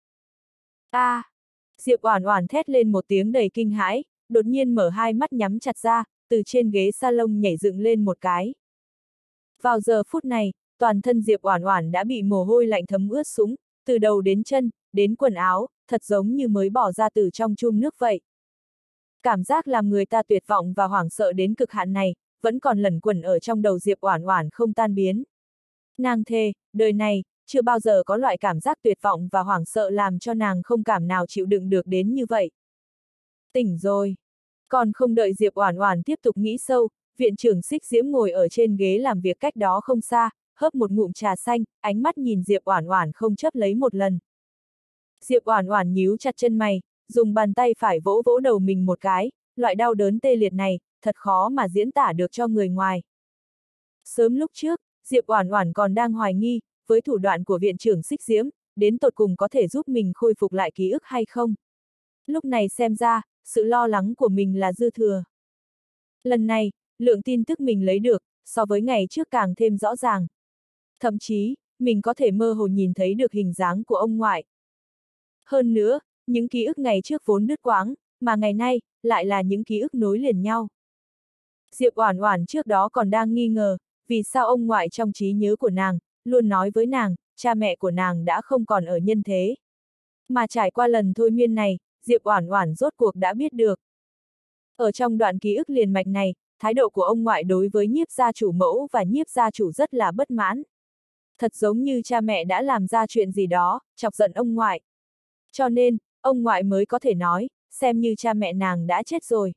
Diệp Oản Oản thét lên một tiếng đầy kinh hãi, đột nhiên mở hai mắt nhắm chặt ra, từ trên ghế salon nhảy dựng lên một cái. Vào giờ phút này, toàn thân Diệp Oản Oản đã bị mồ hôi lạnh thấm ướt sũng, từ đầu đến chân, đến quần áo, thật giống như mới bỏ ra từ trong chum nước vậy. Cảm giác làm người ta tuyệt vọng và hoảng sợ đến cực hạn này, vẫn còn lẩn quẩn ở trong đầu Diệp Oản Oản không tan biến. Nàng thề, đời này, chưa bao giờ có loại cảm giác tuyệt vọng và hoảng sợ làm cho nàng không cảm nào chịu đựng được đến như vậy. Tỉnh rồi. Còn không đợi Diệp Oản Oản tiếp tục nghĩ sâu, viện trưởng Xích Diễm ngồi ở trên ghế làm việc cách đó không xa, hớp một ngụm trà xanh, ánh mắt nhìn Diệp Oản Oản không chớp lấy một lần. Diệp Oản Oản nhíu chặt chân mày, dùng bàn tay phải vỗ vỗ đầu mình một cái, loại đau đớn tê liệt này, thật khó mà diễn tả được cho người ngoài. Sớm lúc trước, Diệp Oản Oản còn đang hoài nghi, với thủ đoạn của viện trưởng Xích Diễm, đến tột cùng có thể giúp mình khôi phục lại ký ức hay không. Lúc này xem ra, sự lo lắng của mình là dư thừa. Lần này, lượng tin tức mình lấy được, so với ngày trước càng thêm rõ ràng. Thậm chí, mình có thể mơ hồ nhìn thấy được hình dáng của ông ngoại. Hơn nữa, những ký ức ngày trước vốn đứt quãng, mà ngày nay, lại là những ký ức nối liền nhau. Diệp Oản Oản trước đó còn đang nghi ngờ, vì sao ông ngoại trong trí nhớ của nàng, luôn nói với nàng, cha mẹ của nàng đã không còn ở nhân thế. Mà trải qua lần thôi miên này, Diệp Oản Oản rốt cuộc đã biết được. Ở trong đoạn ký ức liền mạch này, thái độ của ông ngoại đối với Nhiếp gia chủ mẫu và Nhiếp gia chủ rất là bất mãn. Thật giống như cha mẹ đã làm ra chuyện gì đó, chọc giận ông ngoại. Cho nên, ông ngoại mới có thể nói, xem như cha mẹ nàng đã chết rồi.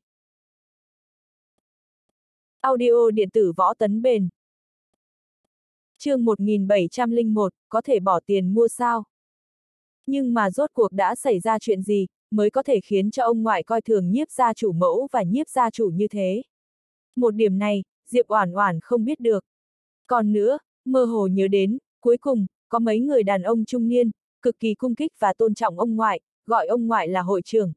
Audio điện tử Võ Tấn Bền. Chương 1701, có thể bỏ tiền mua sao? Nhưng mà rốt cuộc đã xảy ra chuyện gì, mới có thể khiến cho ông ngoại coi thường Nhiếp gia chủ mẫu và Nhiếp gia chủ như thế? Một điểm này, Diệp Oản Oản không biết được. Còn nữa, mơ hồ nhớ đến, cuối cùng, có mấy người đàn ông trung niên, cực kỳ cung kích và tôn trọng ông ngoại, gọi ông ngoại là hội trưởng.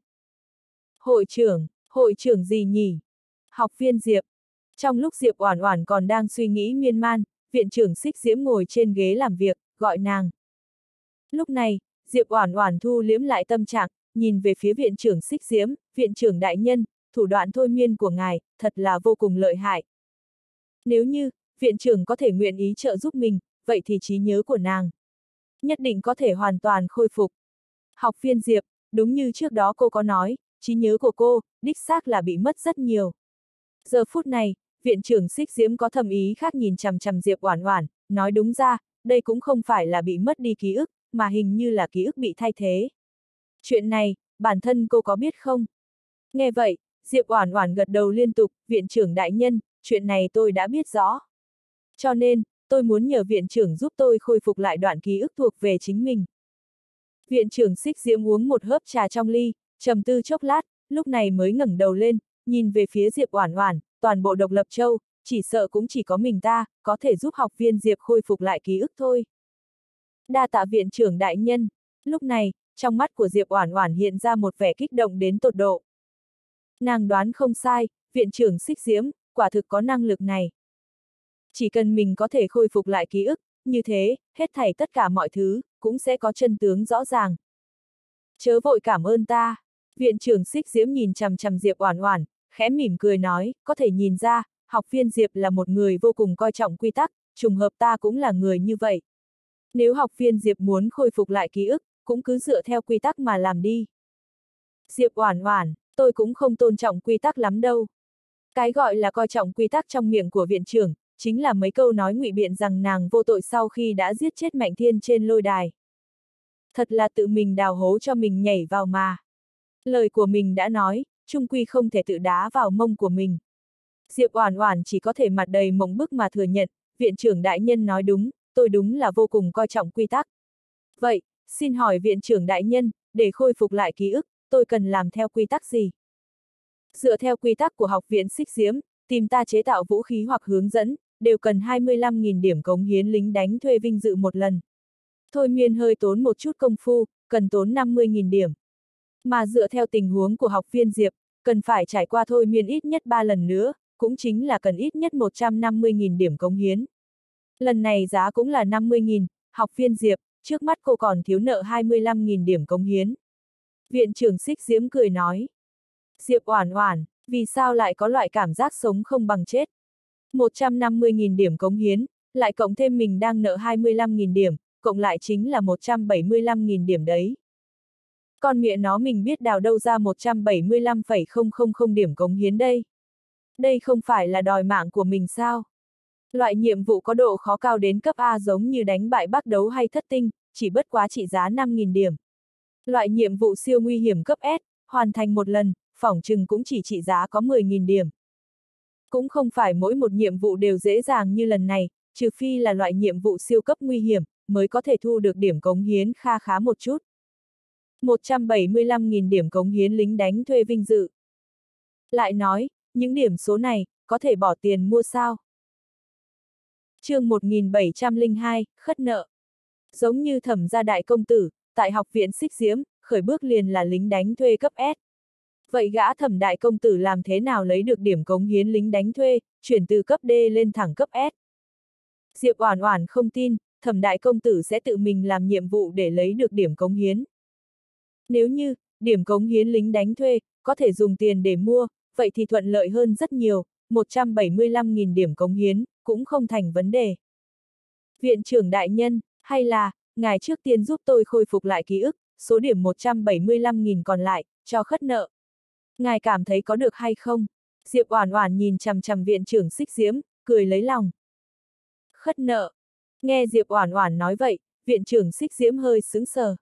Hội trưởng gì nhỉ? Học viên Diệp. Trong lúc Diệp Oản Oản còn đang suy nghĩ miên man, viện trưởng Xích Diễm ngồi trên ghế làm việc, gọi nàng. Lúc này, Diệp Oản Oản thu liễm lại tâm trạng, nhìn về phía viện trưởng Xích Diễm, viện trưởng đại nhân, thủ đoạn thôi miên của ngài, thật là vô cùng lợi hại. Nếu như, viện trưởng có thể nguyện ý trợ giúp mình, vậy thì trí nhớ của nàng nhất định có thể hoàn toàn khôi phục. Học viên Diệp, đúng như trước đó cô có nói, trí nhớ của cô, đích xác là bị mất rất nhiều. Giờ phút này, viện trưởng Xích Diễm có thầm ý khác nhìn chằm chằm Diệp Oản Oản, nói đúng ra, đây cũng không phải là bị mất đi ký ức, mà hình như là ký ức bị thay thế. Chuyện này, bản thân cô có biết không? Nghe vậy, Diệp Oản Oản gật đầu liên tục, viện trưởng đại nhân, chuyện này tôi đã biết rõ. Cho nên, tôi muốn nhờ viện trưởng giúp tôi khôi phục lại đoạn ký ức thuộc về chính mình. Viện trưởng Xích Diễm uống một hớp trà trong ly, trầm tư chốc lát, lúc này mới ngẩng đầu lên, nhìn về phía Diệp Oản Oản, toàn bộ Độc Lập Châu, chỉ sợ cũng chỉ có mình ta, có thể giúp học viên Diệp khôi phục lại ký ức thôi. Đa tạ viện trưởng đại nhân. Lúc này, trong mắt của Diệp Oản Oản hiện ra một vẻ kích động đến tột độ. Nàng đoán không sai, viện trưởng Xích Diễm, quả thực có năng lực này. Chỉ cần mình có thể khôi phục lại ký ức, như thế, hết thảy tất cả mọi thứ, cũng sẽ có chân tướng rõ ràng. Chớ vội cảm ơn ta. Viện trưởng Xích Diễm nhìn chằm chằm Diệp Oản Oản, khẽ mỉm cười nói, có thể nhìn ra, học viên Diệp là một người vô cùng coi trọng quy tắc, trùng hợp ta cũng là người như vậy. Nếu học viên Diệp muốn khôi phục lại ký ức, cũng cứ dựa theo quy tắc mà làm đi. Diệp Oản Oản, tôi cũng không tôn trọng quy tắc lắm đâu. Cái gọi là coi trọng quy tắc trong miệng của viện trưởng, chính là mấy câu nói ngụy biện rằng nàng vô tội sau khi đã giết chết Mạnh Thiên trên lôi đài. Thật là tự mình đào hố cho mình nhảy vào mà. Lời của mình đã nói, chung quy không thể tự đá vào mông của mình. Diệp Oản Oản chỉ có thể mặt đầy mộng bức mà thừa nhận, viện trưởng đại nhân nói đúng, tôi đúng là vô cùng coi trọng quy tắc. Vậy, xin hỏi viện trưởng đại nhân, để khôi phục lại ký ức, tôi cần làm theo quy tắc gì? Dựa theo quy tắc của học viện Xích Diễm, tìm ta chế tạo vũ khí hoặc hướng dẫn, đều cần 25.000 điểm cống hiến lính đánh thuê vinh dự một lần. Thôi miên hơi tốn một chút công phu, cần tốn 50.000 điểm. Mà dựa theo tình huống của học viên Diệp, cần phải trải qua thôi miên ít nhất 3 lần nữa, cũng chính là cần ít nhất 150.000 điểm cống hiến. Lần này giá cũng là 50.000, học viên Diệp, trước mắt cô còn thiếu nợ 25.000 điểm cống hiến. Viện trưởng Xích Diễm cười nói. Diệp Oản Oản, vì sao lại có loại cảm giác sống không bằng chết? 150.000 điểm cống hiến, lại cộng thêm mình đang nợ 25.000 điểm, cộng lại chính là 175.000 điểm đấy. Con mẹ nó mình biết đào đâu ra 175,000 điểm cống hiến đây. Đây không phải là đòi mạng của mình sao? Loại nhiệm vụ có độ khó cao đến cấp A giống như đánh bại Bắc Đấu hay Thất Tinh, chỉ bất quá trị giá 5.000 điểm. Loại nhiệm vụ siêu nguy hiểm cấp S, hoàn thành một lần, phỏng chừng cũng chỉ trị giá có 10.000 điểm. Cũng không phải mỗi một nhiệm vụ đều dễ dàng như lần này, trừ phi là loại nhiệm vụ siêu cấp nguy hiểm, mới có thể thu được điểm cống hiến kha khá một chút. 175.000 điểm cống hiến lính đánh thuê vinh dự. Lại nói, những điểm số này, có thể bỏ tiền mua sao? Chương 1702, khất nợ. Giống như Thẩm gia đại công tử, tại học viện Xích Diễm, khởi bước liền là lính đánh thuê cấp S. Vậy gã Thẩm đại công tử làm thế nào lấy được điểm cống hiến lính đánh thuê, chuyển từ cấp D lên thẳng cấp S? Diệp Oản Oản không tin, Thẩm đại công tử sẽ tự mình làm nhiệm vụ để lấy được điểm cống hiến. Nếu như, điểm cống hiến lính đánh thuê, có thể dùng tiền để mua, vậy thì thuận lợi hơn rất nhiều, 175.000 điểm cống hiến, cũng không thành vấn đề. Viện trưởng đại nhân, hay là, ngài trước tiên giúp tôi khôi phục lại ký ức, số điểm 175.000 còn lại, cho khất nợ. Ngài cảm thấy có được hay không? Diệp Oản Oản nhìn chằm chằm viện trưởng Xích Diễm, cười lấy lòng. Khất nợ. Nghe Diệp Oản Oản nói vậy, viện trưởng Xích Diễm hơi sững sờ.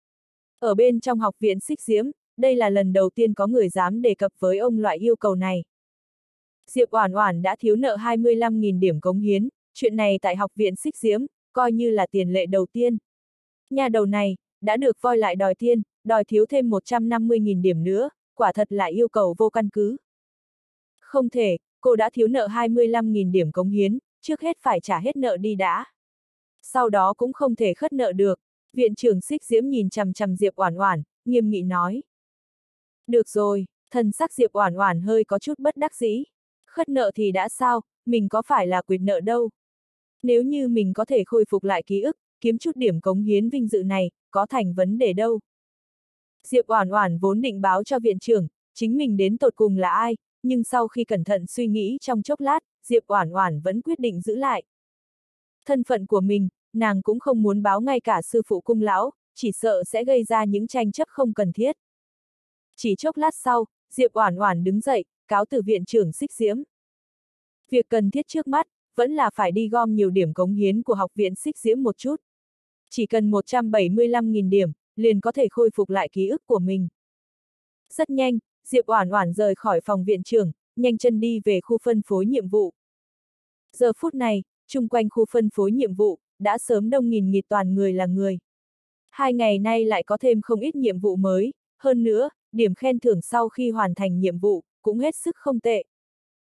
Ở bên trong học viện Xích Diễm, đây là lần đầu tiên có người dám đề cập với ông loại yêu cầu này. Diệp Oản Oản đã thiếu nợ 25.000 điểm cống hiến, chuyện này tại học viện Xích Diễm, coi như là tiền lệ đầu tiên. Nhà đầu này, đã được voi lại đòi tiền, đòi thiếu thêm 150.000 điểm nữa, quả thật là yêu cầu vô căn cứ. Không thể, cô đã thiếu nợ 25.000 điểm cống hiến, trước hết phải trả hết nợ đi đã. Sau đó cũng không thể khất nợ được. Viện trưởng Xích Diễm nhìn chằm chằm Diệp Oản Oản, nghiêm nghị nói. Được rồi, thần sắc Diệp Oản Oản hơi có chút bất đắc dĩ. Khất nợ thì đã sao, mình có phải là quyệt nợ đâu. Nếu như mình có thể khôi phục lại ký ức, kiếm chút điểm cống hiến vinh dự này, có thành vấn đề đâu. Diệp Oản Oản vốn định báo cho viện trưởng, chính mình đến tột cùng là ai, nhưng sau khi cẩn thận suy nghĩ trong chốc lát, Diệp Oản Oản vẫn quyết định giữ lại. Thân phận của mình, nàng cũng không muốn báo ngay cả sư phụ cung lão, chỉ sợ sẽ gây ra những tranh chấp không cần thiết. Chỉ chốc lát sau, Diệp Oản Oản đứng dậy, cáo từ viện trưởng Xích Diễm. Việc cần thiết trước mắt, vẫn là phải đi gom nhiều điểm cống hiến của học viện Xích Diễm một chút. Chỉ cần 175.000 điểm, liền có thể khôi phục lại ký ức của mình. Rất nhanh, Diệp Oản Oản rời khỏi phòng viện trưởng, nhanh chân đi về khu phân phối nhiệm vụ. Giờ phút này, chung quanh khu phân phối nhiệm vụ, đã sớm đông nghìn nghịt toàn người là người. 2 ngày nay lại có thêm không ít nhiệm vụ mới, hơn nữa, điểm khen thưởng sau khi hoàn thành nhiệm vụ, cũng hết sức không tệ.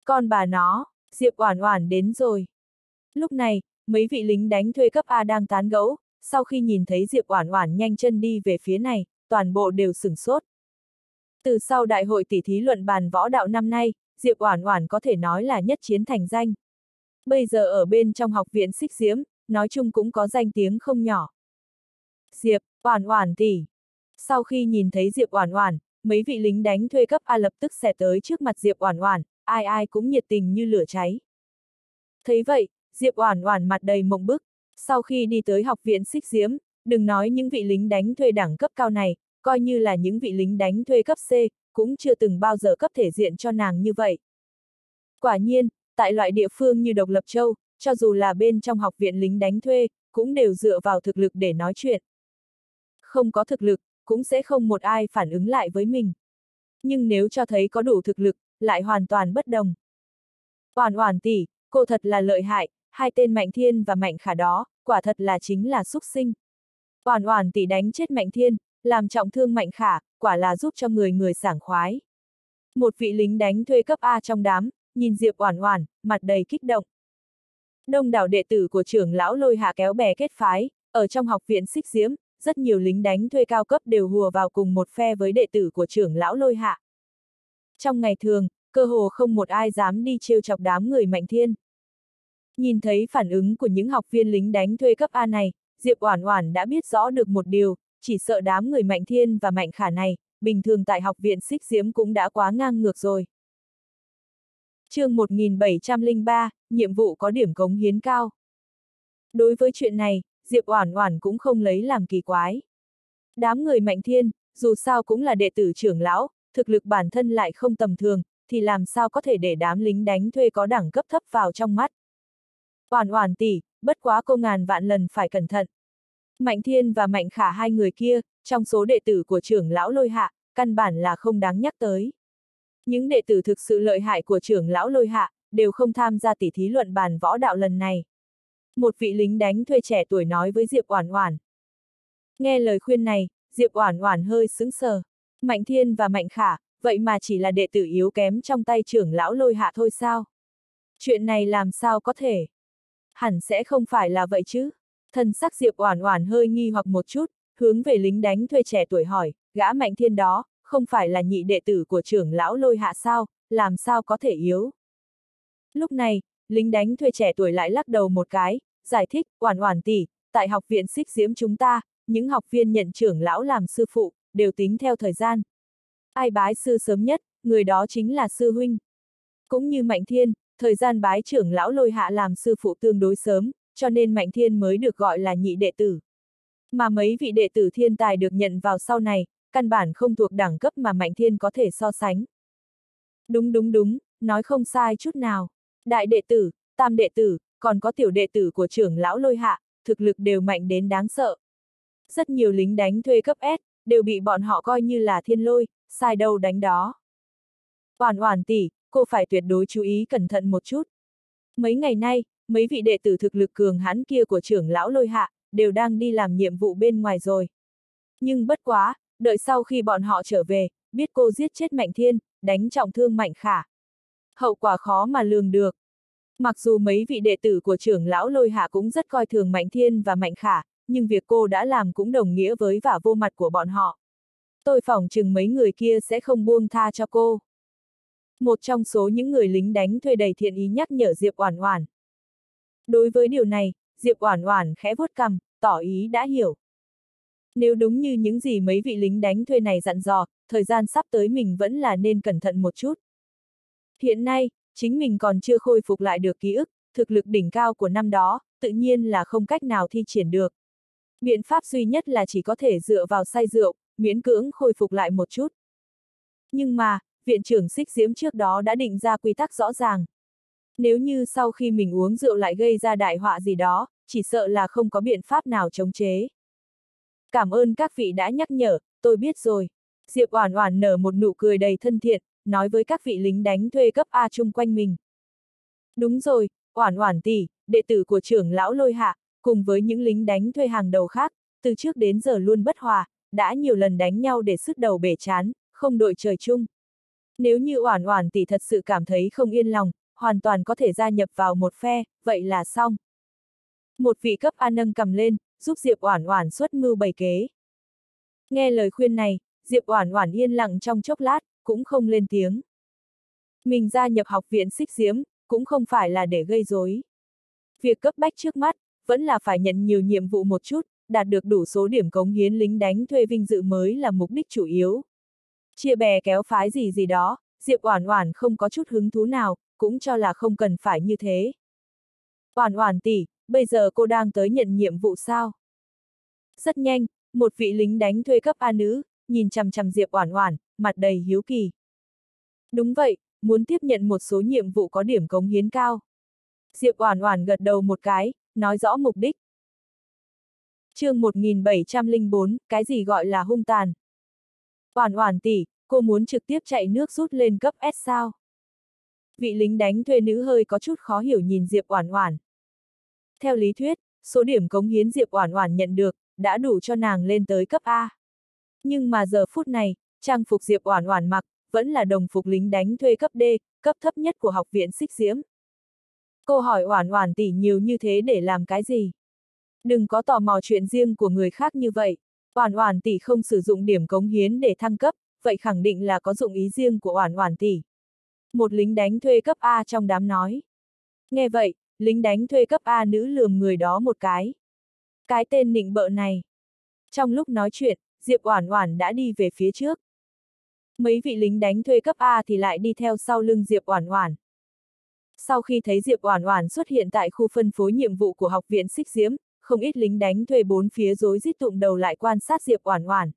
Con bà nó, Diệp Oản Oản đến rồi. Lúc này, mấy vị lính đánh thuê cấp A đang tán gẫu, sau khi nhìn thấy Diệp Oản Oản nhanh chân đi về phía này, toàn bộ đều sửng sốt. Từ sau đại hội tỷ thí luận bàn võ đạo năm nay, Diệp Oản Oản có thể nói là nhất chiến thành danh. Bây giờ ở bên trong học viện Xích Diễm, nói chung cũng có danh tiếng không nhỏ. Diệp Oản Oản tỷ. Sau khi nhìn thấy Diệp Oản Oản, mấy vị lính đánh thuê cấp A lập tức xẻ tới trước mặt Diệp Oản Oản, ai ai cũng nhiệt tình như lửa cháy. Thấy vậy, Diệp Oản Oản mặt đầy mộng bức, sau khi đi tới học viện Xích Diễm, đừng nói những vị lính đánh thuê đẳng cấp cao này, coi như là những vị lính đánh thuê cấp C, cũng chưa từng bao giờ cấp thể diện cho nàng như vậy. Quả nhiên, tại loại địa phương như Độc Lập Châu, cho dù là bên trong học viện lính đánh thuê, cũng đều dựa vào thực lực để nói chuyện. Không có thực lực, cũng sẽ không một ai phản ứng lại với mình. Nhưng nếu cho thấy có đủ thực lực, lại hoàn toàn bất đồng. Oản Oản tỷ, cô thật là lợi hại, hai tên Mạnh Thiên và Mạnh Khả đó, quả thật là chính là xúc sinh. Oản Oản tỷ đánh chết Mạnh Thiên, làm trọng thương Mạnh Khả, quả là giúp cho người người sảng khoái. Một vị lính đánh thuê cấp A trong đám, nhìn Diệp Oản Oản, mặt đầy kích động. Đông đảo đệ tử của trưởng lão Lôi Hạ kéo bè kết phái, ở trong học viện Xích Diễm, rất nhiều lính đánh thuê cao cấp đều hùa vào cùng một phe với đệ tử của trưởng lão Lôi Hạ. Trong ngày thường, cơ hồ không một ai dám đi trêu chọc đám người Mạnh Thiên. Nhìn thấy phản ứng của những học viên lính đánh thuê cấp A này, Diệp Oản Oản đã biết rõ được một điều, chỉ sợ đám người Mạnh Thiên và Mạnh Khả này, bình thường tại học viện Xích Diễm cũng đã quá ngang ngược rồi. Chương 1703, nhiệm vụ có điểm cống hiến cao. Đối với chuyện này, Diệp Oản Oản cũng không lấy làm kỳ quái. Đám người Mạnh Thiên, dù sao cũng là đệ tử trưởng lão, thực lực bản thân lại không tầm thường, thì làm sao có thể để đám lính đánh thuê có đẳng cấp thấp vào trong mắt. Oản Oản tỷ, bất quá cô ngàn vạn lần phải cẩn thận. Mạnh Thiên và Mạnh Khả hai người kia, trong số đệ tử của trưởng lão Lôi Hạ, căn bản là không đáng nhắc tới. Những đệ tử thực sự lợi hại của trưởng lão Lôi Hạ, đều không tham gia tỷ thí luận bàn võ đạo lần này. Một vị lính đánh thuê trẻ tuổi nói với Diệp Oản Oản. Nghe lời khuyên này, Diệp Oản Oản hơi sững sờ. Mạnh Thiên và Mạnh Khả, vậy mà chỉ là đệ tử yếu kém trong tay trưởng lão Lôi Hạ thôi sao? Chuyện này làm sao có thể? Hẳn sẽ không phải là vậy chứ? Thần sắc Diệp Oản Oản hơi nghi hoặc một chút, hướng về lính đánh thuê trẻ tuổi hỏi, gã Mạnh Thiên đó, không phải là nhị đệ tử của trưởng lão Lôi Hạ sao, làm sao có thể yếu? Lúc này, lính đánh thuê trẻ tuổi lại lắc đầu một cái, giải thích, Oản Oản tỷ, tại học viện Xích Diễm chúng ta, những học viên nhận trưởng lão làm sư phụ, đều tính theo thời gian. Ai bái sư sớm nhất, người đó chính là sư huynh. Cũng như Mạnh Thiên, thời gian bái trưởng lão Lôi Hạ làm sư phụ tương đối sớm, cho nên Mạnh Thiên mới được gọi là nhị đệ tử. Mà mấy vị đệ tử thiên tài được nhận vào sau này, căn bản không thuộc đẳng cấp mà Mạnh Thiên có thể so sánh. Đúng, nói không sai chút nào. Đại đệ tử, tam đệ tử, còn có tiểu đệ tử của trưởng lão Lôi Hạ, thực lực đều mạnh đến đáng sợ. Rất nhiều lính đánh thuê cấp S, đều bị bọn họ coi như là thiên lôi, sai đâu đánh đó. Oản Oản tỷ, cô phải tuyệt đối chú ý cẩn thận một chút. Mấy ngày nay, mấy vị đệ tử thực lực cường hãn kia của trưởng lão Lôi Hạ, đều đang đi làm nhiệm vụ bên ngoài rồi. Nhưng bất quá, đợi sau khi bọn họ trở về, biết cô giết chết Mạnh Thiên, đánh trọng thương Mạnh Khả. Hậu quả khó mà lường được. Mặc dù mấy vị đệ tử của trưởng lão Lôi Hạ cũng rất coi thường Mạnh Thiên và Mạnh Khả, nhưng việc cô đã làm cũng đồng nghĩa với vả vô mặt của bọn họ. Tôi phỏng chừng mấy người kia sẽ không buông tha cho cô. Một trong số những người lính đánh thuê đầy thiện ý nhắc nhở Diệp Oản Oản. Đối với điều này, Diệp Oản Oản khẽ vuốt cằm, tỏ ý đã hiểu. Nếu đúng như những gì mấy vị lính đánh thuê này dặn dò, thời gian sắp tới mình vẫn là nên cẩn thận một chút. Hiện nay, chính mình còn chưa khôi phục lại được ký ức, thực lực đỉnh cao của năm đó, tự nhiên là không cách nào thi triển được. Biện pháp duy nhất là chỉ có thể dựa vào say rượu, miễn cưỡng khôi phục lại một chút. Nhưng mà, viện trưởng Xích Diễm trước đó đã định ra quy tắc rõ ràng. Nếu như sau khi mình uống rượu lại gây ra đại họa gì đó, chỉ sợ là không có biện pháp nào chống chế. Cảm ơn các vị đã nhắc nhở, tôi biết rồi. Diệp Oản Oản nở một nụ cười đầy thân thiện, nói với các vị lính đánh thuê cấp A chung quanh mình. Đúng rồi, Oản Oản tỷ, đệ tử của trưởng lão Lôi Hạ, cùng với những lính đánh thuê hàng đầu khác, từ trước đến giờ luôn bất hòa, đã nhiều lần đánh nhau để sứt đầu bể trán, không đội trời chung. Nếu như Oản Oản tỷ thật sự cảm thấy không yên lòng, hoàn toàn có thể gia nhập vào một phe, vậy là xong. Một vị cấp A nâng cầm lên, giúp Diệp Oản Oản xuất mưu bày kế. Nghe lời khuyên này, Diệp Oản Oản yên lặng trong chốc lát, cũng không lên tiếng. Mình gia nhập học viện Xích Diễm, cũng không phải là để gây rối. Việc cấp bách trước mắt, vẫn là phải nhận nhiều nhiệm vụ một chút, đạt được đủ số điểm cống hiến lính đánh thuê vinh dự mới là mục đích chủ yếu. Chia bè kéo phái gì gì đó, Diệp Oản Oản không có chút hứng thú nào, cũng cho là không cần phải như thế. Oản Oản tỷ, bây giờ cô đang tới nhận nhiệm vụ sao? Rất nhanh, một vị lính đánh thuê cấp A nữ, nhìn chằm chằm Diệp Oản Oản, mặt đầy hiếu kỳ. Đúng vậy, muốn tiếp nhận một số nhiệm vụ có điểm cống hiến cao. Diệp Oản Oản gật đầu một cái, nói rõ mục đích. Chương 1704, cái gì gọi là hung tàn? Oản Oản tỷ, cô muốn trực tiếp chạy nước rút lên cấp S sao? Vị lính đánh thuê nữ hơi có chút khó hiểu nhìn Diệp Oản Oản. Theo lý thuyết, số điểm cống hiến Diệp Oản Oản nhận được đã đủ cho nàng lên tới cấp A. Nhưng mà giờ phút này, trang phục Diệp Oản Oản mặc vẫn là đồng phục lính đánh thuê cấp D, cấp thấp nhất của học viện Xích Diễm. Cô hỏi Oản Oản tỷ nhiều như thế để làm cái gì? Đừng có tò mò chuyện riêng của người khác như vậy. Oản Oản tỷ không sử dụng điểm cống hiến để thăng cấp, vậy khẳng định là có dụng ý riêng của Oản Oản tỷ. Một lính đánh thuê cấp A trong đám nói. Nghe vậy, lính đánh thuê cấp A nữ lườm người đó một cái. Cái tên nịnh bợ này. Trong lúc nói chuyện, Diệp Oản Oản đã đi về phía trước. Mấy vị lính đánh thuê cấp A thì lại đi theo sau lưng Diệp Oản Oản. Sau khi thấy Diệp Oản Oản xuất hiện tại khu phân phối nhiệm vụ của học viện Xích Diễm, không ít lính đánh thuê bốn phía rối rít tụm đầu lại quan sát Diệp Oản Oản.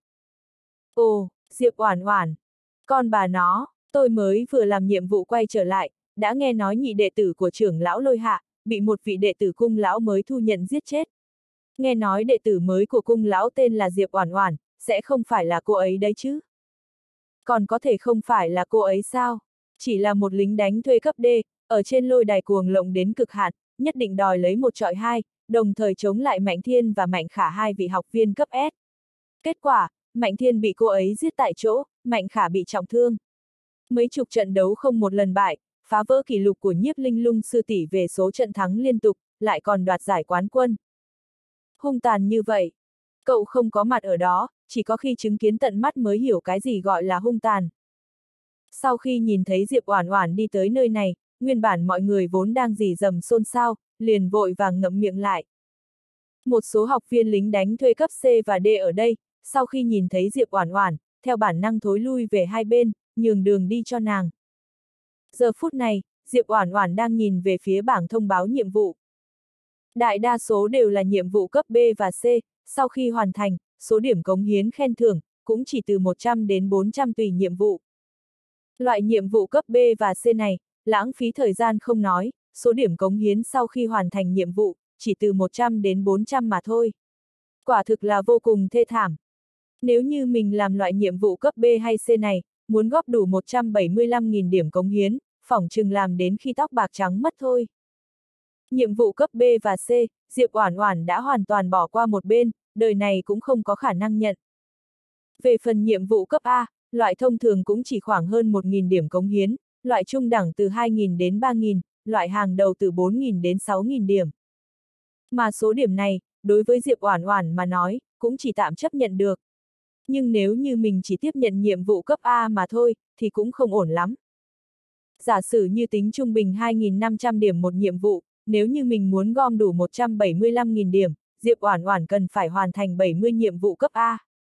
Ồ, Diệp Oản Oản, con bà nó, tôi mới vừa làm nhiệm vụ quay trở lại, đã nghe nói nhị đệ tử của trưởng lão Lôi Hạ bị một vị đệ tử cung lão mới thu nhận giết chết. Nghe nói đệ tử mới của cung lão tên là Diệp Oản Oản, sẽ không phải là cô ấy đấy chứ? Còn có thể không phải là cô ấy sao? Chỉ là một lính đánh thuê cấp D, ở trên lôi đài cuồng lộng đến cực hạn, nhất định đòi lấy một trọi hai, đồng thời chống lại Mạnh Thiên và Mạnh Khả hai vị học viên cấp S. Kết quả, Mạnh Thiên bị cô ấy giết tại chỗ, Mạnh Khả bị trọng thương. Mấy chục trận đấu không một lần bại, phá vỡ kỷ lục của Nhiếp Linh Lung sư tỷ về số trận thắng liên tục, lại còn đoạt giải quán quân. Hung tàn như vậy. Cậu không có mặt ở đó, chỉ có khi chứng kiến tận mắt mới hiểu cái gì gọi là hung tàn. Sau khi nhìn thấy Diệp Oản Oản đi tới nơi này, nguyên bản mọi người vốn đang rỉ rầm xôn xao, liền vội vàng ngậm miệng lại. Một số học viên lính đánh thuê cấp C và D ở đây, sau khi nhìn thấy Diệp Oản Oản, theo bản năng thối lui về hai bên, nhường đường đi cho nàng. Giờ phút này, Diệp Oản Oản đang nhìn về phía bảng thông báo nhiệm vụ. Đại đa số đều là nhiệm vụ cấp B và C, sau khi hoàn thành, số điểm cống hiến khen thưởng cũng chỉ từ 100 đến 400 tùy nhiệm vụ. Loại nhiệm vụ cấp B và C này, lãng phí thời gian không nói, số điểm cống hiến sau khi hoàn thành nhiệm vụ, chỉ từ 100 đến 400 mà thôi. Quả thực là vô cùng thê thảm. Nếu như mình làm loại nhiệm vụ cấp B hay C này, muốn góp đủ 175.000 điểm cống hiến, phỏng chừng làm đến khi tóc bạc trắng mất thôi. Nhiệm vụ cấp B và C, Diệp Oản Oản đã hoàn toàn bỏ qua một bên, đời này cũng không có khả năng nhận. Về phần nhiệm vụ cấp A, loại thông thường cũng chỉ khoảng hơn 1.000 điểm cống hiến, loại trung đẳng từ 2.000 đến 3.000, loại hàng đầu từ 4.000 đến 6.000 điểm. Mà số điểm này, đối với Diệp Oản Oản mà nói, cũng chỉ tạm chấp nhận được. Nhưng nếu như mình chỉ tiếp nhận nhiệm vụ cấp A mà thôi, thì cũng không ổn lắm. Giả sử như tính trung bình 2.500 điểm một nhiệm vụ, nếu như mình muốn gom đủ 175.000 điểm, Diệp Oản Oản cần phải hoàn thành 70 nhiệm vụ cấp A.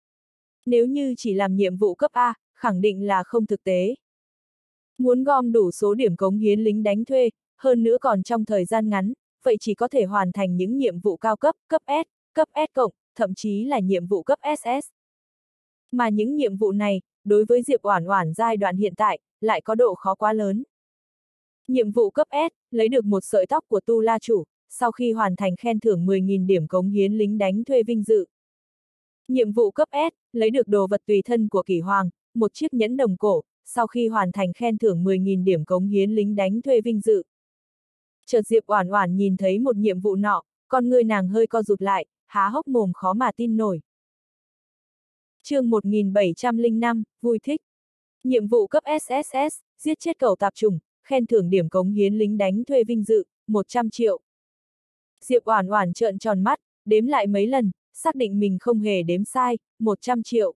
Nếu như chỉ làm nhiệm vụ cấp A, khẳng định là không thực tế. Muốn gom đủ số điểm cống hiến lính đánh thuê, hơn nữa còn trong thời gian ngắn, vậy chỉ có thể hoàn thành những nhiệm vụ cao cấp, cấp S cộng, thậm chí là nhiệm vụ cấp SS. Mà những nhiệm vụ này, đối với Diệp Oản Oản giai đoạn hiện tại, lại có độ khó quá lớn. Nhiệm vụ cấp S, lấy được một sợi tóc của Tu La chủ, sau khi hoàn thành khen thưởng 10.000 điểm cống hiến lính đánh thuê vinh dự. Nhiệm vụ cấp S, lấy được đồ vật tùy thân của Kỷ Hoàng, một chiếc nhẫn đồng cổ, sau khi hoàn thành khen thưởng 10.000 điểm cống hiến lính đánh thuê vinh dự. Chợt Diệp Oản Oản nhìn thấy một nhiệm vụ nọ, con người nàng hơi co rụt lại, há hốc mồm khó mà tin nổi. Chương 1705, vui thích. Nhiệm vụ cấp SSS, giết chết cẩu tạp chủng, khen thưởng điểm cống hiến lính đánh thuê vinh dự, 100 triệu. Diệp Oản Oản trợn tròn mắt, đếm lại mấy lần, xác định mình không hề đếm sai, 100 triệu.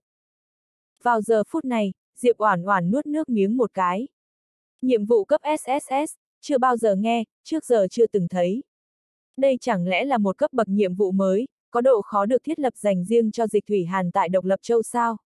Vào giờ phút này, Diệp Oản Oản nuốt nước miếng một cái. Nhiệm vụ cấp SSS, chưa bao giờ nghe, trước giờ chưa từng thấy. Đây chẳng lẽ là một cấp bậc nhiệm vụ mới, có độ khó được thiết lập dành riêng cho Dịch Thủy Hàn tại Độc Lập Châu sao?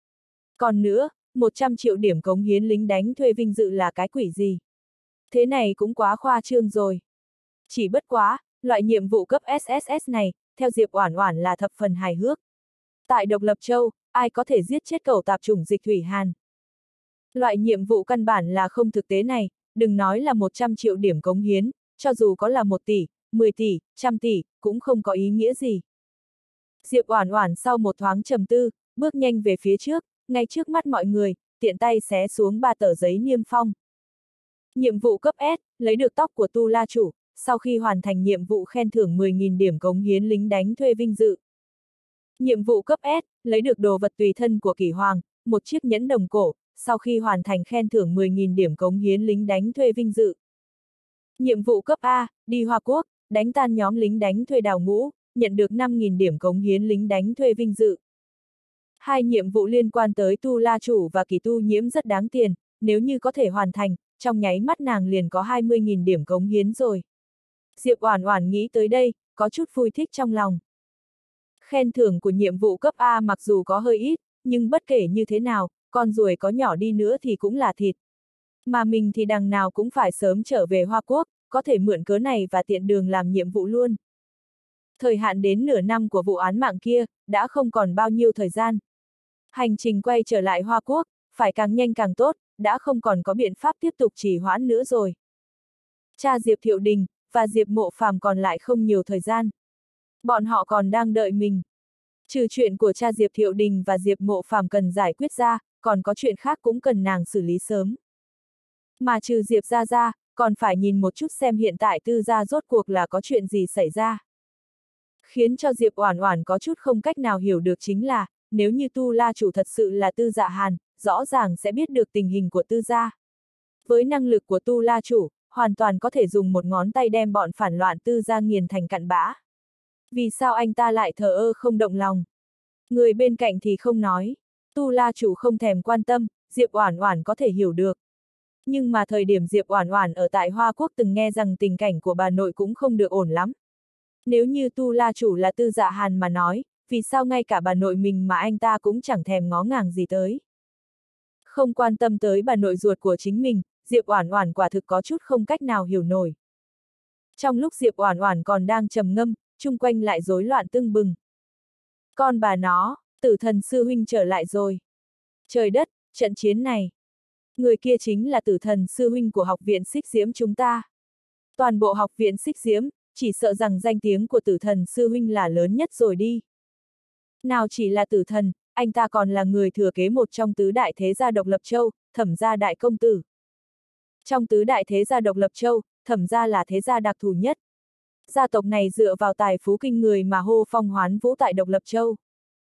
Còn nữa, 100 triệu điểm cống hiến lính đánh thuê vinh dự là cái quỷ gì? Thế này cũng quá khoa trương rồi. Chỉ bất quá, loại nhiệm vụ cấp SSS này, theo Diệp Oản Oản là thập phần hài hước. Tại Độc Lập Châu, ai có thể giết chết cẩu tạp chủng Dịch Thủy Hàn? Loại nhiệm vụ căn bản là không thực tế này, đừng nói là 100 triệu điểm cống hiến, cho dù có là 1 tỷ, 10 tỷ, 100 tỷ, cũng không có ý nghĩa gì. Diệp Oản Oản sau một thoáng trầm tư, bước nhanh về phía trước, ngay trước mắt mọi người, tiện tay xé xuống 3 tờ giấy niêm phong. Nhiệm vụ cấp S, lấy được tóc của Tu La chủ, sau khi hoàn thành nhiệm vụ khen thưởng 10.000 điểm cống hiến lính đánh thuê vinh dự. Nhiệm vụ cấp S, lấy được đồ vật tùy thân của Kỷ Hoàng, một chiếc nhẫn đồng cổ, sau khi hoàn thành khen thưởng 10.000 điểm cống hiến lính đánh thuê vinh dự. Nhiệm vụ cấp A, đi Hoa Quốc, đánh tan nhóm lính đánh thuê đào ngũ, nhận được 5.000 điểm cống hiến lính đánh thuê vinh dự. Hai nhiệm vụ liên quan tới Tu La chủ và Kỳ Tu Nhiễm rất đáng tiền, nếu như có thể hoàn thành, trong nháy mắt nàng liền có 20.000 điểm cống hiến rồi. Diệp Oản Oản nghĩ tới đây, có chút vui thích trong lòng. Khen thưởng của nhiệm vụ cấp A mặc dù có hơi ít, nhưng bất kể như thế nào, con ruồi có nhỏ đi nữa thì cũng là thịt. Mà mình thì đằng nào cũng phải sớm trở về Hoa Quốc, có thể mượn cớ này và tiện đường làm nhiệm vụ luôn. Thời hạn đến nửa năm của vụ án mạng kia, đã không còn bao nhiêu thời gian. Hành trình quay trở lại Hoa Quốc, phải càng nhanh càng tốt, đã không còn có biện pháp tiếp tục trì hoãn nữa rồi. Cha Diệp Thiệu Đình và Diệp Mộ Phàm còn lại không nhiều thời gian. Bọn họ còn đang đợi mình. Trừ chuyện của cha Diệp Thiệu Đình và Diệp Mộ Phàm cần giải quyết ra, còn có chuyện khác cũng cần nàng xử lý sớm. Mà trừ Diệp ra, còn phải nhìn một chút xem hiện tại Tư gia rốt cuộc là có chuyện gì xảy ra. Khiến cho Diệp Oản Oản có chút không cách nào hiểu được chính là, nếu như Tu La chủ thật sự là Tư Dạ Hàn, rõ ràng sẽ biết được tình hình của Tư gia. Với năng lực của Tu La chủ, hoàn toàn có thể dùng một ngón tay đem bọn phản loạn Tư gia nghiền thành cặn bã. Vì sao anh ta lại thờ ơ không động lòng? Người bên cạnh thì không nói. Tu La chủ không thèm quan tâm, Diệp Oản Oản có thể hiểu được. Nhưng mà thời điểm Diệp Oản Oản ở tại Hoa Quốc từng nghe rằng tình cảnh của bà nội cũng không được ổn lắm. Nếu như Tu La chủ là Tư Dạ Hàn mà nói, vì sao ngay cả bà nội mình mà anh ta cũng chẳng thèm ngó ngàng gì tới. Không quan tâm tới bà nội ruột của chính mình, Diệp Oản Oản quả thực có chút không cách nào hiểu nổi. Trong lúc Diệp Oản Oản còn đang trầm ngâm, chung quanh lại rối loạn tưng bừng. Con bà nó, Tử Thần sư huynh trở lại rồi. Trời đất, trận chiến này. Người kia chính là Tử Thần sư huynh của học viện Xích Diễm chúng ta. Toàn bộ học viện Xích Diễm, chỉ sợ rằng danh tiếng của Tử Thần sư huynh là lớn nhất rồi đi. Nào chỉ là Tử Thần, anh ta còn là người thừa kế một trong tứ đại thế gia Độc Lập Châu, Thẩm gia đại công tử. Trong tứ đại thế gia Độc Lập Châu, Thẩm gia là thế gia đặc thù nhất. Gia tộc này dựa vào tài phú kinh người mà hô phong hoán vũ tại Độc Lập Châu.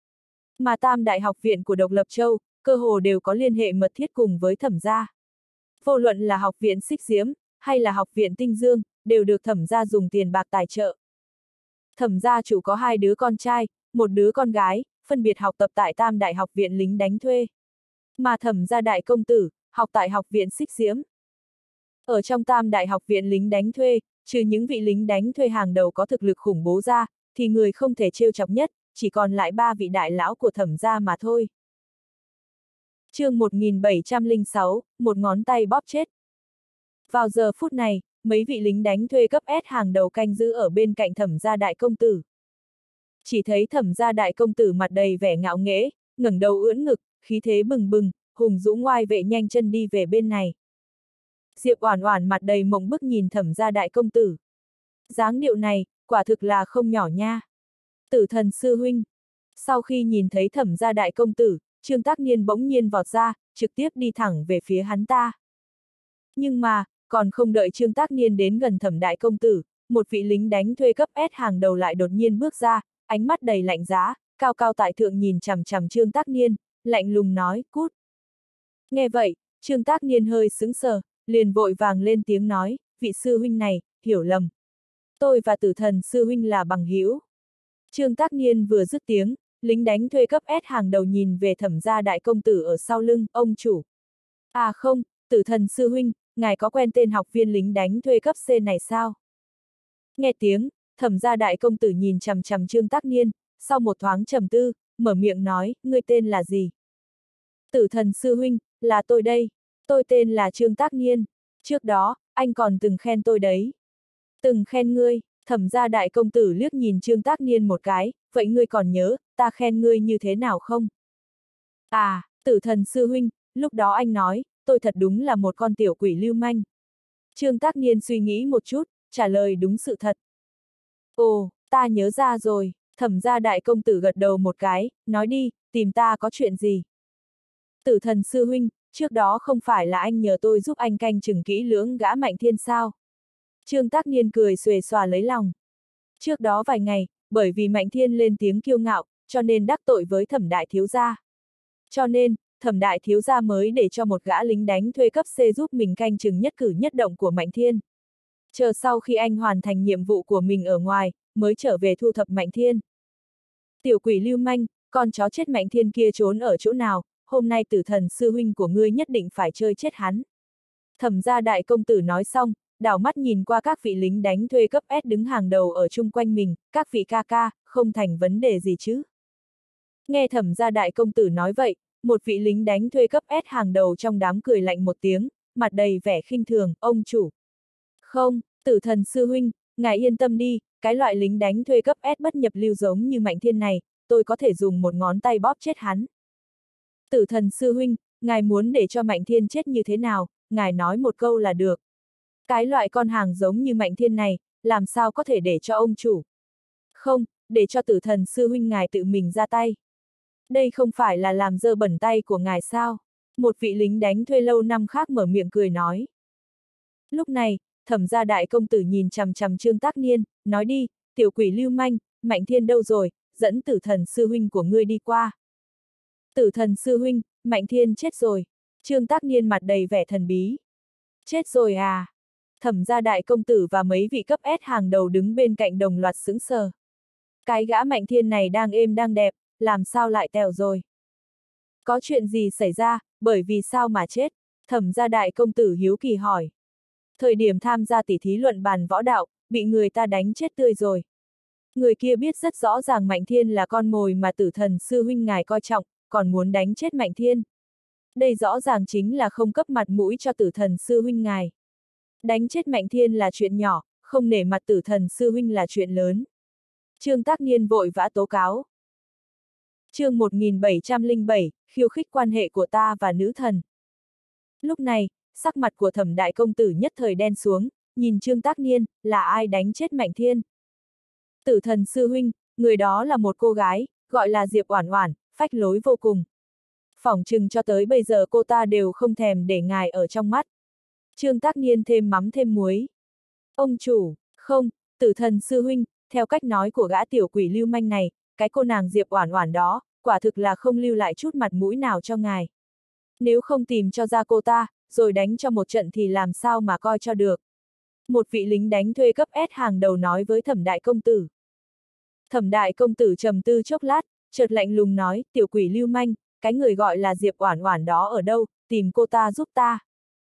Mà tam đại học viện của Độc Lập Châu, cơ hồ đều có liên hệ mật thiết cùng với Thẩm gia. Vô luận là học viện Xích Diễm, hay là học viện Tinh Dương, đều được Thẩm gia dùng tiền bạc tài trợ. Thẩm gia chủ có 2 đứa con trai, 1 đứa con gái, phân biệt học tập tại tam đại học viện lính đánh thuê. Mà Thẩm gia đại công tử, học tại học viện Xích Diễm. Ở trong tam đại học viện lính đánh thuê, trừ những vị lính đánh thuê hàng đầu có thực lực khủng bố ra, thì người không thể trêu chọc nhất, chỉ còn lại 3 vị đại lão của Thẩm gia mà thôi. Chương 1706, một ngón tay bóp chết. Vào giờ phút này, mấy vị lính đánh thuê cấp S hàng đầu canh giữ ở bên cạnh Thẩm gia đại công tử. Chỉ thấy Thẩm gia đại công tử mặt đầy vẻ ngạo nghễ, ngẩng đầu ưỡn ngực, khí thế bừng bừng, hùng dũng ngoai vệ nhanh chân đi về bên này. Diệp Oản Oản mặt đầy mộng bức nhìn Thẩm gia đại công tử. Dáng điệu này, quả thực là không nhỏ nha. Tử Thần sư huynh. Sau khi nhìn thấy Thẩm gia đại công tử, Trương Tác Niên bỗng nhiên vọt ra, trực tiếp đi thẳng về phía hắn ta. Nhưng mà, còn không đợi Trương Tác Niên đến gần Thẩm đại công tử, một vị lính đánh thuê cấp S hàng đầu lại đột nhiên bước ra, ánh mắt đầy lạnh giá, cao cao tại thượng nhìn chằm chằm Trương Tác Niên, lạnh lùng nói, cút. Nghe vậy, Trương Tác Niên hơi sững sờ, liền vội vàng lên tiếng nói, vị sư huynh này, hiểu lầm. Tôi và Tử Thần sư huynh là bằng hữu. Trương Tác Niên vừa dứt tiếng, lính đánh thuê cấp S hàng đầu nhìn về Thẩm gia đại công tử ở sau lưng, ông chủ. À không, Tử Thần sư huynh, ngài có quen tên học viên lính đánh thuê cấp C này sao? Nghe tiếng, Thẩm gia đại công tử nhìn chằm chằm Trương Tác Niên, sau một thoáng trầm tư, mở miệng nói, ngươi tên là gì? Tử Thần sư huynh, là tôi đây. Tôi tên là Trương Tác Niên. Trước đó, anh còn từng khen tôi đấy. Từng khen ngươi. Thẩm gia đại công tử liếc nhìn Trương Tác Niên một cái, vậy ngươi còn nhớ, ta khen ngươi như thế nào không? À, Tử Thần sư huynh, lúc đó anh nói, tôi thật đúng là một con tiểu quỷ lưu manh. Trương Tác Niên suy nghĩ một chút, trả lời đúng sự thật. Ồ, ta nhớ ra rồi, Thẩm gia đại công tử gật đầu một cái, nói đi, tìm ta có chuyện gì? Tử Thần sư huynh, trước đó không phải là anh nhờ tôi giúp anh canh chừng kỹ lưỡng gã Mạnh Thiên sao? Trương Tác Niên cười xuề xòa lấy lòng. Trước đó vài ngày, bởi vì Mạnh Thiên lên tiếng kiêu ngạo, cho nên đắc tội với Thẩm đại thiếu gia. Cho nên, Thẩm đại thiếu gia mới để cho một gã lính đánh thuê cấp C giúp mình canh chừng nhất cử nhất động của Mạnh Thiên. Chờ sau khi anh hoàn thành nhiệm vụ của mình ở ngoài, mới trở về thu thập Mạnh Thiên. Tiểu quỷ lưu manh, con chó chết Mạnh Thiên kia trốn ở chỗ nào, hôm nay Tử Thần sư huynh của ngươi nhất định phải chơi chết hắn. Thẩm gia đại công tử nói xong, đảo mắt nhìn qua các vị lính đánh thuê cấp S đứng hàng đầu ở chung quanh mình, các vị ca ca, không thành vấn đề gì chứ. Nghe Thẩm gia đại công tử nói vậy, một vị lính đánh thuê cấp S hàng đầu trong đám cười lạnh một tiếng, mặt đầy vẻ khinh thường, ông chủ. Không, Tử Thần sư huynh, ngài yên tâm đi, cái loại lính đánh thuê cấp S bất nhập lưu giống như Mạnh Thiên này, tôi có thể dùng một ngón tay bóp chết hắn. Tử Thần sư huynh, ngài muốn để cho Mạnh Thiên chết như thế nào, ngài nói một câu là được. Cái loại con hàng giống như Mạnh Thiên này, làm sao có thể để cho ông chủ? Không, để cho Tử Thần sư huynh ngài tự mình ra tay. Đây không phải là làm dơ bẩn tay của ngài sao? Một vị lính đánh thuê lâu năm khác mở miệng cười nói. Lúc này, Thẩm gia đại công tử nhìn chằm chằm Trương Tác Niên, nói đi, tiểu quỷ lưu manh, Mạnh Thiên đâu rồi, dẫn Tử Thần sư huynh của ngươi đi qua. Tử Thần sư huynh, Mạnh Thiên chết rồi. Trương Tác Niên mặt đầy vẻ thần bí. Chết rồi à? Thẩm gia đại công tử và mấy vị cấp S hàng đầu đứng bên cạnh đồng loạt sững sờ. Cái gã Mạnh Thiên này đang êm đang đẹp, làm sao lại tèo rồi? Có chuyện gì xảy ra, bởi vì sao mà chết? Thẩm gia đại công tử hiếu kỳ hỏi. Thời điểm tham gia tỉ thí luận bàn võ đạo, bị người ta đánh chết tươi rồi. Người kia biết rất rõ ràng Mạnh Thiên là con mồi mà Tử Thần sư huynh ngài coi trọng, còn muốn đánh chết Mạnh Thiên. Đây rõ ràng chính là không cấp mặt mũi cho Tử Thần sư huynh ngài. Đánh chết Mạnh Thiên là chuyện nhỏ, không nể mặt Tử Thần sư huynh là chuyện lớn. Trương Tác Niên vội vã tố cáo. Chương 1707, khiêu khích quan hệ của ta và nữ thần. Lúc này, sắc mặt của Thẩm đại công tử nhất thời đen xuống, nhìn Trương Tác Niên, là ai đánh chết Mạnh Thiên? Tử Thần sư huynh, người đó là một cô gái, gọi là Diệp Oản Oản, phách lối vô cùng. Phỏng chừng cho tới bây giờ cô ta đều không thèm để ngài ở trong mắt. Trương Tác Niên thêm mắm thêm muối. Ông chủ, không, Tử Thần sư huynh, theo cách nói của gã tiểu quỷ lưu manh này, cái cô nàng Diệp Oản Oản đó, quả thực là không lưu lại chút mặt mũi nào cho ngài. Nếu không tìm cho ra cô ta, rồi đánh cho một trận thì làm sao mà coi cho được. Một vị lính đánh thuê cấp S hàng đầu nói với Thẩm đại công tử. Thẩm đại công tử trầm tư chốc lát, chợt lạnh lùng nói, tiểu quỷ lưu manh, cái người gọi là Diệp Oản Oản đó ở đâu, tìm cô ta giúp ta.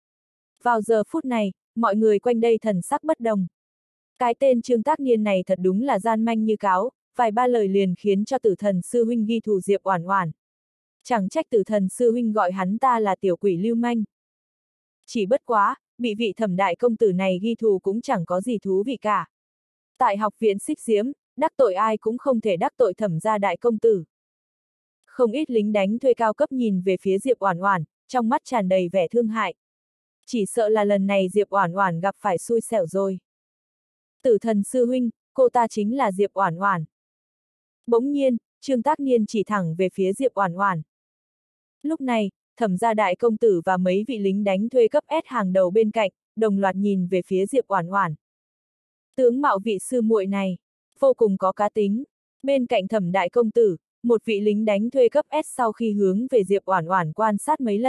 Vào giờ phút này, mọi người quanh đây thần sắc bất đồng. Cái tên Trương Tác Niên này thật đúng là gian manh như cáo, vài ba lời liền khiến cho Tử Thần sư huynh ghi thù Diệp Oản Oản. Chẳng trách Tử Thần sư huynh gọi hắn ta là tiểu quỷ lưu manh. Chỉ bất quá, bị vị Thẩm đại công tử này ghi thù cũng chẳng có gì thú vị cả. Tại học viện Xích Diễm, đắc tội ai cũng không thể đắc tội Thẩm gia đại công tử. Không ít lính đánh thuê cao cấp nhìn về phía Diệp Oản Oản, trong mắt tràn đầy vẻ thương hại. Chỉ sợ là lần này Diệp Oản Oản gặp phải xui xẻo rồi. Tử Thần sư huynh, cô ta chính là Diệp Oản Oản. Bỗng nhiên, Trương Tác Niên chỉ thẳng về phía Diệp Oản Oản. Lúc này, Thẩm gia đại công tử và mấy vị lính đánh thuê cấp S hàng đầu bên cạnh, đồng loạt nhìn về phía Diệp Oản Oản. Tướng mạo vị sư muội này, vô cùng có cá tính. Bên cạnh Thẩm đại công tử, một vị lính đánh thuê cấp S sau khi hướng về Diệp Oản Oản quan sát mấy lần,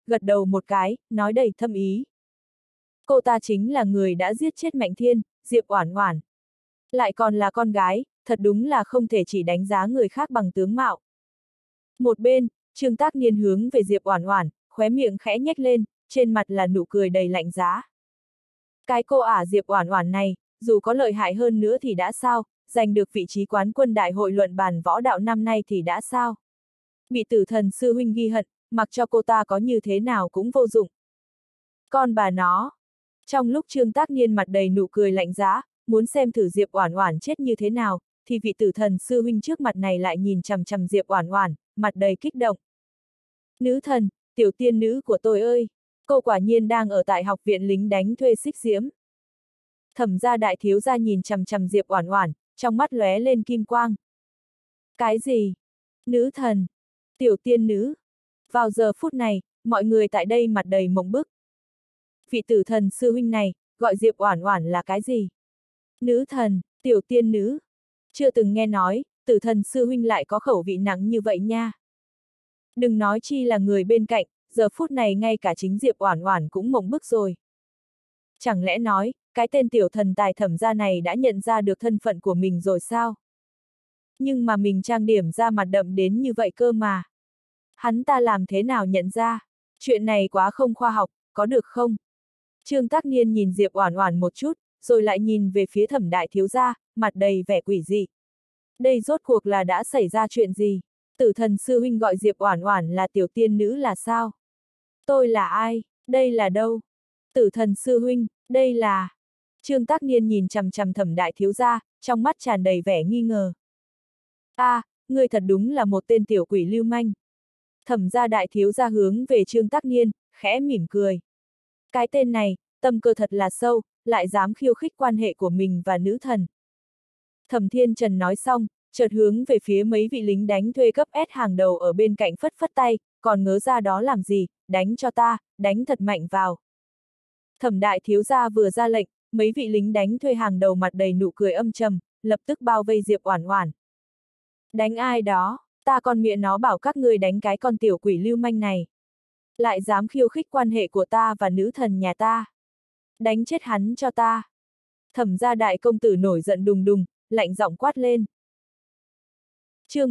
gật đầu một cái, nói đầy thâm ý. Cô ta chính là người đã giết chết Mạnh Thiên, Diệp Oản Oản. Lại còn là con gái, thật đúng là không thể chỉ đánh giá người khác bằng tướng mạo. Một bên, Trương Tác Niên hướng về Diệp Oản Oản, khóe miệng khẽ nhếch lên, trên mặt là nụ cười đầy lạnh giá. Cái cô ả Diệp Oản Oản này, dù có lợi hại hơn nữa thì đã sao, giành được vị trí quán quân đại hội luận bàn võ đạo năm nay thì đã sao? Bị Tử Thần sư huynh ghi hận, mặc cho cô ta có như thế nào cũng vô dụng. Con bà nó. Trong lúc Trương Tác Niên mặt đầy nụ cười lạnh giá, muốn xem thử Diệp Oản Oản chết như thế nào, thì vị Tử Thần sư huynh trước mặt này lại nhìn chằm chằm Diệp Oản Oản, mặt đầy kích động. Nữ thần, tiểu tiên nữ của tôi ơi, cô quả nhiên đang ở tại học viện lính đánh thuê Xích Diễm. Thẩm gia đại thiếu gia nhìn chằm chằm Diệp Oản Oản, trong mắt lóe lên kim quang. Cái gì? Nữ thần? Tiểu tiên nữ? Vào giờ phút này, mọi người tại đây mặt đầy mộng bức. Vị Tử Thần sư huynh này, gọi Diệp Oản Oản là cái gì? Nữ thần, tiểu tiên nữ? Chưa từng nghe nói, Tử Thần sư huynh lại có khẩu vị nặng như vậy nha. Đừng nói chi là người bên cạnh, giờ phút này ngay cả chính Diệp Oản Oản cũng mộng bức rồi. Chẳng lẽ nói, cái tên tiểu thần tài Thẩm gia này đã nhận ra được thân phận của mình rồi sao? Nhưng mà mình trang điểm ra mặt đậm đến như vậy cơ mà. Hắn ta làm thế nào nhận ra? Chuyện này quá không khoa học, có được không? Trương Tác Niên nhìn Diệp Oản Oản một chút, rồi lại nhìn về phía Thẩm đại thiếu gia, mặt đầy vẻ quỷ dị. Đây rốt cuộc là đã xảy ra chuyện gì? Tử Thần sư huynh gọi Diệp Oản Oản là tiểu tiên nữ là sao? Tôi là ai? Đây là đâu? Tử Thần sư huynh, đây là... Trương Tác Niên nhìn chằm chằm Thẩm đại thiếu gia, trong mắt tràn đầy vẻ nghi ngờ. Ngươi thật đúng là một tên tiểu quỷ lưu manh. Thẩm gia đại thiếu gia hướng về Trương Tác Niên, khẽ mỉm cười. Cái tên này, tâm cơ thật là sâu, lại dám khiêu khích quan hệ của mình và nữ thần. Thẩm Thiên Trần nói xong, chợt hướng về phía mấy vị lính đánh thuê cấp S hàng đầu ở bên cạnh phất phất tay, còn ngớ ra đó làm gì, đánh cho ta, đánh thật mạnh vào. Thẩm đại thiếu gia vừa ra lệnh, mấy vị lính đánh thuê hàng đầu mặt đầy nụ cười âm trầm, lập tức bao vây Diệp Oản Oản. Đánh ai đó, ta còn miệng nó bảo các ngươi đánh cái con tiểu quỷ lưu manh này. Lại dám khiêu khích quan hệ của ta và nữ thần nhà ta. Đánh chết hắn cho ta. Thẩm gia đại công tử nổi giận đùng đùng, lạnh giọng quát lên. Chương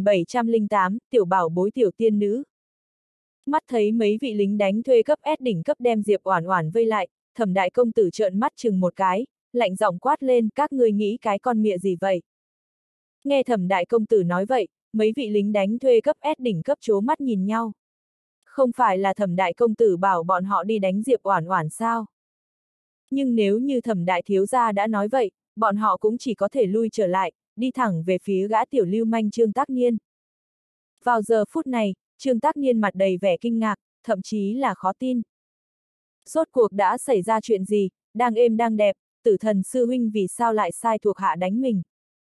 1708, tiểu bảo bối tiểu tiên nữ. Mắt thấy mấy vị lính đánh thuê cấp S đỉnh cấp đem Diệp Oản Oản vây lại, Thẩm đại công tử trợn mắt chừng một cái, lạnh giọng quát lên, các ngươi nghĩ cái con mẹ gì vậy? Nghe Thẩm đại công tử nói vậy, mấy vị lính đánh thuê cấp S đỉnh cấp trố mắt nhìn nhau. Không phải là Thẩm đại công tử bảo bọn họ đi đánh Diệp Oản Oản sao? Nhưng nếu như Thẩm đại thiếu gia đã nói vậy, bọn họ cũng chỉ có thể lui trở lại, đi thẳng về phía gã tiểu lưu manh Trương Tác Niên. Vào giờ phút này, Trương Tác Niên mặt đầy vẻ kinh ngạc, thậm chí là khó tin. Rốt cuộc đã xảy ra chuyện gì, đang êm đang đẹp, Tử Thần sư huynh vì sao lại sai thuộc hạ đánh mình?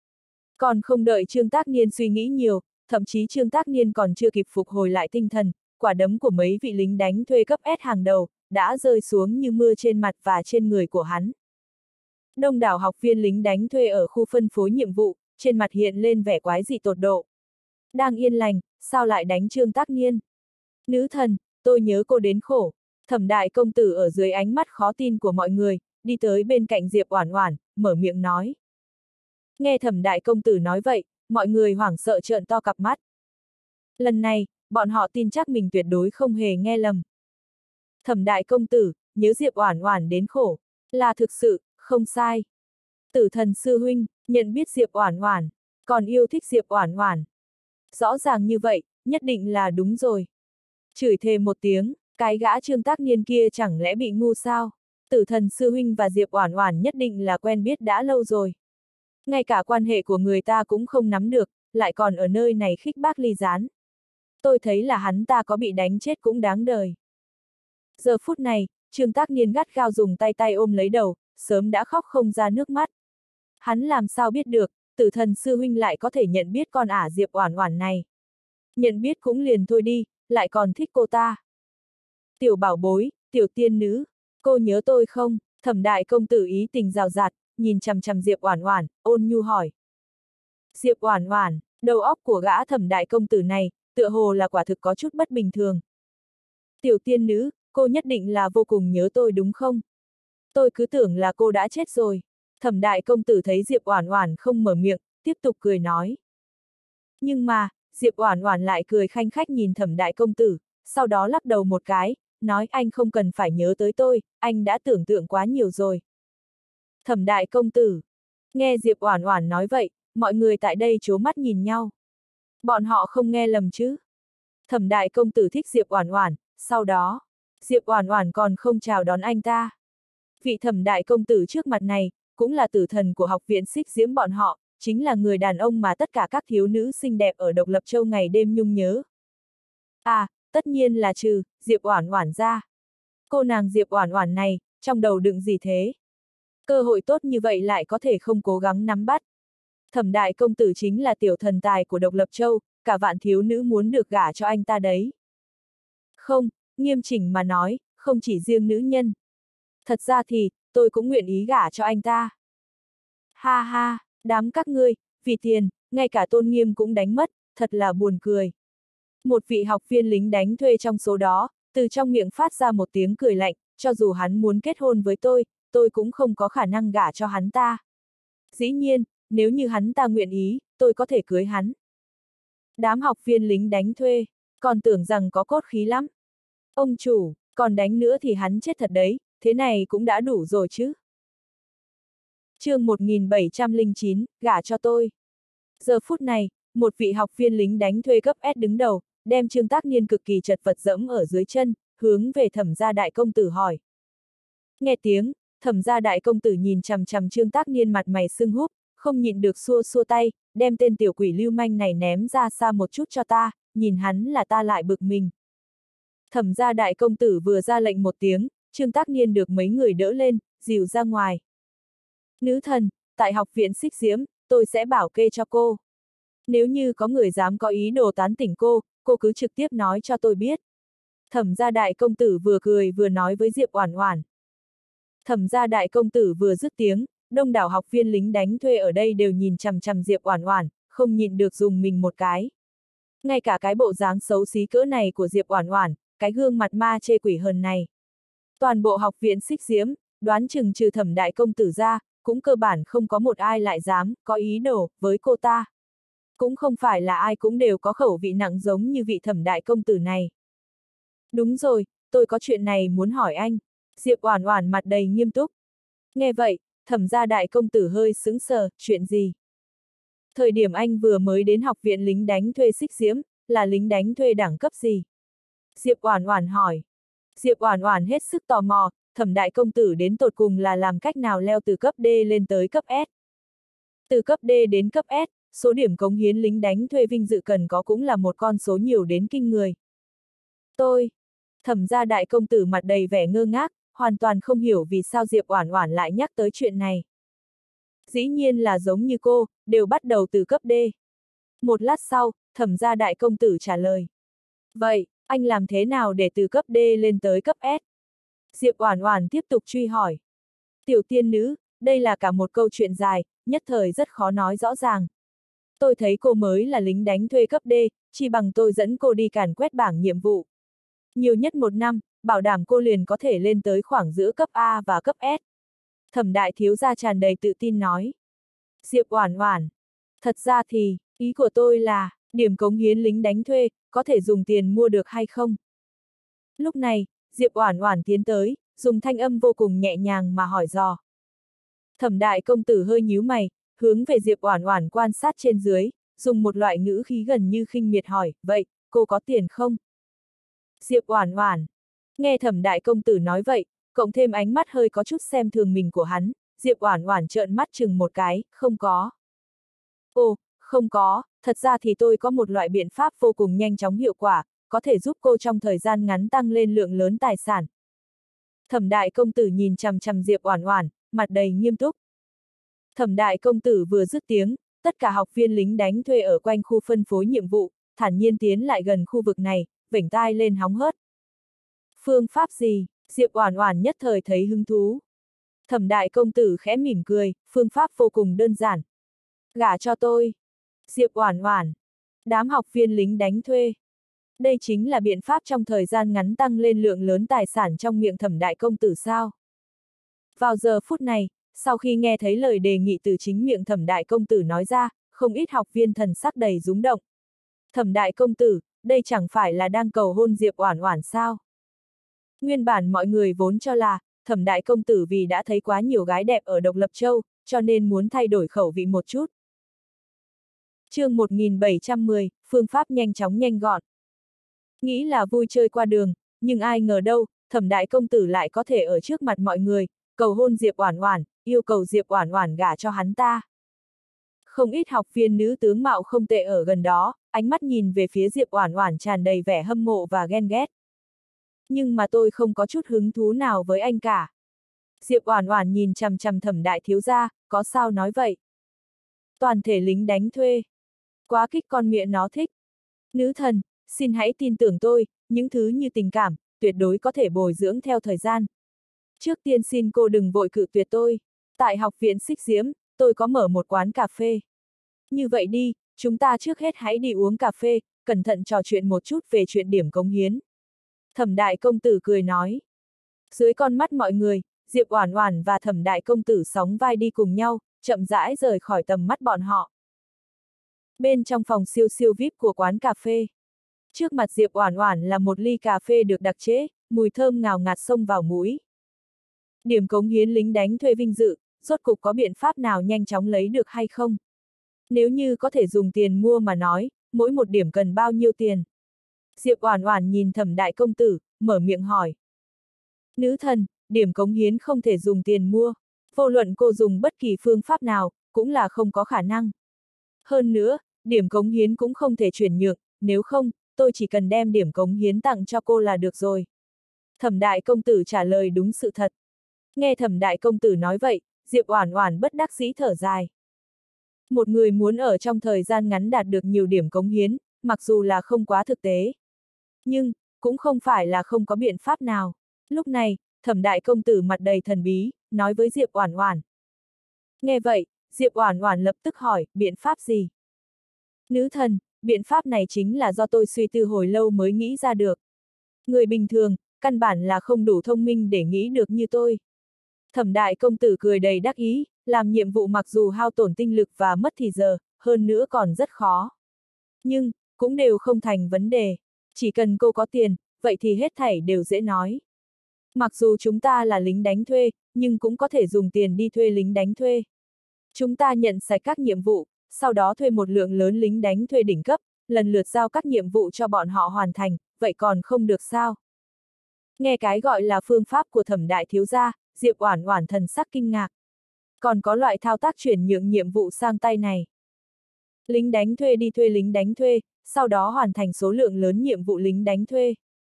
Còn không đợi Trương Tác Niên suy nghĩ nhiều, thậm chí Trương Tác Niên còn chưa kịp phục hồi lại tinh thần, quả đấm của mấy vị lính đánh thuê cấp S hàng đầu, đã rơi xuống như mưa trên mặt và trên người của hắn. Đông đảo học viên lính đánh thuê ở khu phân phối nhiệm vụ, trên mặt hiện lên vẻ quái dị tột độ. Đang yên lành, sao lại đánh Trương Tác Niên? Nữ thần, tôi nhớ cô đến khổ. Thẩm đại công tử ở dưới ánh mắt khó tin của mọi người, đi tới bên cạnh Diệp Oản Oản, mở miệng nói. Nghe Thẩm đại công tử nói vậy, mọi người hoảng sợ trợn to cặp mắt. Lần này, bọn họ tin chắc mình tuyệt đối không hề nghe lầm. Thẩm đại công tử, nhớ Diệp Oản Oản đến khổ, là thực sự, không sai. Tử Thần sư huynh, nhận biết Diệp Oản Oản, còn yêu thích Diệp Oản Oản. Rõ ràng như vậy, nhất định là đúng rồi. Chửi thề một tiếng, cái gã Trương Tác Niên kia chẳng lẽ bị ngu sao? Tử Thần sư huynh và Diệp Oản Oản nhất định là quen biết đã lâu rồi. Ngay cả quan hệ của người ta cũng không nắm được, lại còn ở nơi này khích bác ly gián. Tôi thấy là hắn ta có bị đánh chết cũng đáng đời. Giờ phút này, Trương Tác Niên gắt gao dùng tay ôm lấy đầu, sớm đã khóc không ra nước mắt. Hắn làm sao biết được, Tử Thần sư huynh lại có thể nhận biết con ả Diệp Oản Oản này. Nhận biết cũng liền thôi đi, lại còn thích cô ta. Tiểu bảo bối, tiểu tiên nữ, cô nhớ tôi không? Thẩm đại công tử ý tình rào rạt, nhìn chằm chằm Diệp Oản Oản, ôn nhu hỏi. Diệp Oản Oản, đầu óc của gã Thẩm đại công tử này, tựa hồ là quả thực có chút bất bình thường. Tiểu tiên nữ, cô nhất định là vô cùng nhớ tôi đúng không? Tôi cứ tưởng là cô đã chết rồi. Thẩm đại công tử thấy Diệp Oản Oản không mở miệng, tiếp tục cười nói. Nhưng mà, Diệp Oản Oản lại cười khanh khách nhìn Thẩm đại công tử, sau đó lắc đầu một cái, nói anh không cần phải nhớ tới tôi, anh đã tưởng tượng quá nhiều rồi. Thẩm đại công tử. Nghe Diệp Oản Oản nói vậy, mọi người tại đây trố mắt nhìn nhau. Bọn họ không nghe lầm chứ? Thẩm đại công tử thích Diệp Oản Oản, sau đó, Diệp Oản Oản còn không chào đón anh ta. Vị Thẩm đại công tử trước mặt này, cũng là tử thần của học viện Xích Diễm bọn họ, chính là người đàn ông mà tất cả các thiếu nữ xinh đẹp ở Độc Lập Châu ngày đêm nhung nhớ. À, tất nhiên là trừ Diệp Oản Oản ra. Cô nàng Diệp Oản Oản này, trong đầu đựng gì thế? Cơ hội tốt như vậy lại có thể không cố gắng nắm bắt. Thẩm đại công tử chính là tiểu thần tài của Độc Lập Châu, cả vạn thiếu nữ muốn được gả cho anh ta đấy. Không, nghiêm chỉnh mà nói, không chỉ riêng nữ nhân. Thật ra thì, tôi cũng nguyện ý gả cho anh ta. Ha ha, đám các ngươi, vì tiền, ngay cả tôn nghiêm cũng đánh mất, thật là buồn cười. Một vị học viên lính đánh thuê trong số đó, từ trong miệng phát ra một tiếng cười lạnh, cho dù hắn muốn kết hôn với tôi cũng không có khả năng gả cho hắn ta. Dĩ nhiên, nếu như hắn ta nguyện ý, tôi có thể cưới hắn. Đám học viên lính đánh thuê, còn tưởng rằng có cốt khí lắm. Ông chủ, còn đánh nữa thì hắn chết thật đấy, thế này cũng đã đủ rồi chứ. Chương 1709, gả cho tôi. Giờ phút này, một vị học viên lính đánh thuê cấp S đứng đầu, đem Trương Tác Niên cực kỳ chật vật dẫm ở dưới chân, hướng về Thẩm gia đại công tử hỏi. Nghe tiếng, Thẩm gia đại công tử nhìn chằm chằm Trương Tác Niên mặt mày sưng húp, không nhịn được xua xua tay, đem tên tiểu quỷ lưu manh này ném ra xa một chút cho ta, nhìn hắn là ta lại bực mình. Thẩm gia đại công tử vừa ra lệnh một tiếng, Trương Tác Niên được mấy người đỡ lên, dìu ra ngoài. Nữ thần, tại học viện Xích Diễm, tôi sẽ bảo kê cho cô. Nếu như có người dám có ý đồ tán tỉnh cô cứ trực tiếp nói cho tôi biết. Thẩm gia đại công tử vừa cười vừa nói với Diệp Oản Oản. Thẩm gia đại công tử vừa dứt tiếng, đông đảo học viên lính đánh thuê ở đây đều nhìn chằm chằm Diệp Oản Oản, không nhịn được dùng mình một cái. Ngay cả cái bộ dáng xấu xí cỡ này của Diệp Oản Oản, cái gương mặt ma chê quỷ hờn này. Toàn bộ học viện Xích Diễm, đoán chừng trừ Thẩm đại công tử ra, cũng cơ bản không có một ai lại dám có ý đồ với cô ta. Cũng không phải là ai cũng đều có khẩu vị nặng giống như vị Thẩm đại công tử này. Đúng rồi, tôi có chuyện này muốn hỏi anh. Diệp Oản Oản mặt đầy nghiêm túc. Nghe vậy, Thẩm gia đại công tử hơi sững sờ, chuyện gì? Thời điểm anh vừa mới đến học viện lính đánh thuê Xích Diễm, là lính đánh thuê đẳng cấp gì? Diệp Oản Oản hỏi. Diệp Oản Oản hết sức tò mò, Thẩm đại công tử đến tột cùng là làm cách nào leo từ cấp D lên tới cấp S? Từ cấp D đến cấp S, số điểm cống hiến lính đánh thuê vinh dự cần có cũng là một con số nhiều đến kinh người. Thẩm gia đại công tử mặt đầy vẻ ngơ ngác, hoàn toàn không hiểu vì sao Diệp Oản Oản lại nhắc tới chuyện này. Dĩ nhiên là giống như cô, đều bắt đầu từ cấp D. Một lát sau, Thẩm gia đại công tử trả lời. Vậy, anh làm thế nào để từ cấp D lên tới cấp S? Diệp Oản Oản tiếp tục truy hỏi. Tiểu tiên nữ, đây là cả một câu chuyện dài, nhất thời rất khó nói rõ ràng. Tôi thấy cô mới là lính đánh thuê cấp D, chỉ bằng tôi dẫn cô đi càn quét bảng nhiệm vụ. Nhiều nhất một năm, bảo đảm cô liền có thể lên tới khoảng giữa cấp A và cấp S. Thẩm đại thiếu gia tràn đầy tự tin nói. Diệp Oản Oản. Thật ra thì, ý của tôi là, điểm cống hiến lính đánh thuê, có thể dùng tiền mua được hay không? Lúc này, Diệp Oản Oản tiến tới, dùng thanh âm vô cùng nhẹ nhàng mà hỏi dò. Thẩm đại công tử hơi nhíu mày, hướng về Diệp Oản Oản quan sát trên dưới, dùng một loại ngữ khí gần như khinh miệt hỏi, vậy, cô có tiền không? Diệp Oản Oản. Nghe Thẩm đại công tử nói vậy, cộng thêm ánh mắt hơi có chút xem thường mình của hắn, Diệp Oản Oản trợn mắt chừng một cái, không có. Ồ, không có, thật ra thì tôi có một loại biện pháp vô cùng nhanh chóng hiệu quả, có thể giúp cô trong thời gian ngắn tăng lên lượng lớn tài sản. Thẩm đại công tử nhìn chằm chằm Diệp Oản Oản, mặt đầy nghiêm túc. Thẩm đại công tử vừa dứt tiếng, tất cả học viên lính đánh thuê ở quanh khu phân phối nhiệm vụ, thản nhiên tiến lại gần khu vực này, vểnh tai lên hóng hớt. Phương pháp gì? Diệp Oản Oản nhất thời thấy hứng thú. Thẩm đại công tử khẽ mỉm cười, phương pháp vô cùng đơn giản. Gả cho tôi. Diệp Oản Oản. Đám học viên lính đánh thuê. Đây chính là biện pháp trong thời gian ngắn tăng lên lượng lớn tài sản trong miệng Thẩm đại công tử sao? Vào giờ phút này, sau khi nghe thấy lời đề nghị từ chính miệng Thẩm đại công tử nói ra, không ít học viên thần sắc đầy rúng động. Thẩm đại công tử, đây chẳng phải là đang cầu hôn Diệp Oản Oản sao? Nguyên bản mọi người vốn cho là, Thẩm đại công tử vì đã thấy quá nhiều gái đẹp ở Độc Lập Châu, cho nên muốn thay đổi khẩu vị một chút. Chương 1710, phương pháp nhanh chóng nhanh gọn. Nghĩ là vui chơi qua đường, nhưng ai ngờ đâu, Thẩm đại công tử lại có thể ở trước mặt mọi người, cầu hôn Diệp Oản Oản, yêu cầu Diệp Oản Oản gả cho hắn ta. Không ít học viên nữ tướng mạo không tệ ở gần đó, ánh mắt nhìn về phía Diệp Oản Oản tràn đầy vẻ hâm mộ và ghen ghét. Nhưng mà tôi không có chút hứng thú nào với anh cả. Diệp Oản Oản nhìn chằm chằm Thẩm đại thiếu gia, có sao nói vậy? Toàn thể lính đánh thuê. Quá kích con mẹ nó thích. Nữ thần, xin hãy tin tưởng tôi, những thứ như tình cảm, tuyệt đối có thể bồi dưỡng theo thời gian. Trước tiên xin cô đừng vội cự tuyệt tôi. Tại học viện Xích Diễm, tôi có mở một quán cà phê. Như vậy đi, chúng ta trước hết hãy đi uống cà phê, cẩn thận trò chuyện một chút về chuyện điểm cống hiến. Thẩm đại công tử cười nói. Dưới con mắt mọi người, Diệp Oản Oản và Thẩm đại công tử sóng vai đi cùng nhau, chậm rãi rời khỏi tầm mắt bọn họ. Bên trong phòng siêu siêu VIP của quán cà phê. Trước mặt Diệp Oản Oản là một ly cà phê được đặc chế, mùi thơm ngào ngạt xông vào mũi. Điểm cống hiến lính đánh thuê vinh dự, rốt cục có biện pháp nào nhanh chóng lấy được hay không? Nếu như có thể dùng tiền mua mà nói, mỗi một điểm cần bao nhiêu tiền? Diệp Oản Oản nhìn Thẩm đại công tử, mở miệng hỏi. Nữ thần, điểm cống hiến không thể dùng tiền mua, vô luận cô dùng bất kỳ phương pháp nào, cũng là không có khả năng. Hơn nữa, điểm cống hiến cũng không thể chuyển nhượng, nếu không, tôi chỉ cần đem điểm cống hiến tặng cho cô là được rồi. Thẩm đại công tử trả lời đúng sự thật. Nghe Thẩm đại công tử nói vậy, Diệp Oản Oản bất đắc dĩ thở dài. Một người muốn ở trong thời gian ngắn đạt được nhiều điểm cống hiến, mặc dù là không quá thực tế. Nhưng, cũng không phải là không có biện pháp nào. Lúc này, Thẩm đại công tử mặt đầy thần bí, nói với Diệp Oản Oản. Nghe vậy, Diệp Oản Oản lập tức hỏi, biện pháp gì? Nữ thần, biện pháp này chính là do tôi suy tư hồi lâu mới nghĩ ra được. Người bình thường, căn bản là không đủ thông minh để nghĩ được như tôi. Thẩm đại công tử cười đầy đắc ý, làm nhiệm vụ mặc dù hao tổn tinh lực và mất thì giờ, hơn nữa còn rất khó. Nhưng, cũng đều không thành vấn đề. Chỉ cần cô có tiền, vậy thì hết thảy đều dễ nói. Mặc dù chúng ta là lính đánh thuê, nhưng cũng có thể dùng tiền đi thuê lính đánh thuê. Chúng ta nhận sạch các nhiệm vụ, sau đó thuê một lượng lớn lính đánh thuê đỉnh cấp, lần lượt giao các nhiệm vụ cho bọn họ hoàn thành, vậy còn không được sao? Nghe cái gọi là phương pháp của Thẩm đại thiếu gia, Diệp Oản Oản thần sắc kinh ngạc. Còn có loại thao tác chuyển nhượng nhiệm vụ sang tay này. Lính đánh thuê đi thuê lính đánh thuê, sau đó hoàn thành số lượng lớn nhiệm vụ lính đánh thuê.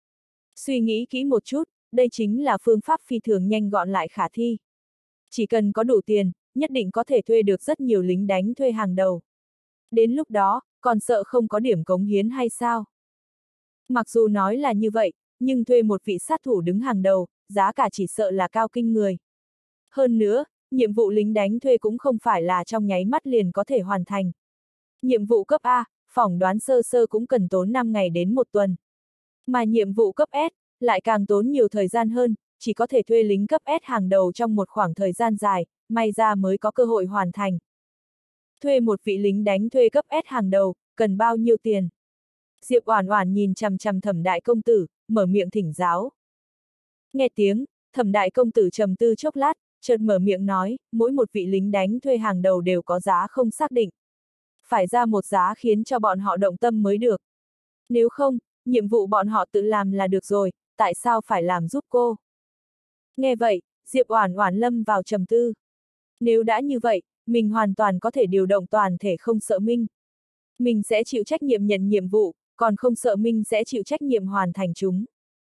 Suy nghĩ kỹ một chút, đây chính là phương pháp phi thường nhanh gọn lại khả thi. Chỉ cần có đủ tiền, nhất định có thể thuê được rất nhiều lính đánh thuê hàng đầu. Đến lúc đó, còn sợ không có điểm cống hiến hay sao? Mặc dù nói là như vậy, nhưng thuê một vị sát thủ đứng hàng đầu, giá cả chỉ sợ là cao kinh người. Hơn nữa, nhiệm vụ lính đánh thuê cũng không phải là trong nháy mắt liền có thể hoàn thành. Nhiệm vụ cấp A, phỏng đoán sơ sơ cũng cần tốn 5 ngày đến 1 tuần. Mà nhiệm vụ cấp S, lại càng tốn nhiều thời gian hơn, chỉ có thể thuê lính cấp S hàng đầu trong một khoảng thời gian dài, may ra mới có cơ hội hoàn thành. Thuê một vị lính đánh thuê cấp S hàng đầu, cần bao nhiêu tiền? Diệp Oản Oản nhìn chằm chằm Thẩm đại công tử, mở miệng thỉnh giáo. Nghe tiếng, Thẩm đại công tử trầm tư chốc lát, chợt mở miệng nói, mỗi một vị lính đánh thuê hàng đầu đều có giá không xác định. Phải ra một giá khiến cho bọn họ động tâm mới được. Nếu không, nhiệm vụ bọn họ tự làm là được rồi, tại sao phải làm giúp cô? Nghe vậy, Diệp Oản Oản lâm vào trầm tư. Nếu đã như vậy, mình hoàn toàn có thể điều động toàn thể Không Sợ Minh. Mình sẽ chịu trách nhiệm nhận nhiệm vụ, còn Không Sợ Minh sẽ chịu trách nhiệm hoàn thành chúng.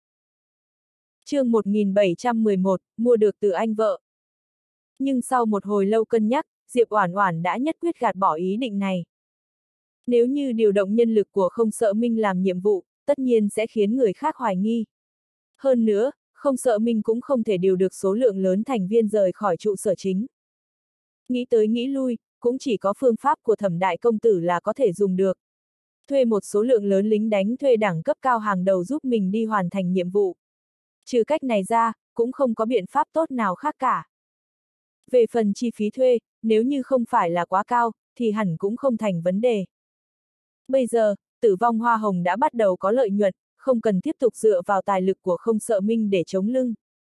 Chương 1711, mua được từ anh vợ. Nhưng sau một hồi lâu cân nhắc, Diệp Oản Oản đã nhất quyết gạt bỏ ý định này. Nếu như điều động nhân lực của Không Sợ Minh làm nhiệm vụ, tất nhiên sẽ khiến người khác hoài nghi. Hơn nữa, Không Sợ Minh cũng không thể điều được số lượng lớn thành viên rời khỏi trụ sở chính. Nghĩ tới nghĩ lui, cũng chỉ có phương pháp của Thẩm đại công tử là có thể dùng được. thuê một số lượng lớn lính đánh thuê đẳng cấp cao hàng đầu giúp mình đi hoàn thành nhiệm vụ. Trừ cách này ra, cũng không có biện pháp tốt nào khác cả. Về phần chi phí thuê, nếu như không phải là quá cao, thì hẳn cũng không thành vấn đề. Bây giờ, Tử Vong Hoa Hồng đã bắt đầu có lợi nhuận, không cần tiếp tục dựa vào tài lực của Không Sợ Minh để chống lưng.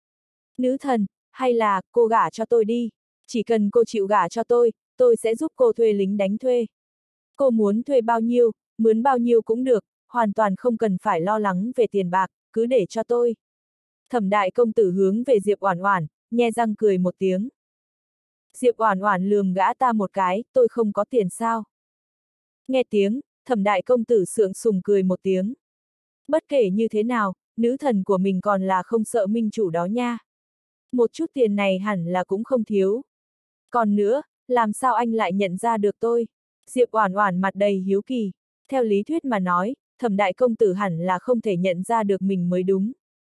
Nữ thần, hay là, cô gả cho tôi đi. Chỉ cần cô chịu gả cho tôi sẽ giúp cô thuê lính đánh thuê. Cô muốn thuê bao nhiêu, mướn bao nhiêu cũng được, hoàn toàn không cần phải lo lắng về tiền bạc, cứ để cho tôi. Thẩm đại công tử hướng về Diệp Oản Oản, nhe răng cười một tiếng. Diệp Oản Oản lườm gã ta một cái, tôi không có tiền sao? Nghe tiếng, Thẩm đại công tử sượng sùng cười một tiếng. Bất kể như thế nào, nữ thần của mình còn là Không Sợ Minh chủ đó nha. Một chút tiền này hẳn là cũng không thiếu. Còn nữa, làm sao anh lại nhận ra được tôi? Diệp Oản Oản mặt đầy hiếu kỳ. Theo lý thuyết mà nói, Thẩm đại công tử hẳn là không thể nhận ra được mình mới đúng.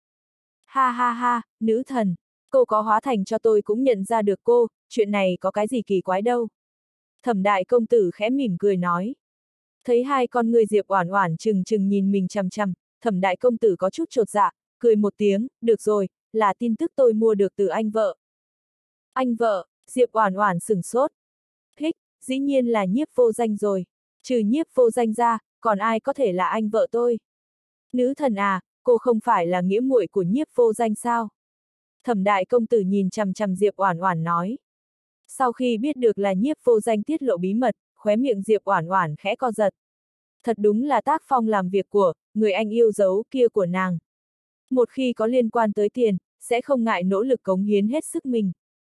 Ha ha ha, nữ thần, cô có hóa thành cho tôi cũng nhận ra được cô, chuyện này có cái gì kỳ quái đâu. Thẩm đại công tử khẽ mỉm cười nói. Thấy hai con người Diệp Oản Oản trừng trừng nhìn mình chằm chằm, Thẩm đại công tử có chút chột dạ, cười một tiếng, được rồi, là tin tức tôi mua được từ anh vợ. Anh vợ, Diệp Oản Oản sửng sốt. Hích, dĩ nhiên là Nhiếp Vô Danh rồi. Trừ Nhiếp Vô Danh ra, còn ai có thể là anh vợ tôi? Nữ thần à, cô không phải là nghĩa muội của Nhiếp Vô Danh sao? Thẩm đại công tử nhìn chằm chằm Diệp Oản Oản nói. Sau khi biết được là Nhiếp Vô Danh tiết lộ bí mật, khóe miệng Diệp Oản Oản khẽ co giật. Thật đúng là tác phong làm việc của người anh yêu dấu kia của nàng. Một khi có liên quan tới tiền, sẽ không ngại nỗ lực cống hiến hết sức mình.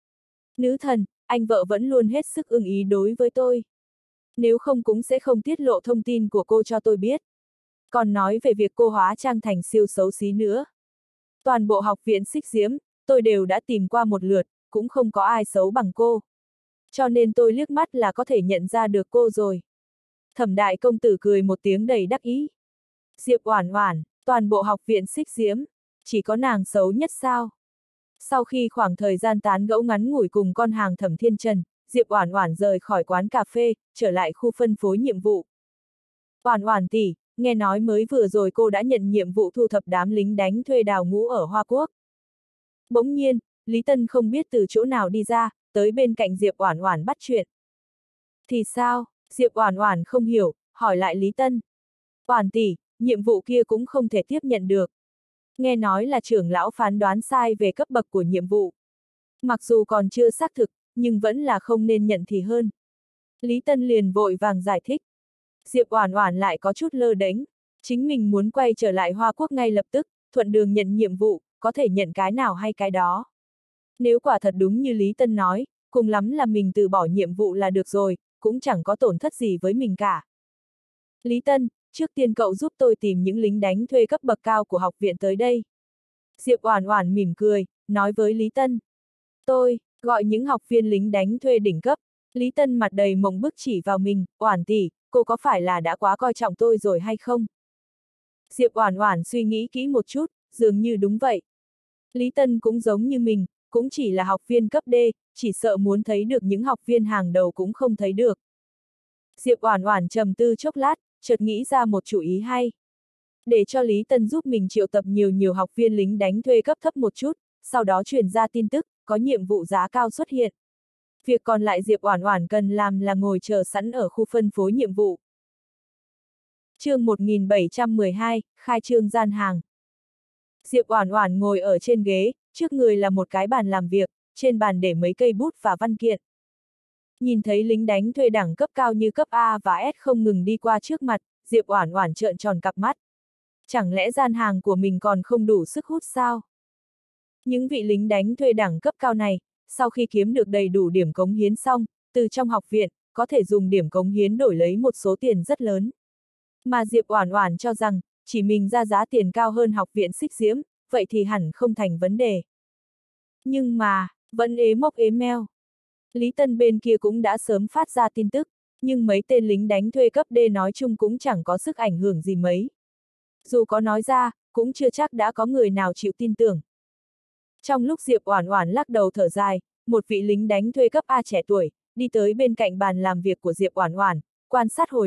Nữ thần, anh vợ vẫn luôn hết sức ưng ý đối với tôi. Nếu không cũng sẽ không tiết lộ thông tin của cô cho tôi biết. Còn nói về việc cô hóa trang thành siêu xấu xí nữa. Toàn bộ học viện Xích Diễm, tôi đều đã tìm qua một lượt, cũng không có ai xấu bằng cô. Cho nên tôi liếc mắt là có thể nhận ra được cô rồi. Thẩm đại công tử cười một tiếng đầy đắc ý. Diệp Oản Oản, toàn bộ học viện Xích Diễm, chỉ có nàng xấu nhất sao? Sau khi khoảng thời gian tán gẫu ngắn ngủi cùng con hàng Thẩm Thiên Trần, Diệp Oản Oản rời khỏi quán cà phê, trở lại khu phân phối nhiệm vụ. Oản Oản tỷ, nghe nói mới vừa rồi cô đã nhận nhiệm vụ thu thập đám lính đánh thuê đào ngũ ở Hoa Quốc. Bỗng nhiên, Lý Tân không biết từ chỗ nào đi ra, tới bên cạnh Diệp Oản Oản bắt chuyện. Thì sao? Diệp Oản Oản không hiểu, hỏi lại Lý Tân. Oản tỷ, nhiệm vụ kia cũng không thể tiếp nhận được. Nghe nói là trưởng lão phán đoán sai về cấp bậc của nhiệm vụ. Mặc dù còn chưa xác thực, nhưng vẫn là không nên nhận thì hơn. Lý Tân liền vội vàng giải thích. Diệp Oản Oản lại có chút lơ đễnh, chính mình muốn quay trở lại Hoa Quốc ngay lập tức, thuận đường nhận nhiệm vụ, có thể nhận cái nào hay cái đó. Nếu quả thật đúng như Lý Tân nói, cùng lắm là mình từ bỏ nhiệm vụ là được rồi, cũng chẳng có tổn thất gì với mình cả. Lý Tân, trước tiên cậu giúp tôi tìm những lính đánh thuê cấp bậc cao của học viện tới đây. Diệp Oản Oản mỉm cười, nói với Lý Tân. Tôi, gọi những học viên lính đánh thuê đỉnh cấp. Lý Tân mặt đầy mộng bức chỉ vào mình, Oản tỷ, cô có phải là đã quá coi trọng tôi rồi hay không? Diệp Oản Oản suy nghĩ kỹ một chút, dường như đúng vậy. Lý Tân cũng giống như mình, cũng chỉ là học viên cấp D, chỉ sợ muốn thấy được những học viên hàng đầu cũng không thấy được. Diệp Oản Oản trầm tư chốc lát, chợt nghĩ ra một chủ ý hay. Để cho Lý Tân giúp mình triệu tập nhiều học viên lính đánh thuê cấp thấp một chút, sau đó truyền ra tin tức, có nhiệm vụ giá cao xuất hiện. Việc còn lại Diệp Oản Oản cần làm là ngồi chờ sẵn ở khu phân phối nhiệm vụ. Chương 1712, khai trương gian hàng. Diệp Oản Oản ngồi ở trên ghế, trước người là một cái bàn làm việc, trên bàn để mấy cây bút và văn kiện. Nhìn thấy lính đánh thuê đẳng cấp cao như cấp A và S không ngừng đi qua trước mặt, Diệp Oản Oản trợn tròn cặp mắt. Chẳng lẽ gian hàng của mình còn không đủ sức hút sao? Những vị lính đánh thuê đẳng cấp cao này, sau khi kiếm được đầy đủ điểm cống hiến xong, từ trong học viện, có thể dùng điểm cống hiến đổi lấy một số tiền rất lớn. Mà Diệp Oản Oản cho rằng, chỉ mình ra giá tiền cao hơn học viện Xích Diễm, vậy thì hẳn không thành vấn đề. Nhưng mà, vẫn ế mốc ế meo. Lý Tân bên kia cũng đã sớm phát ra tin tức, nhưng mấy tên lính đánh thuê cấp D nói chung cũng chẳng có sức ảnh hưởng gì mấy. Dù có nói ra, cũng chưa chắc đã có người nào chịu tin tưởng. Trong lúc Diệp Oản Oản lắc đầu thở dài, một vị lính đánh thuê cấp A trẻ tuổi, đi tới bên cạnh bàn làm việc của Diệp Oản Oản, quan sát hồi lâu,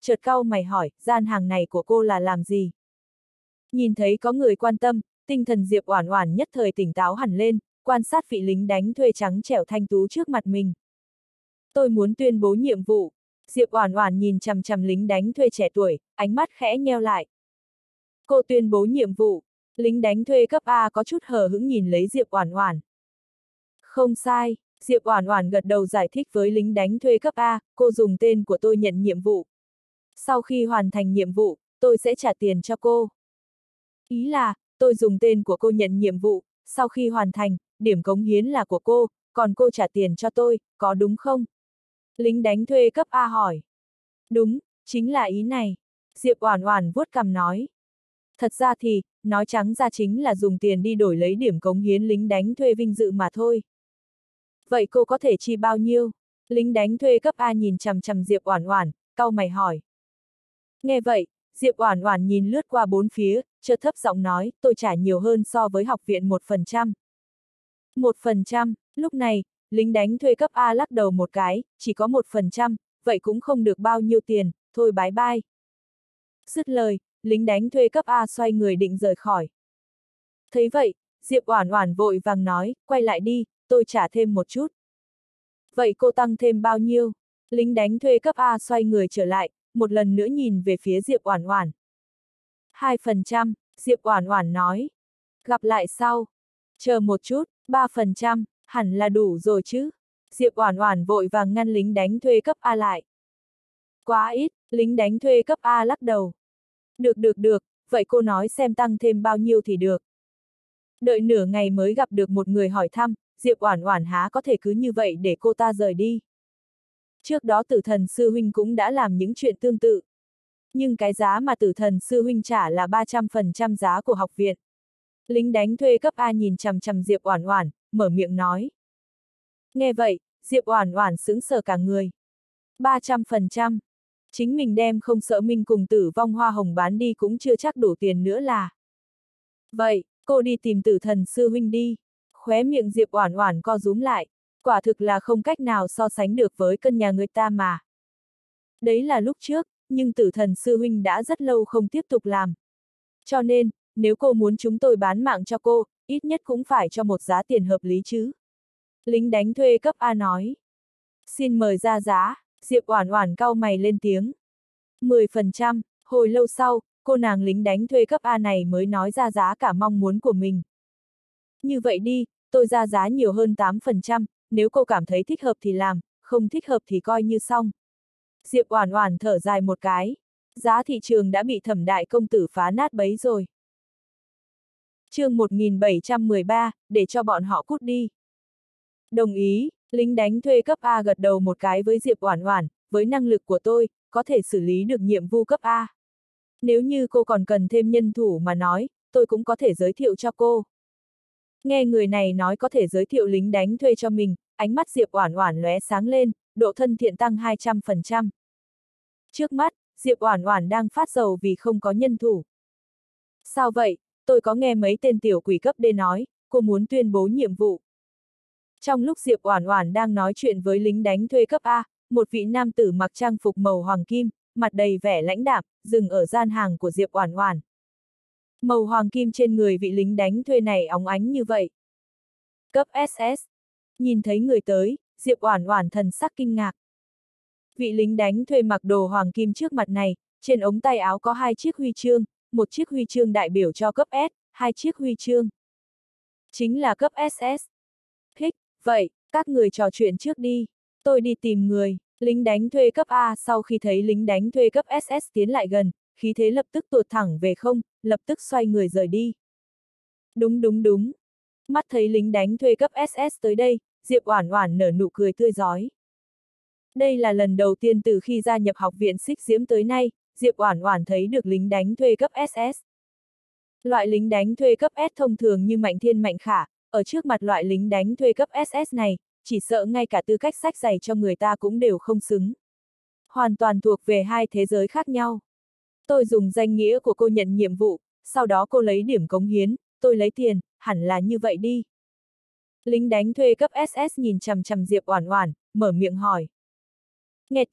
chợt cau mày hỏi, gian hàng này của cô là làm gì? Nhìn thấy có người quan tâm, tinh thần Diệp Oản Oản nhất thời tỉnh táo hẳn lên, quan sát vị lính đánh thuê trắng trẻo thanh tú trước mặt mình. Tôi muốn tuyên bố nhiệm vụ. Diệp Oản Oản nhìn chằm chằm lính đánh thuê trẻ tuổi, ánh mắt khẽ nheo lại. Cô tuyên bố nhiệm vụ. Lính đánh thuê cấp A có chút hờ hững nhìn lấy Diệp Oản Oản. Không sai, Diệp Oản Oản gật đầu giải thích với lính đánh thuê cấp A, cô dùng tên của tôi nhận nhiệm vụ. Sau khi hoàn thành nhiệm vụ, tôi sẽ trả tiền cho cô. Ý là, tôi dùng tên của cô nhận nhiệm vụ, sau khi hoàn thành, điểm cống hiến là của cô, còn cô trả tiền cho tôi, có đúng không? Lính đánh thuê cấp A hỏi. Đúng, chính là ý này. Diệp Oản Oản vuốt cằm nói. Thật ra thì, nói trắng ra chính là dùng tiền đi đổi lấy điểm cống hiến lính đánh thuê vinh dự mà thôi. Vậy cô có thể chi bao nhiêu? Lính đánh thuê cấp A nhìn chằm chằm Diệp Oản Oản, cau mày hỏi. Nghe vậy, Diệp Oản Oản nhìn lướt qua bốn phía, chợt thấp giọng nói, tôi trả nhiều hơn so với học viện 1%. 1%, lúc này, lính đánh thuê cấp A lắc đầu một cái, chỉ có 1%, vậy cũng không được bao nhiêu tiền, thôi bái bai. Dứt lời, lính đánh thuê cấp A xoay người định rời khỏi. Thấy vậy, Diệp Oản Oản vội vàng nói, quay lại đi, tôi trả thêm một chút. Vậy cô tăng thêm bao nhiêu? Lính đánh thuê cấp A xoay người trở lại, một lần nữa nhìn về phía Diệp Oản Oản. 2%, Diệp Oản Oản nói. Gặp lại sau. Chờ một chút, 3%, hẳn là đủ rồi chứ. Diệp Oản Oản vội vàng ngăn lính đánh thuê cấp A lại. Quá ít, lính đánh thuê cấp A lắc đầu. Được, vậy cô nói xem tăng thêm bao nhiêu thì được. Đợi nửa ngày mới gặp được một người hỏi thăm, Diệp Oản Oản há có thể cứ như vậy để cô ta rời đi. Trước đó Tử Thần sư huynh cũng đã làm những chuyện tương tự. Nhưng cái giá mà Tử Thần sư huynh trả là 300% giá của học viện. Lính đánh thuê cấp A nhìn chằm chằm Diệp Oản Oản, mở miệng nói. Nghe vậy, Diệp Oản Oản sững sờ cả người. 300%. Chính mình đem không sợ mình cùng Tử Vong Hoa Hồng bán đi cũng chưa chắc đủ tiền nữa là. Vậy, cô đi tìm Tử Thần sư huynh đi. Khóe miệng Diệp Oản Oản co rúm lại, quả thực là không cách nào so sánh được với cân nhà người ta mà. Đấy là lúc trước, nhưng Tử Thần sư huynh đã rất lâu không tiếp tục làm. Cho nên, nếu cô muốn chúng tôi bán mạng cho cô, ít nhất cũng phải cho một giá tiền hợp lý chứ. Lính đánh thuê cấp A nói. Xin mời ra giá, Diệp Oản Oản cau mày lên tiếng. 10%, hồi lâu sau, cô nàng lính đánh thuê cấp A này mới nói ra giá cả mong muốn của mình. Như vậy đi, tôi ra giá nhiều hơn 8%, nếu cô cảm thấy thích hợp thì làm, không thích hợp thì coi như xong. Diệp Oản Oản thở dài một cái. Giá thị trường đã bị Thẩm đại công tử phá nát bấy rồi. Chương 1713, để cho bọn họ cút đi. Đồng ý, lính đánh thuê cấp A gật đầu một cái với Diệp Oản Oản, với năng lực của tôi, có thể xử lý được nhiệm vụ cấp A. Nếu như cô còn cần thêm nhân thủ mà nói, tôi cũng có thể giới thiệu cho cô. Nghe người này nói có thể giới thiệu lính đánh thuê cho mình, ánh mắt Diệp Oản Oản lóe sáng lên, độ thân thiện tăng 200%. Trước mắt, Diệp Oản Oản đang phát sầu vì không có nhân thủ. Sao vậy, tôi có nghe mấy tên tiểu quỷ cấp D nói, cô muốn tuyên bố nhiệm vụ. Trong lúc Diệp Oản Oản đang nói chuyện với lính đánh thuê cấp A, một vị nam tử mặc trang phục màu hoàng kim, mặt đầy vẻ lãnh đạm, dừng ở gian hàng của Diệp Oản Oản. Màu hoàng kim trên người vị lính đánh thuê này óng ánh như vậy. Cấp SS. Nhìn thấy người tới, Diệp Oản Oản thần sắc kinh ngạc. Vị lính đánh thuê mặc đồ hoàng kim trước mặt này, trên ống tay áo có 2 chiếc huy chương, một chiếc huy chương đại biểu cho cấp S, 2 chiếc huy chương. Chính là cấp SS. Hích, vậy, các người trò chuyện trước đi, tôi đi tìm người. Lính đánh thuê cấp A sau khi thấy lính đánh thuê cấp SS tiến lại gần, khí thế lập tức tuột thẳng về không, lập tức xoay người rời đi. Đúng. Mắt thấy lính đánh thuê cấp SS tới đây, Diệp Oản Oản nở nụ cười tươi rói. Đây là lần đầu tiên từ khi gia nhập học viện Xích Diễm tới nay, Diệp Oản Oản thấy được lính đánh thuê cấp SS. Loại lính đánh thuê cấp S thông thường như Mạnh Thiên Mạnh Khả, ở trước mặt loại lính đánh thuê cấp SS này, chỉ sợ ngay cả tư cách xách giày cho người ta cũng đều không xứng. Hoàn toàn thuộc về hai thế giới khác nhau. Tôi dùng danh nghĩa của cô nhận nhiệm vụ, sau đó cô lấy điểm cống hiến, tôi lấy tiền, hẳn là như vậy đi. Lính đánh thuê cấp SS nhìn chằm chằm Diệp Oản Oản, mở miệng hỏi. Nghe tiếng,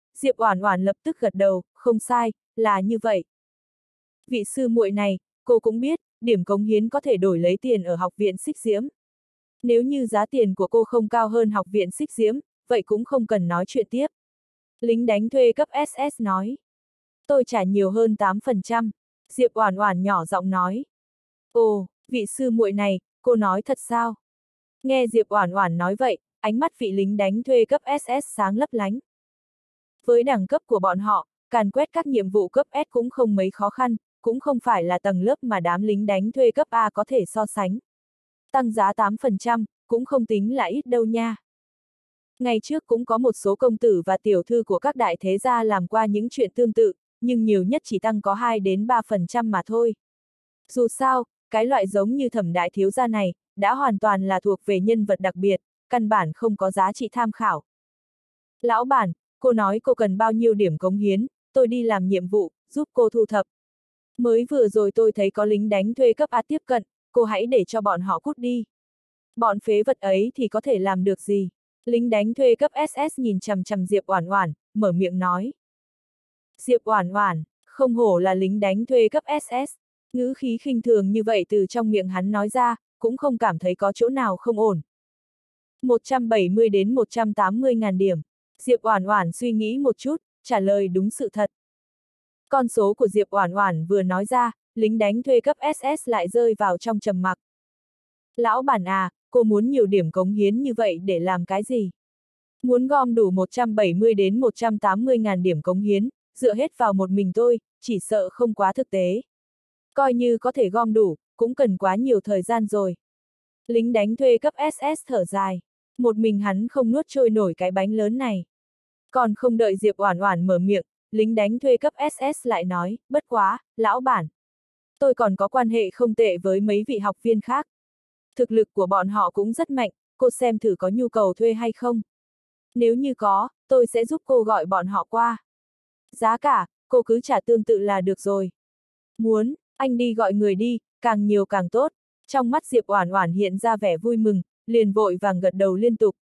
Diệp Oản Oản lập tức gật đầu, không sai, là như vậy. Vị sư muội này, cô cũng biết, điểm cống hiến có thể đổi lấy tiền ở học viện Xích Diễm. Nếu như giá tiền của cô không cao hơn học viện Xích Diễm, vậy cũng không cần nói chuyện tiếp. Lính đánh thuê cấp SS nói. Tôi trả nhiều hơn 8%. Diệp Oản Oản nhỏ giọng nói. Ồ, vị sư muội này, cô nói thật sao? Nghe Diệp Oản Oản nói vậy, ánh mắt vị lính đánh thuê cấp SS sáng lấp lánh. Với đẳng cấp của bọn họ, càn quét các nhiệm vụ cấp S cũng không mấy khó khăn, cũng không phải là tầng lớp mà đám lính đánh thuê cấp A có thể so sánh. Tăng giá 8%, cũng không tính là ít đâu nha. Ngày trước cũng có một số công tử và tiểu thư của các đại thế gia làm qua những chuyện tương tự, nhưng nhiều nhất chỉ tăng có 2 đến 3% mà thôi. Dù sao, cái loại giống như Thẩm đại thiếu gia này, đã hoàn toàn là thuộc về nhân vật đặc biệt, căn bản không có giá trị tham khảo. Lão bản, cô nói cô cần bao nhiêu điểm cống hiến, tôi đi làm nhiệm vụ, giúp cô thu thập. Mới vừa rồi tôi thấy có lính đánh thuê cấp A tiếp cận, cô hãy để cho bọn họ cút đi. Bọn phế vật ấy thì có thể làm được gì? Lính đánh thuê cấp SS nhìn chằm chằm Diệp Oản Oản, mở miệng nói. Diệp Oản Oản, không hổ là lính đánh thuê cấp SS, ngữ khí khinh thường như vậy từ trong miệng hắn nói ra, cũng không cảm thấy có chỗ nào không ổn. 170 đến 180 ngàn điểm. Diệp Oản Oản suy nghĩ một chút, trả lời đúng sự thật. Con số của Diệp Oản Oản vừa nói ra, lính đánh thuê cấp SS lại rơi vào trong trầm mặc. Lão bản à, cô muốn nhiều điểm cống hiến như vậy để làm cái gì? Muốn gom đủ 170 đến 180 ngàn điểm cống hiến, dựa hết vào một mình tôi, chỉ sợ không quá thực tế. Coi như có thể gom đủ, cũng cần quá nhiều thời gian rồi. Lính đánh thuê cấp SS thở dài. Một mình hắn không nuốt trôi nổi cái bánh lớn này. Còn không đợi Diệp Oản Oản mở miệng, lính đánh thuê cấp SS lại nói, bất quá, lão bản. Tôi còn có quan hệ không tệ với mấy vị học viên khác. Thực lực của bọn họ cũng rất mạnh, cô xem thử có nhu cầu thuê hay không. Nếu như có, tôi sẽ giúp cô gọi bọn họ qua. Giá cả, cô cứ trả tương tự là được rồi. Muốn, anh đi gọi người đi, càng nhiều càng tốt. Trong mắt Diệp Oản Oản hiện ra vẻ vui mừng, liền vội vàng gật đầu liên tục.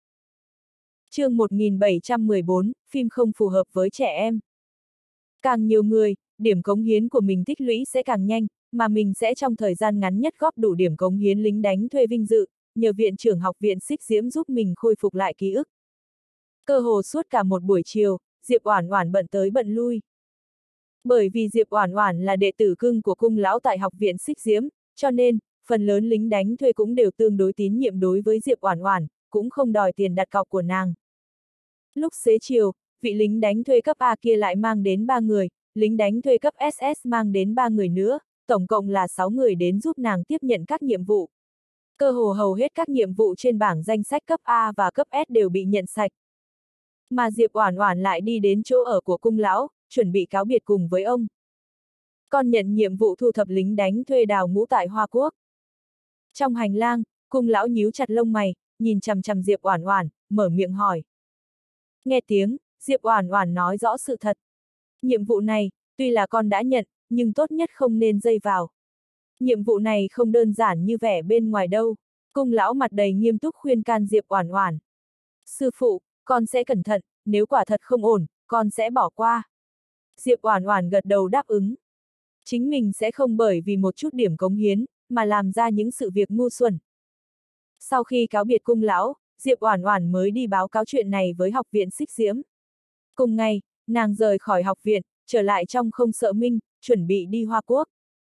Chương 1714, phim không phù hợp với trẻ em. Càng nhiều người, điểm cống hiến của mình tích lũy sẽ càng nhanh, mà mình sẽ trong thời gian ngắn nhất góp đủ điểm cống hiến lính đánh thuê vinh dự, nhờ viện trưởng học viện Xích Diễm giúp mình khôi phục lại ký ức. Cơ hồ suốt cả một buổi chiều, Diệp Oản Oản bận tới bận lui. Bởi vì Diệp Oản Oản là đệ tử cưng của cung lão tại học viện Xích Diễm, cho nên, phần lớn lính đánh thuê cũng đều tương đối tín nhiệm đối với Diệp Oản Oản, cũng không đòi tiền đặt cọc của nàng. Lúc xế chiều, vị lính đánh thuê cấp A kia lại mang đến 3 người, lính đánh thuê cấp SS mang đến 3 người nữa, tổng cộng là 6 người đến giúp nàng tiếp nhận các nhiệm vụ. Cơ hồ hầu hết các nhiệm vụ trên bảng danh sách cấp A và cấp S đều bị nhận sạch. Mà Diệp Oản Oản lại đi đến chỗ ở của cung lão, chuẩn bị cáo biệt cùng với ông. Con nhận nhiệm vụ thu thập lính đánh thuê đào ngũ tại Hoa Quốc. Trong hành lang, cung lão nhíu chặt lông mày, nhìn chằm chằm Diệp Oản Oản, mở miệng hỏi. Nghe tiếng, Diệp Oản Oản nói rõ sự thật. Nhiệm vụ này, tuy là con đã nhận, nhưng tốt nhất không nên dây vào. Nhiệm vụ này không đơn giản như vẻ bên ngoài đâu. Cung lão mặt đầy nghiêm túc khuyên can Diệp Oản Oản. Sư phụ, con sẽ cẩn thận, nếu quả thật không ổn, con sẽ bỏ qua. Diệp Oản Oản gật đầu đáp ứng. Chính mình sẽ không bởi vì một chút điểm cống hiến, mà làm ra những sự việc ngu xuẩn. Sau khi cáo biệt cung lão, Diệp Oản Oản mới đi báo cáo chuyện này với học viện Xích Diễm. Cùng ngày, nàng rời khỏi học viện, trở lại trong Không Sợ Minh, chuẩn bị đi Hoa Quốc.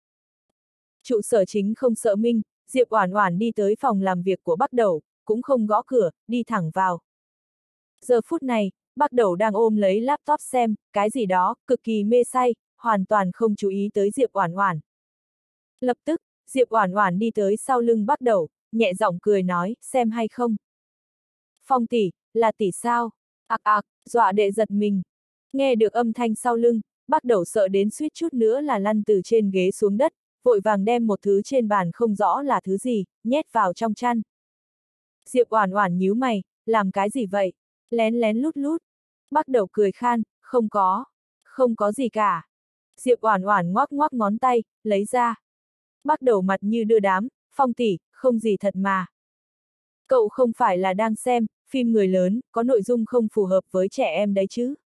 Trụ sở chính Không Sợ Minh, Diệp Oản Oản đi tới phòng làm việc của Bắc Đẩu, cũng không gõ cửa, đi thẳng vào. Giờ phút này, Bắc Đẩu đang ôm lấy laptop xem, cái gì đó, cực kỳ mê say, hoàn toàn không chú ý tới Diệp Oản Oản. Lập tức, Diệp Oản Oản đi tới sau lưng Bắc Đẩu, nhẹ giọng cười nói, xem hay không? Phong tỷ, là tỷ sao? Ạc ạc, dọa đệ giật mình. Nghe được âm thanh sau lưng, Bắc Đẩu sợ đến suýt chút nữa là lăn từ trên ghế xuống đất, vội vàng đem một thứ trên bàn không rõ là thứ gì, nhét vào trong chăn. Diệp Oản Oản nhíu mày, làm cái gì vậy? Lén lén lút lút. Bắc Đẩu cười khan, không có gì cả. Diệp Oản Oản ngoắc ngoắc ngón tay, lấy ra. Bắc Đẩu mặt như đưa đám, Phong tỷ, không gì thật mà. Cậu không phải là đang xem phim người lớn, có nội dung không phù hợp với trẻ em đấy chứ?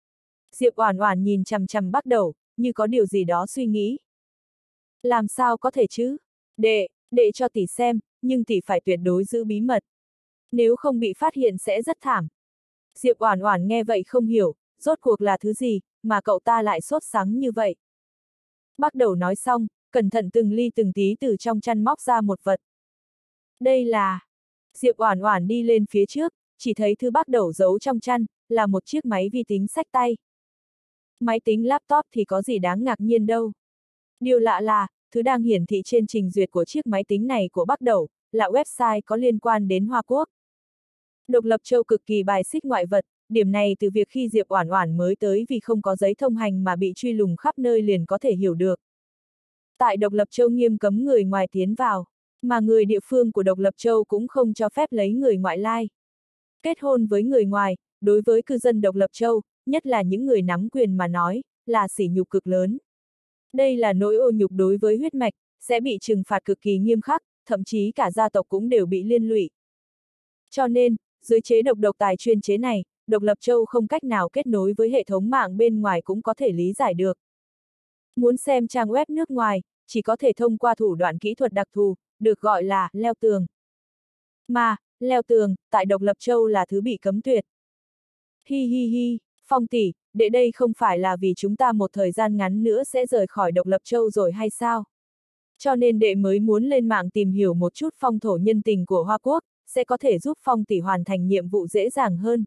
Diệp Oản Oản nhìn chằm chằm Bắc Đầu, như có điều gì đó suy nghĩ. Làm sao có thể chứ? Đệ cho tỷ xem, nhưng tỷ phải tuyệt đối giữ bí mật. Nếu không bị phát hiện sẽ rất thảm. Diệp Oản Oản nghe vậy không hiểu, rốt cuộc là thứ gì, mà cậu ta lại sốt sắng như vậy. Bắc Đầu nói xong, cẩn thận từng ly từng tí từ trong chăn móc ra một vật. Đây là... Diệp Oản Oản đi lên phía trước, chỉ thấy thứ Bắc Đầu giấu trong chăn, là một chiếc máy vi tính xách tay. Máy tính laptop thì có gì đáng ngạc nhiên đâu. Điều lạ là, thứ đang hiển thị trên trình duyệt của chiếc máy tính này của Bắc Đầu, là website có liên quan đến Hoa Quốc. Độc Lập Châu cực kỳ bài xích ngoại vật, điểm này từ việc khi Diệp Oản Oản mới tới vì không có giấy thông hành mà bị truy lùng khắp nơi liền có thể hiểu được. Tại Độc Lập Châu nghiêm cấm người ngoài tiến vào, mà người địa phương của Độc Lập Châu cũng không cho phép lấy người ngoại lai. Kết hôn với người ngoài, đối với cư dân Độc Lập Châu, nhất là những người nắm quyền mà nói, là sỉ nhục cực lớn. Đây là nỗi ô nhục đối với huyết mạch, sẽ bị trừng phạt cực kỳ nghiêm khắc, thậm chí cả gia tộc cũng đều bị liên lụy. Cho nên, dưới chế độc tài chuyên chế này, Độc Lập Châu không cách nào kết nối với hệ thống mạng bên ngoài cũng có thể lý giải được. Muốn xem trang web nước ngoài, chỉ có thể thông qua thủ đoạn kỹ thuật đặc thù, được gọi là leo tường. Mà, leo tường, tại Độc Lập Châu là thứ bị cấm tuyệt. Hi hi hi, Phong tỷ, đệ đây không phải là vì chúng ta một thời gian ngắn nữa sẽ rời khỏi Độc Lập Châu rồi hay sao? Cho nên đệ mới muốn lên mạng tìm hiểu một chút phong thổ nhân tình của Hoa Quốc, sẽ có thể giúp Phong tỷ hoàn thành nhiệm vụ dễ dàng hơn.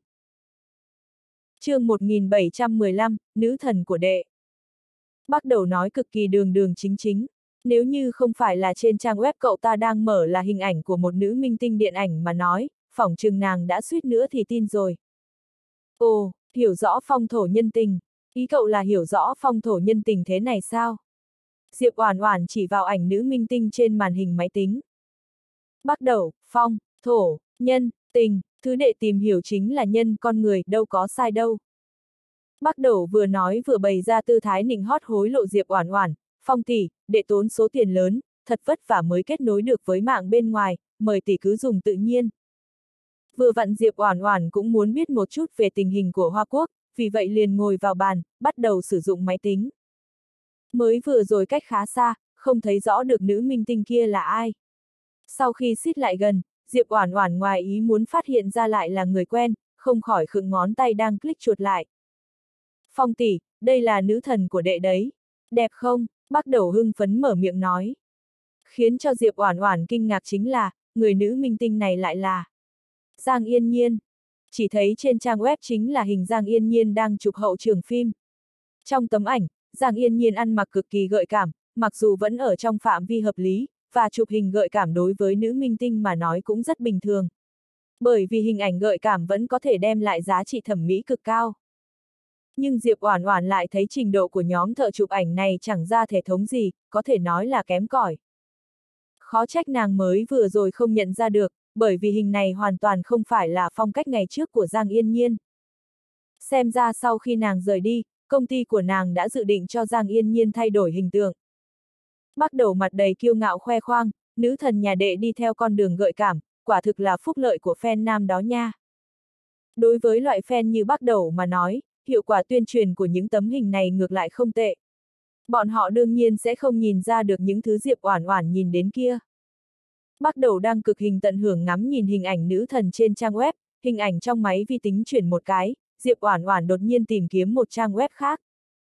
Chương 1715, Nữ thần của đệ. Bắc Đầu nói cực kỳ đường đường chính chính. Nếu như không phải là trên trang web cậu ta đang mở là hình ảnh của một nữ minh tinh điện ảnh mà nói, phỏng chừng nàng đã suýt nữa thì tin rồi. Ồ, hiểu rõ phong thổ nhân tình. Ý cậu là hiểu rõ phong thổ nhân tình thế này sao? Diệp Oản Oản chỉ vào ảnh nữ minh tinh trên màn hình máy tính. Bắc Đầu, phong, thổ, nhân, tình, thứ đệ tìm hiểu chính là nhân con người, đâu có sai đâu. Bắc Đầu vừa nói vừa bày ra tư thái nịnh hót hối lộ Diệp Oản Oản, Phong tỷ, đệ tốn số tiền lớn, thật vất vả mới kết nối được với mạng bên ngoài, mời tỷ cứ dùng tự nhiên. Vừa vặn Diệp Oản Oản cũng muốn biết một chút về tình hình của Hoa Quốc, vì vậy liền ngồi vào bàn, bắt đầu sử dụng máy tính. Mới vừa rồi cách khá xa, không thấy rõ được nữ minh tinh kia là ai. Sau khi xít lại gần, Diệp Oản Oản ngoài ý muốn phát hiện ra lại là người quen, không khỏi khựng ngón tay đang click chuột lại. Phong tỷ, đây là nữ thần của đệ đấy. Đẹp không? Bắc Đầu hưng phấn mở miệng nói. Khiến cho Diệp Oản Oản kinh ngạc chính là, người nữ minh tinh này lại là Giang Yên Nhiên. Chỉ thấy trên trang web chính là hình Giang Yên Nhiên đang chụp hậu trường phim. Trong tấm ảnh, Giang Yên Nhiên ăn mặc cực kỳ gợi cảm, mặc dù vẫn ở trong phạm vi hợp lý, và chụp hình gợi cảm đối với nữ minh tinh mà nói cũng rất bình thường. Bởi vì hình ảnh gợi cảm vẫn có thể đem lại giá trị thẩm mỹ cực cao. Nhưng Diệp Oản Oản lại thấy trình độ của nhóm thợ chụp ảnh này chẳng ra thể thống gì, có thể nói là kém cỏi. Khó trách nàng mới vừa rồi không nhận ra được, bởi vì hình này hoàn toàn không phải là phong cách ngày trước của Giang Yên Nhiên. Xem ra sau khi nàng rời đi, công ty của nàng đã dự định cho Giang Yên Nhiên thay đổi hình tượng. Bắc Đầu mặt đầy kiêu ngạo khoe khoang, nữ thần nhà đệ đi theo con đường gợi cảm, quả thực là phúc lợi của fan nam đó nha. Đối với loại fan như Bắc Đầu mà nói, hiệu quả tuyên truyền của những tấm hình này ngược lại không tệ. Bọn họ đương nhiên sẽ không nhìn ra được những thứ Diệp Oản Oản nhìn đến kia. Bắc Đầu đang cực hình tận hưởng ngắm nhìn hình ảnh nữ thần trên trang web, hình ảnh trong máy vi tính chuyển một cái, Diệp Oản Oản đột nhiên tìm kiếm một trang web khác.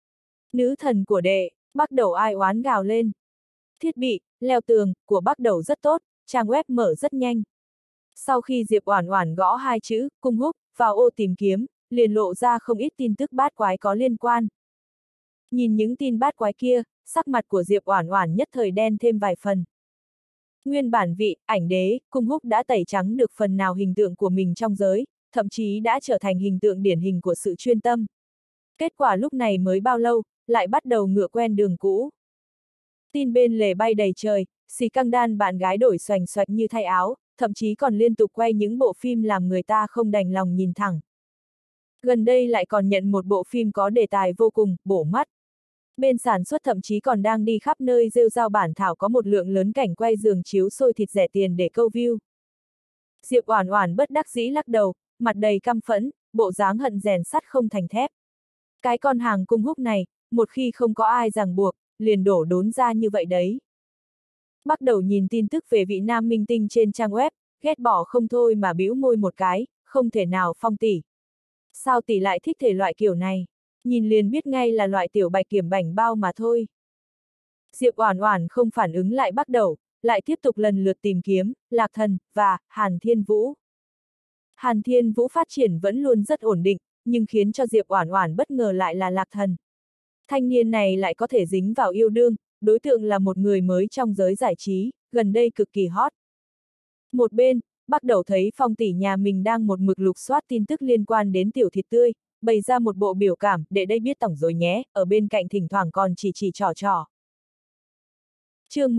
Nữ thần của đệ, Bắc Đầu ai oán gào lên. Thiết bị, leo tường, của Bắc Đầu rất tốt, trang web mở rất nhanh. Sau khi Diệp Oản Oản gõ hai chữ, cung húc, vào ô tìm kiếm, liền lộ ra không ít tin tức bát quái có liên quan. Nhìn những tin bát quái kia, sắc mặt của Diệp Oản Oản nhất thời đen thêm vài phần. Nguyên bản vị, ảnh đế, cung húc đã tẩy trắng được phần nào hình tượng của mình trong giới, thậm chí đã trở thành hình tượng điển hình của sự chuyên tâm. Kết quả lúc này mới bao lâu, lại bắt đầu ngựa quen đường cũ. Tin bên lề bay đầy trời, xì căng đan bạn gái đổi xoành xoạch như thay áo, thậm chí còn liên tục quay những bộ phim làm người ta không đành lòng nhìn thẳng. Gần đây lại còn nhận một bộ phim có đề tài vô cùng bổ mắt. Bên sản xuất thậm chí còn đang đi khắp nơi rêu rao bản thảo có một lượng lớn cảnh quay giường chiếu xôi thịt rẻ tiền để câu view. Diệp Oản Oản bất đắc dĩ lắc đầu, mặt đầy căm phẫn, bộ dáng hận rèn sắt không thành thép. Cái con hàng cung húc này, một khi không có ai ràng buộc, liền đổ đốn ra như vậy đấy. Bắt đầu nhìn tin tức về vị nam minh tinh trên trang web, ghét bỏ không thôi mà bĩu môi một cái, không thể nào Phong tỷ. Sao tỷ lại thích thể loại kiểu này? Nhìn liền biết ngay là loại tiểu bạch kiểm bảnh bao mà thôi. Diệp Oản Oản không phản ứng lại bắt đầu, lại tiếp tục lần lượt tìm kiếm, Lạc Thần, và Hàn Thiên Vũ. Hàn Thiên Vũ phát triển vẫn luôn rất ổn định, nhưng khiến cho Diệp Oản Oản bất ngờ lại là Lạc Thần. Thanh niên này lại có thể dính vào yêu đương, đối tượng là một người mới trong giới giải trí, gần đây cực kỳ hot. Một bên, bắt đầu thấy Phong tỷ nhà mình đang một mực lục soát tin tức liên quan đến tiểu thịt tươi, bày ra một bộ biểu cảm, để đây biết tổng rồi nhé, ở bên cạnh thỉnh thoảng còn chỉ trò trò. Chương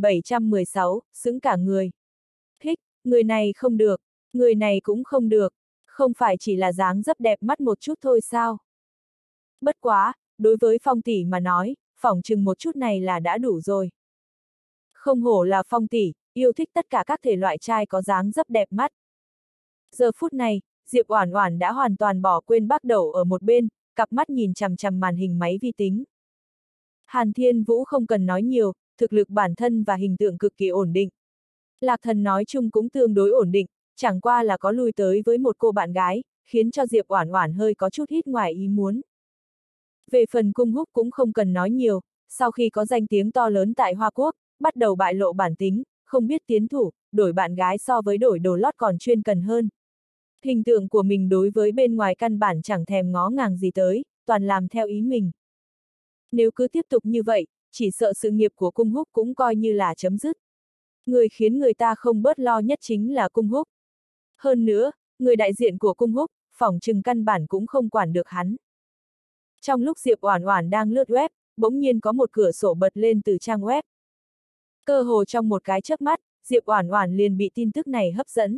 1716, sững cả người. Hích, người này không được, người này cũng không được, không phải chỉ là dáng dấp đẹp mắt một chút thôi sao? Bất quá, đối với Phong tỷ mà nói, phỏng chừng một chút này là đã đủ rồi. Không hổ là Phong tỷ, yêu thích tất cả các thể loại trai có dáng dấp đẹp mắt. Giờ phút này, Diệp Oản Oản đã hoàn toàn bỏ quên Bác Đẩu ở một bên, cặp mắt nhìn chằm chằm màn hình máy vi tính. Hàn Thiên Vũ không cần nói nhiều, thực lực bản thân và hình tượng cực kỳ ổn định. Lạc Thần nói chung cũng tương đối ổn định, chẳng qua là có lui tới với một cô bạn gái, khiến cho Diệp Oản Oản hơi có chút ít ngoài ý muốn. Về phần Cung Húc cũng không cần nói nhiều, sau khi có danh tiếng to lớn tại Hoa Quốc, bắt đầu bại lộ bản tính, không biết tiến thủ, đổi bạn gái so với đổi đồ lót còn chuyên cần hơn. Hình tượng của mình đối với bên ngoài căn bản chẳng thèm ngó ngàng gì tới, toàn làm theo ý mình. Nếu cứ tiếp tục như vậy, chỉ sợ sự nghiệp của Cung Húc cũng coi như là chấm dứt. Người khiến người ta không bớt lo nhất chính là Cung Húc. Hơn nữa, người đại diện của Cung Húc, phỏng chừng căn bản cũng không quản được hắn. Trong lúc Diệp Oản Oản đang lướt web, bỗng nhiên có một cửa sổ bật lên từ trang web. Cơ hồ trong một cái chớp mắt, Diệp Oản Oản liền bị tin tức này hấp dẫn.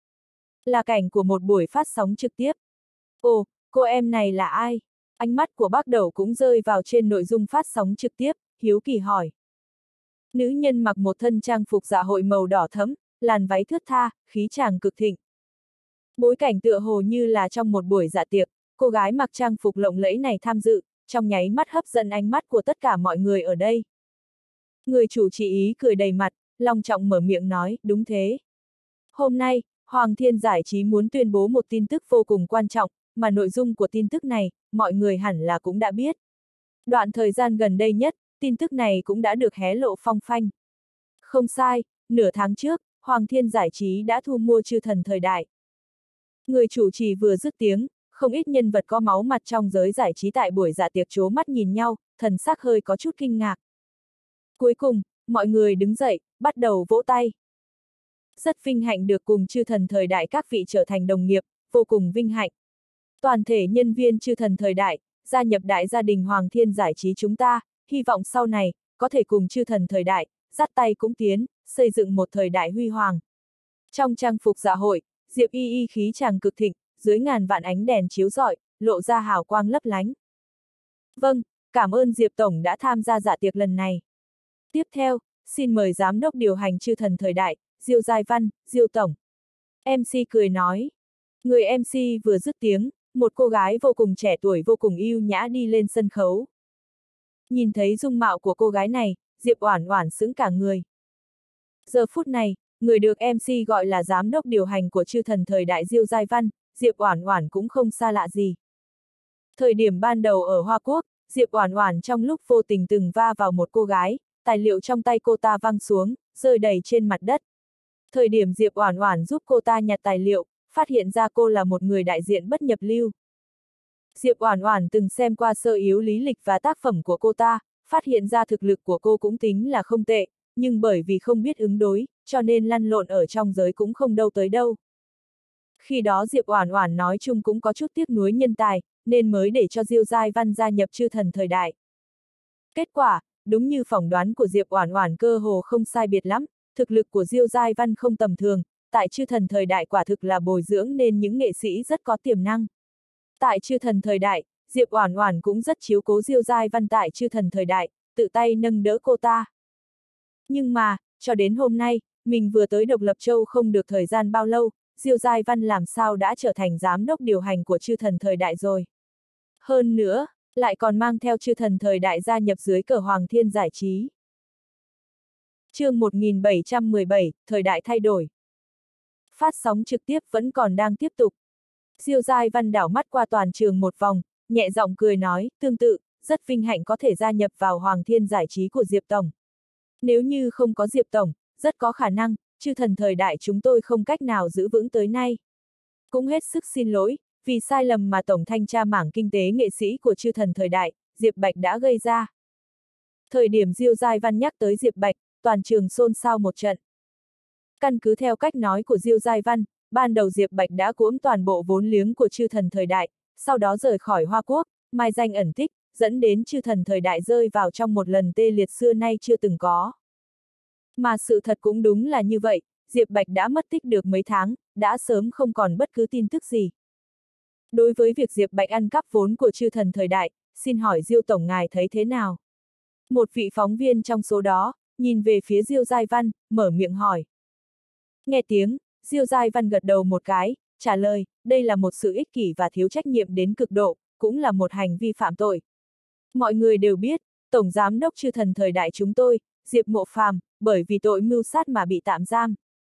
Là cảnh của một buổi phát sóng trực tiếp. Ồ, cô em này là ai? Ánh mắt của Bác Đẩu cũng rơi vào trên nội dung phát sóng trực tiếp, hiếu kỳ hỏi. Nữ nhân mặc một thân trang phục dạ hội màu đỏ thẫm, làn váy thướt tha, khí chàng cực thịnh. Bối cảnh tựa hồ như là trong một buổi dạ tiệc, cô gái mặc trang phục lộng lẫy này tham dự, trong nháy mắt hấp dẫn ánh mắt của tất cả mọi người ở đây. Người chủ trì ý cười đầy mặt, long trọng mở miệng nói, đúng thế. Hôm nay, Hoàng Thiên Giải trí muốn tuyên bố một tin tức vô cùng quan trọng, mà nội dung của tin tức này, mọi người hẳn là cũng đã biết. Đoạn thời gian gần đây nhất, tin tức này cũng đã được hé lộ phong phanh. Không sai, nửa tháng trước, Hoàng Thiên Giải trí đã thu mua Chư Thần Thời Đại. Người chủ trì vừa dứt tiếng, không ít nhân vật có máu mặt trong giới giải trí tại buổi dạ tiệc trố mắt nhìn nhau, thần sắc hơi có chút kinh ngạc. Cuối cùng, mọi người đứng dậy, bắt đầu vỗ tay. Rất vinh hạnh được cùng Chư Thần Thời Đại các vị trở thành đồng nghiệp, vô cùng vinh hạnh. Toàn thể nhân viên Chư Thần Thời Đại, gia nhập đại gia đình Hoàng Thiên Giải trí chúng ta, hy vọng sau này, có thể cùng Chư Thần Thời Đại, dắt tay cũng tiến, xây dựng một thời đại huy hoàng. Trong trang phục dạ hội, Diệp Y Y khí chàng cực thịnh, dưới ngàn vạn ánh đèn chiếu rọi, lộ ra hào quang lấp lánh. Vâng, cảm ơn Diệp Tổng đã tham gia dạ tiệc lần này. Tiếp theo, xin mời Giám đốc điều hành Chư Thần Thời Đại, Diêu Giai Văn, Diêu Tổng. MC cười nói. Người MC vừa dứt tiếng, một cô gái vô cùng trẻ tuổi vô cùng yêu nhã đi lên sân khấu. Nhìn thấy dung mạo của cô gái này, Diệp Oản Oản sững cả người. Giờ phút này, người được MC gọi là giám đốc điều hành của Chư Thần Thời Đại Diêu Giai Văn, Diệp Oản Oản cũng không xa lạ gì. Thời điểm ban đầu ở Hoa Quốc, Diệp Oản Oản trong lúc vô tình từng va vào một cô gái, tài liệu trong tay cô ta văng xuống, rơi đầy trên mặt đất. Thời điểm Diệp Oản Oản giúp cô ta nhặt tài liệu, phát hiện ra cô là một người đại diện bất nhập lưu. Diệp Oản Oản từng xem qua sơ yếu lý lịch và tác phẩm của cô ta, phát hiện ra thực lực của cô cũng tính là không tệ, nhưng bởi vì không biết ứng đối, cho nên lăn lộn ở trong giới cũng không đâu tới đâu. Khi đó Diệp Oản Oản nói chung cũng có chút tiếc nuối nhân tài, nên mới để cho Diêu Giai Văn gia nhập Chư Thần Thời Đại. Kết quả, đúng như phỏng đoán của Diệp Oản Oản cơ hồ không sai biệt lắm, thực lực của Diêu Giai Văn không tầm thường, tại Chư Thần Thời Đại quả thực là bồi dưỡng nên những nghệ sĩ rất có tiềm năng. Tại Chư Thần Thời Đại, Diệp Oản Oản cũng rất chiếu cố Diêu Giai Văn tại Chư Thần Thời Đại, tự tay nâng đỡ cô ta. Nhưng mà, cho đến hôm nay, mình vừa tới Độc Lập Châu không được thời gian bao lâu, Diêu Giai Văn làm sao đã trở thành giám đốc điều hành của Chư Thần Thời Đại rồi. Hơn nữa, Lại còn mang theo chư thần thời đại gia nhập dưới cờ Hoàng Thiên Giải Trí. Chương 1717, thời đại thay đổi. Phát sóng trực tiếp vẫn còn đang tiếp tục. Diêu Giai Văn đảo mắt qua toàn trường một vòng, nhẹ giọng cười nói, tương tự, rất vinh hạnh có thể gia nhập vào Hoàng Thiên Giải Trí của Diệp Tổng. Nếu như không có Diệp Tổng, rất có khả năng, chư thần thời đại chúng tôi không cách nào giữ vững tới nay. Cũng hết sức xin lỗi, vì sai lầm mà Tổng thanh tra mảng kinh tế nghệ sĩ của chư thần thời đại, Diệp Bạch đã gây ra. Thời điểm Diêu Giai Văn nhắc tới Diệp Bạch, toàn trường xôn xao một trận. Căn cứ theo cách nói của Diêu Giai Văn, ban đầu Diệp Bạch đã cuỗm toàn bộ vốn liếng của chư thần thời đại, sau đó rời khỏi Hoa Quốc, mai danh ẩn tích, dẫn đến chư thần thời đại rơi vào trong một lần tê liệt xưa nay chưa từng có. Mà sự thật cũng đúng là như vậy, Diệp Bạch đã mất tích được mấy tháng, đã sớm không còn bất cứ tin tức gì. Đối với việc Diệp Bạch ăn cắp vốn của chư thần thời đại, xin hỏi Diêu Tổng ngài thấy thế nào? Một vị phóng viên trong số đó, nhìn về phía Diêu Giai Văn, mở miệng hỏi. Nghe tiếng, Diêu Giai Văn gật đầu một cái, trả lời, đây là một sự ích kỷ và thiếu trách nhiệm đến cực độ, cũng là một hành vi phạm tội. Mọi người đều biết, Tổng Giám đốc chư thần thời đại chúng tôi, Diệp Mộ Phàm, bởi vì tội mưu sát mà bị tạm giam.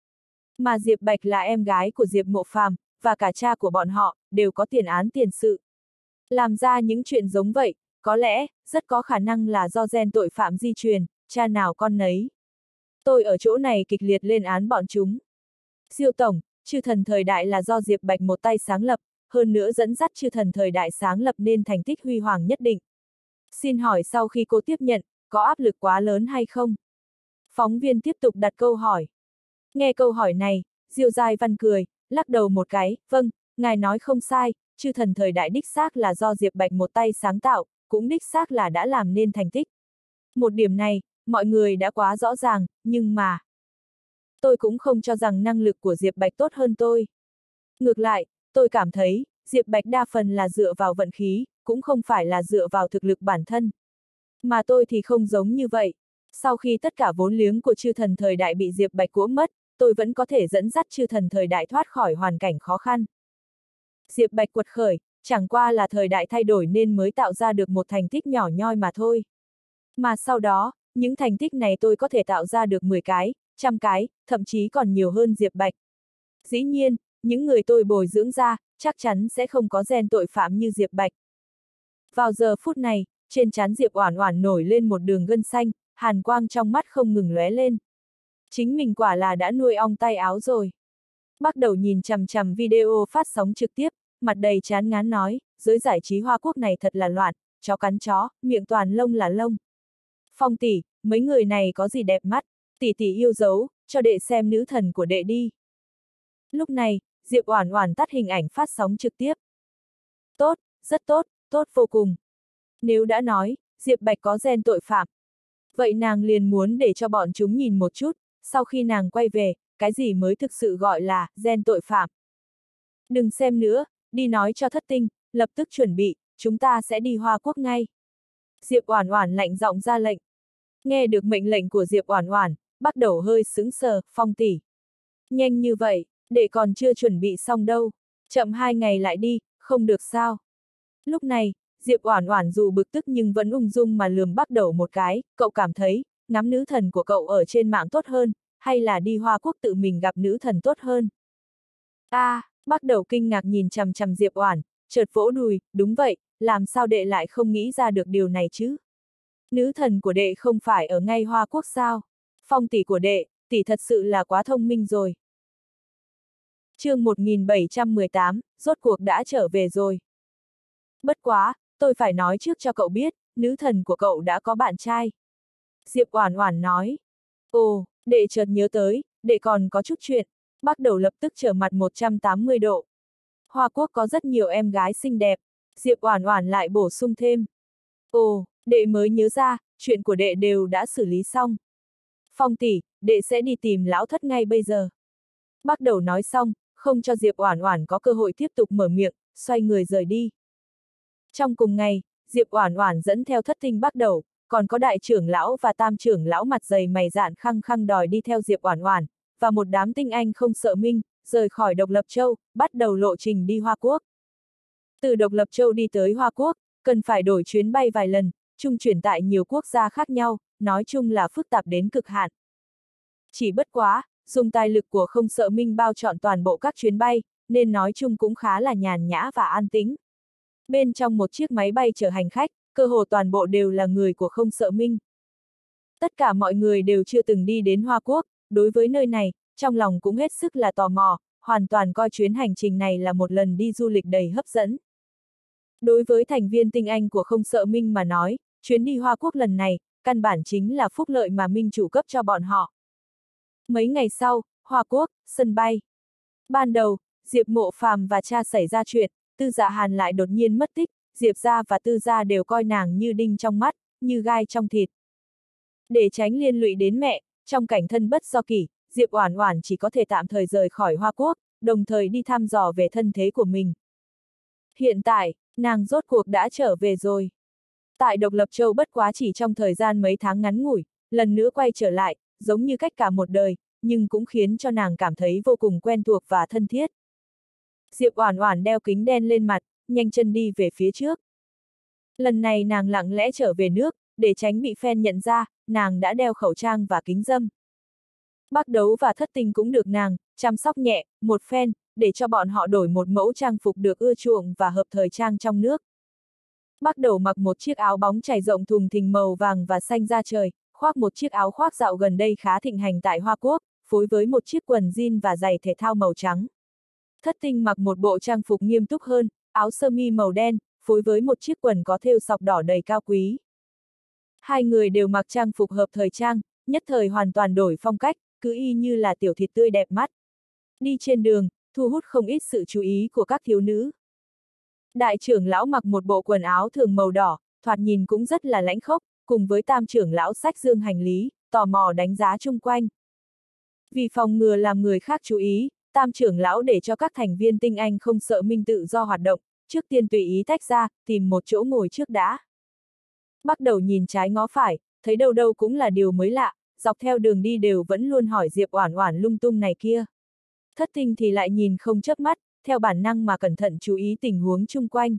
Mà Diệp Bạch là em gái của Diệp Mộ Phàm, và cả cha của bọn họ, đều có tiền án tiền sự. Làm ra những chuyện giống vậy, có lẽ, rất có khả năng là do gen tội phạm di truyền, cha nào con nấy. Tôi ở chỗ này kịch liệt lên án bọn chúng. Diêu Tổng, chư thần thời đại là do Diệp Bạch một tay sáng lập, hơn nữa dẫn dắt chư thần thời đại sáng lập nên thành tích huy hoàng nhất định. Xin hỏi sau khi cô tiếp nhận, có áp lực quá lớn hay không? Phóng viên tiếp tục đặt câu hỏi. Nghe câu hỏi này, Diêu Giai Văn cười, lắc đầu một cái, vâng, ngài nói không sai, chư thần thời đại đích xác là do Diệp Bạch một tay sáng tạo, cũng đích xác là đã làm nên thành tích. Một điểm này, mọi người đã quá rõ ràng, nhưng mà tôi cũng không cho rằng năng lực của Diệp Bạch tốt hơn tôi. Ngược lại, tôi cảm thấy, Diệp Bạch đa phần là dựa vào vận khí, cũng không phải là dựa vào thực lực bản thân. Mà tôi thì không giống như vậy. Sau khi tất cả vốn liếng của chư thần thời đại bị Diệp Bạch cuỗm mất, tôi vẫn có thể dẫn dắt chư thần thời đại thoát khỏi hoàn cảnh khó khăn. Diệp Bạch quật khởi, chẳng qua là thời đại thay đổi nên mới tạo ra được một thành tích nhỏ nhoi mà thôi. Mà sau đó, những thành tích này tôi có thể tạo ra được 10 cái, 100 cái, thậm chí còn nhiều hơn Diệp Bạch. Dĩ nhiên, những người tôi bồi dưỡng ra, chắc chắn sẽ không có gen tội phạm như Diệp Bạch. Vào giờ phút này, trên trán Diệp Oản Oản nổi lên một đường gân xanh, hàn quang trong mắt không ngừng lóe lên. Chính mình quả là đã nuôi ong tay áo rồi. Bắt đầu nhìn chằm chằm video phát sóng trực tiếp, mặt đầy chán ngán nói, giới giải trí Hoa Quốc này thật là loạn, chó cắn chó, miệng toàn lông là lông. Phong tỷ, mấy người này có gì đẹp mắt, tỷ tỷ yêu dấu, cho đệ xem nữ thần của đệ đi. Lúc này, Diệp Oản Oản tắt hình ảnh phát sóng trực tiếp. Tốt, rất tốt, tốt vô cùng. Nếu đã nói, Diệp Bạch có gen tội phạm, vậy nàng liền muốn để cho bọn chúng nhìn một chút, sau khi nàng quay về, cái gì mới thực sự gọi là gen tội phạm. Đừng xem nữa, đi nói cho thất tinh, lập tức chuẩn bị, chúng ta sẽ đi Hoa Quốc ngay. Diệp Oản Oản lạnh giọng ra lệnh. Nghe được mệnh lệnh của Diệp Oản Oản, bắt đầu hơi sững sờ, Phong tỷ. Nhanh như vậy, đệ còn chưa chuẩn bị xong đâu, chậm 2 ngày lại đi, không được sao. Lúc này, Diệp Oản Oản dù bực tức nhưng vẫn ung dung mà lườm Bắc Đầu một cái, cậu cảm thấy, ngắm nữ thần của cậu ở trên mạng tốt hơn, hay là đi Hoa Quốc tự mình gặp nữ thần tốt hơn? Bắc Đầu kinh ngạc nhìn chằm chằm Diệp Oản, chợt vỗ đùi, đúng vậy, làm sao đệ lại không nghĩ ra được điều này chứ? Nữ thần của đệ không phải ở ngay Hoa Quốc sao? Phong tỷ của đệ, tỷ thật sự là quá thông minh rồi. Chương 1718, rốt cuộc đã trở về rồi. Bất quá, tôi phải nói trước cho cậu biết, nữ thần của cậu đã có bạn trai. Diệp Oản Oản nói. Ồ, đệ chợt nhớ tới, đệ còn có chút chuyện. Bắc Đầu lập tức trở mặt 180 độ. Hoa Quốc có rất nhiều em gái xinh đẹp. Diệp Oản Oản lại bổ sung thêm. Ồ, đệ mới nhớ ra, chuyện của đệ đều đã xử lý xong. Phong tỷ, đệ sẽ đi tìm lão thất ngay bây giờ. Bắc Đầu nói xong, không cho Diệp Oản Oản có cơ hội tiếp tục mở miệng, xoay người rời đi. Trong cùng ngày, Diệp Oản Oản dẫn theo thất tinh Bắc Đầu, còn có đại trưởng lão và tam trưởng lão mặt dày mày dạn khăng khăng đòi đi theo Diệp Oản Oản, và một đám tinh anh không sợ minh, rời khỏi Độc Lập Châu, bắt đầu lộ trình đi Hoa Quốc. Từ Độc Lập Châu đi tới Hoa Quốc, cần phải đổi chuyến bay vài lần, trung chuyển tại nhiều quốc gia khác nhau, nói chung là phức tạp đến cực hạn. Chỉ bất quá, dùng tài lực của Không Sợ Minh bao trọn toàn bộ các chuyến bay, nên nói chung cũng khá là nhàn nhã và an tĩnh. Bên trong một chiếc máy bay chở hành khách, cơ hồ toàn bộ đều là người của Không Sợ Minh. Tất cả mọi người đều chưa từng đi đến Hoa Quốc, đối với nơi này, trong lòng cũng hết sức là tò mò, hoàn toàn coi chuyến hành trình này là một lần đi du lịch đầy hấp dẫn. Đối với thành viên tinh anh của Không Sợ Minh mà nói, chuyến đi Hoa Quốc lần này, căn bản chính là phúc lợi mà Minh chủ cấp cho bọn họ. Mấy ngày sau, Hoa Quốc, sân bay. Ban đầu, Diệp Mộ Phàm và cha xảy ra chuyện, Tư Dạ Hàn lại đột nhiên mất tích, Diệp gia và Tư gia đều coi nàng như đinh trong mắt, như gai trong thịt. Để tránh liên lụy đến mẹ, trong cảnh thân bất do kỷ, Diệp Oản Oản chỉ có thể tạm thời rời khỏi Hoa Quốc, đồng thời đi thăm dò về thân thế của mình. Hiện tại, nàng rốt cuộc đã trở về rồi. Tại Độc Lập Châu bất quá chỉ trong thời gian mấy tháng ngắn ngủi, lần nữa quay trở lại, giống như cách cả một đời, nhưng cũng khiến cho nàng cảm thấy vô cùng quen thuộc và thân thiết. Diệp Oản Oản đeo kính đen lên mặt, nhanh chân đi về phía trước. Lần này nàng lặng lẽ trở về nước, để tránh bị fan nhận ra, nàng đã đeo khẩu trang và kính râm. Bác Đấu và Thất Tinh cũng được nàng chăm sóc nhẹ, một phen, để cho bọn họ đổi một mẫu trang phục được ưa chuộng và hợp thời trang trong nước. Bác Đầu mặc một chiếc áo bóng chảy rộng thùng thình màu vàng và xanh da trời, khoác một chiếc áo khoác dạo gần đây khá thịnh hành tại Hoa Quốc, phối với một chiếc quần jean và giày thể thao màu trắng. Thất Tinh mặc một bộ trang phục nghiêm túc hơn, áo sơ mi màu đen, phối với một chiếc quần có thêu sọc đỏ đầy cao quý. Hai người đều mặc trang phục hợp thời trang, nhất thời hoàn toàn đổi phong cách, cứ y như là tiểu thịt tươi đẹp mắt. Đi trên đường, thu hút không ít sự chú ý của các thiếu nữ. Đại trưởng lão mặc một bộ quần áo thường màu đỏ, thoạt nhìn cũng rất là lãnh khốc, cùng với tam trưởng lão xách dương hành lý, tò mò đánh giá chung quanh. Vì phòng ngừa làm người khác chú ý, tam trưởng lão để cho các thành viên tinh anh Không Sợ Minh tự do hoạt động, trước tiên tùy ý tách ra, tìm một chỗ ngồi trước đã. Bắt đầu nhìn trái ngó phải, thấy đâu đâu cũng là điều mới lạ, dọc theo đường đi đều vẫn luôn hỏi Diệp Oản Oản lung tung này kia. Thất Tinh thì lại nhìn không chớp mắt, theo bản năng mà cẩn thận chú ý tình huống chung quanh.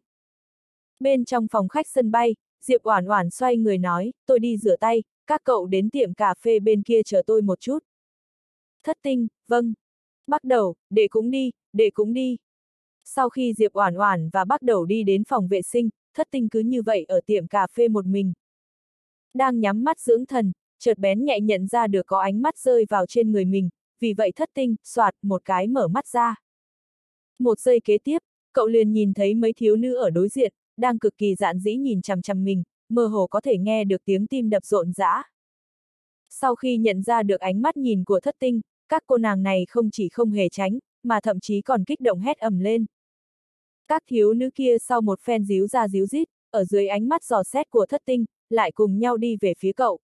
Bên trong phòng khách sân bay, Diệp Oản Oản xoay người nói, tôi đi rửa tay, các cậu đến tiệm cà phê bên kia chờ tôi một chút. Thất Tinh, vâng. Bắt đầu, đệ cũng đi, đệ cũng đi. Sau khi Diệp Oản Oản và bắt đầu đi đến phòng vệ sinh, Thất Tinh cứ như vậy ở tiệm cà phê một mình. Đang nhắm mắt dưỡng thần, chợt bén nhạy nhận ra được có ánh mắt rơi vào trên người mình, vì vậy Thất Tinh, xoạt, một cái mở mắt ra. Một giây kế tiếp, cậu liền nhìn thấy mấy thiếu nữ ở đối diện, đang cực kỳ dạn dĩ nhìn chằm chằm mình, mơ hồ có thể nghe được tiếng tim đập rộn rã. Sau khi nhận ra được ánh mắt nhìn của Thất Tinh, các cô nàng này không chỉ không hề tránh, mà thậm chí còn kích động hét ầm lên. Các thiếu nữ kia sau một phen díu ra díu dít, ở dưới ánh mắt dò xét của Thất Tinh, lại cùng nhau đi về phía cậu.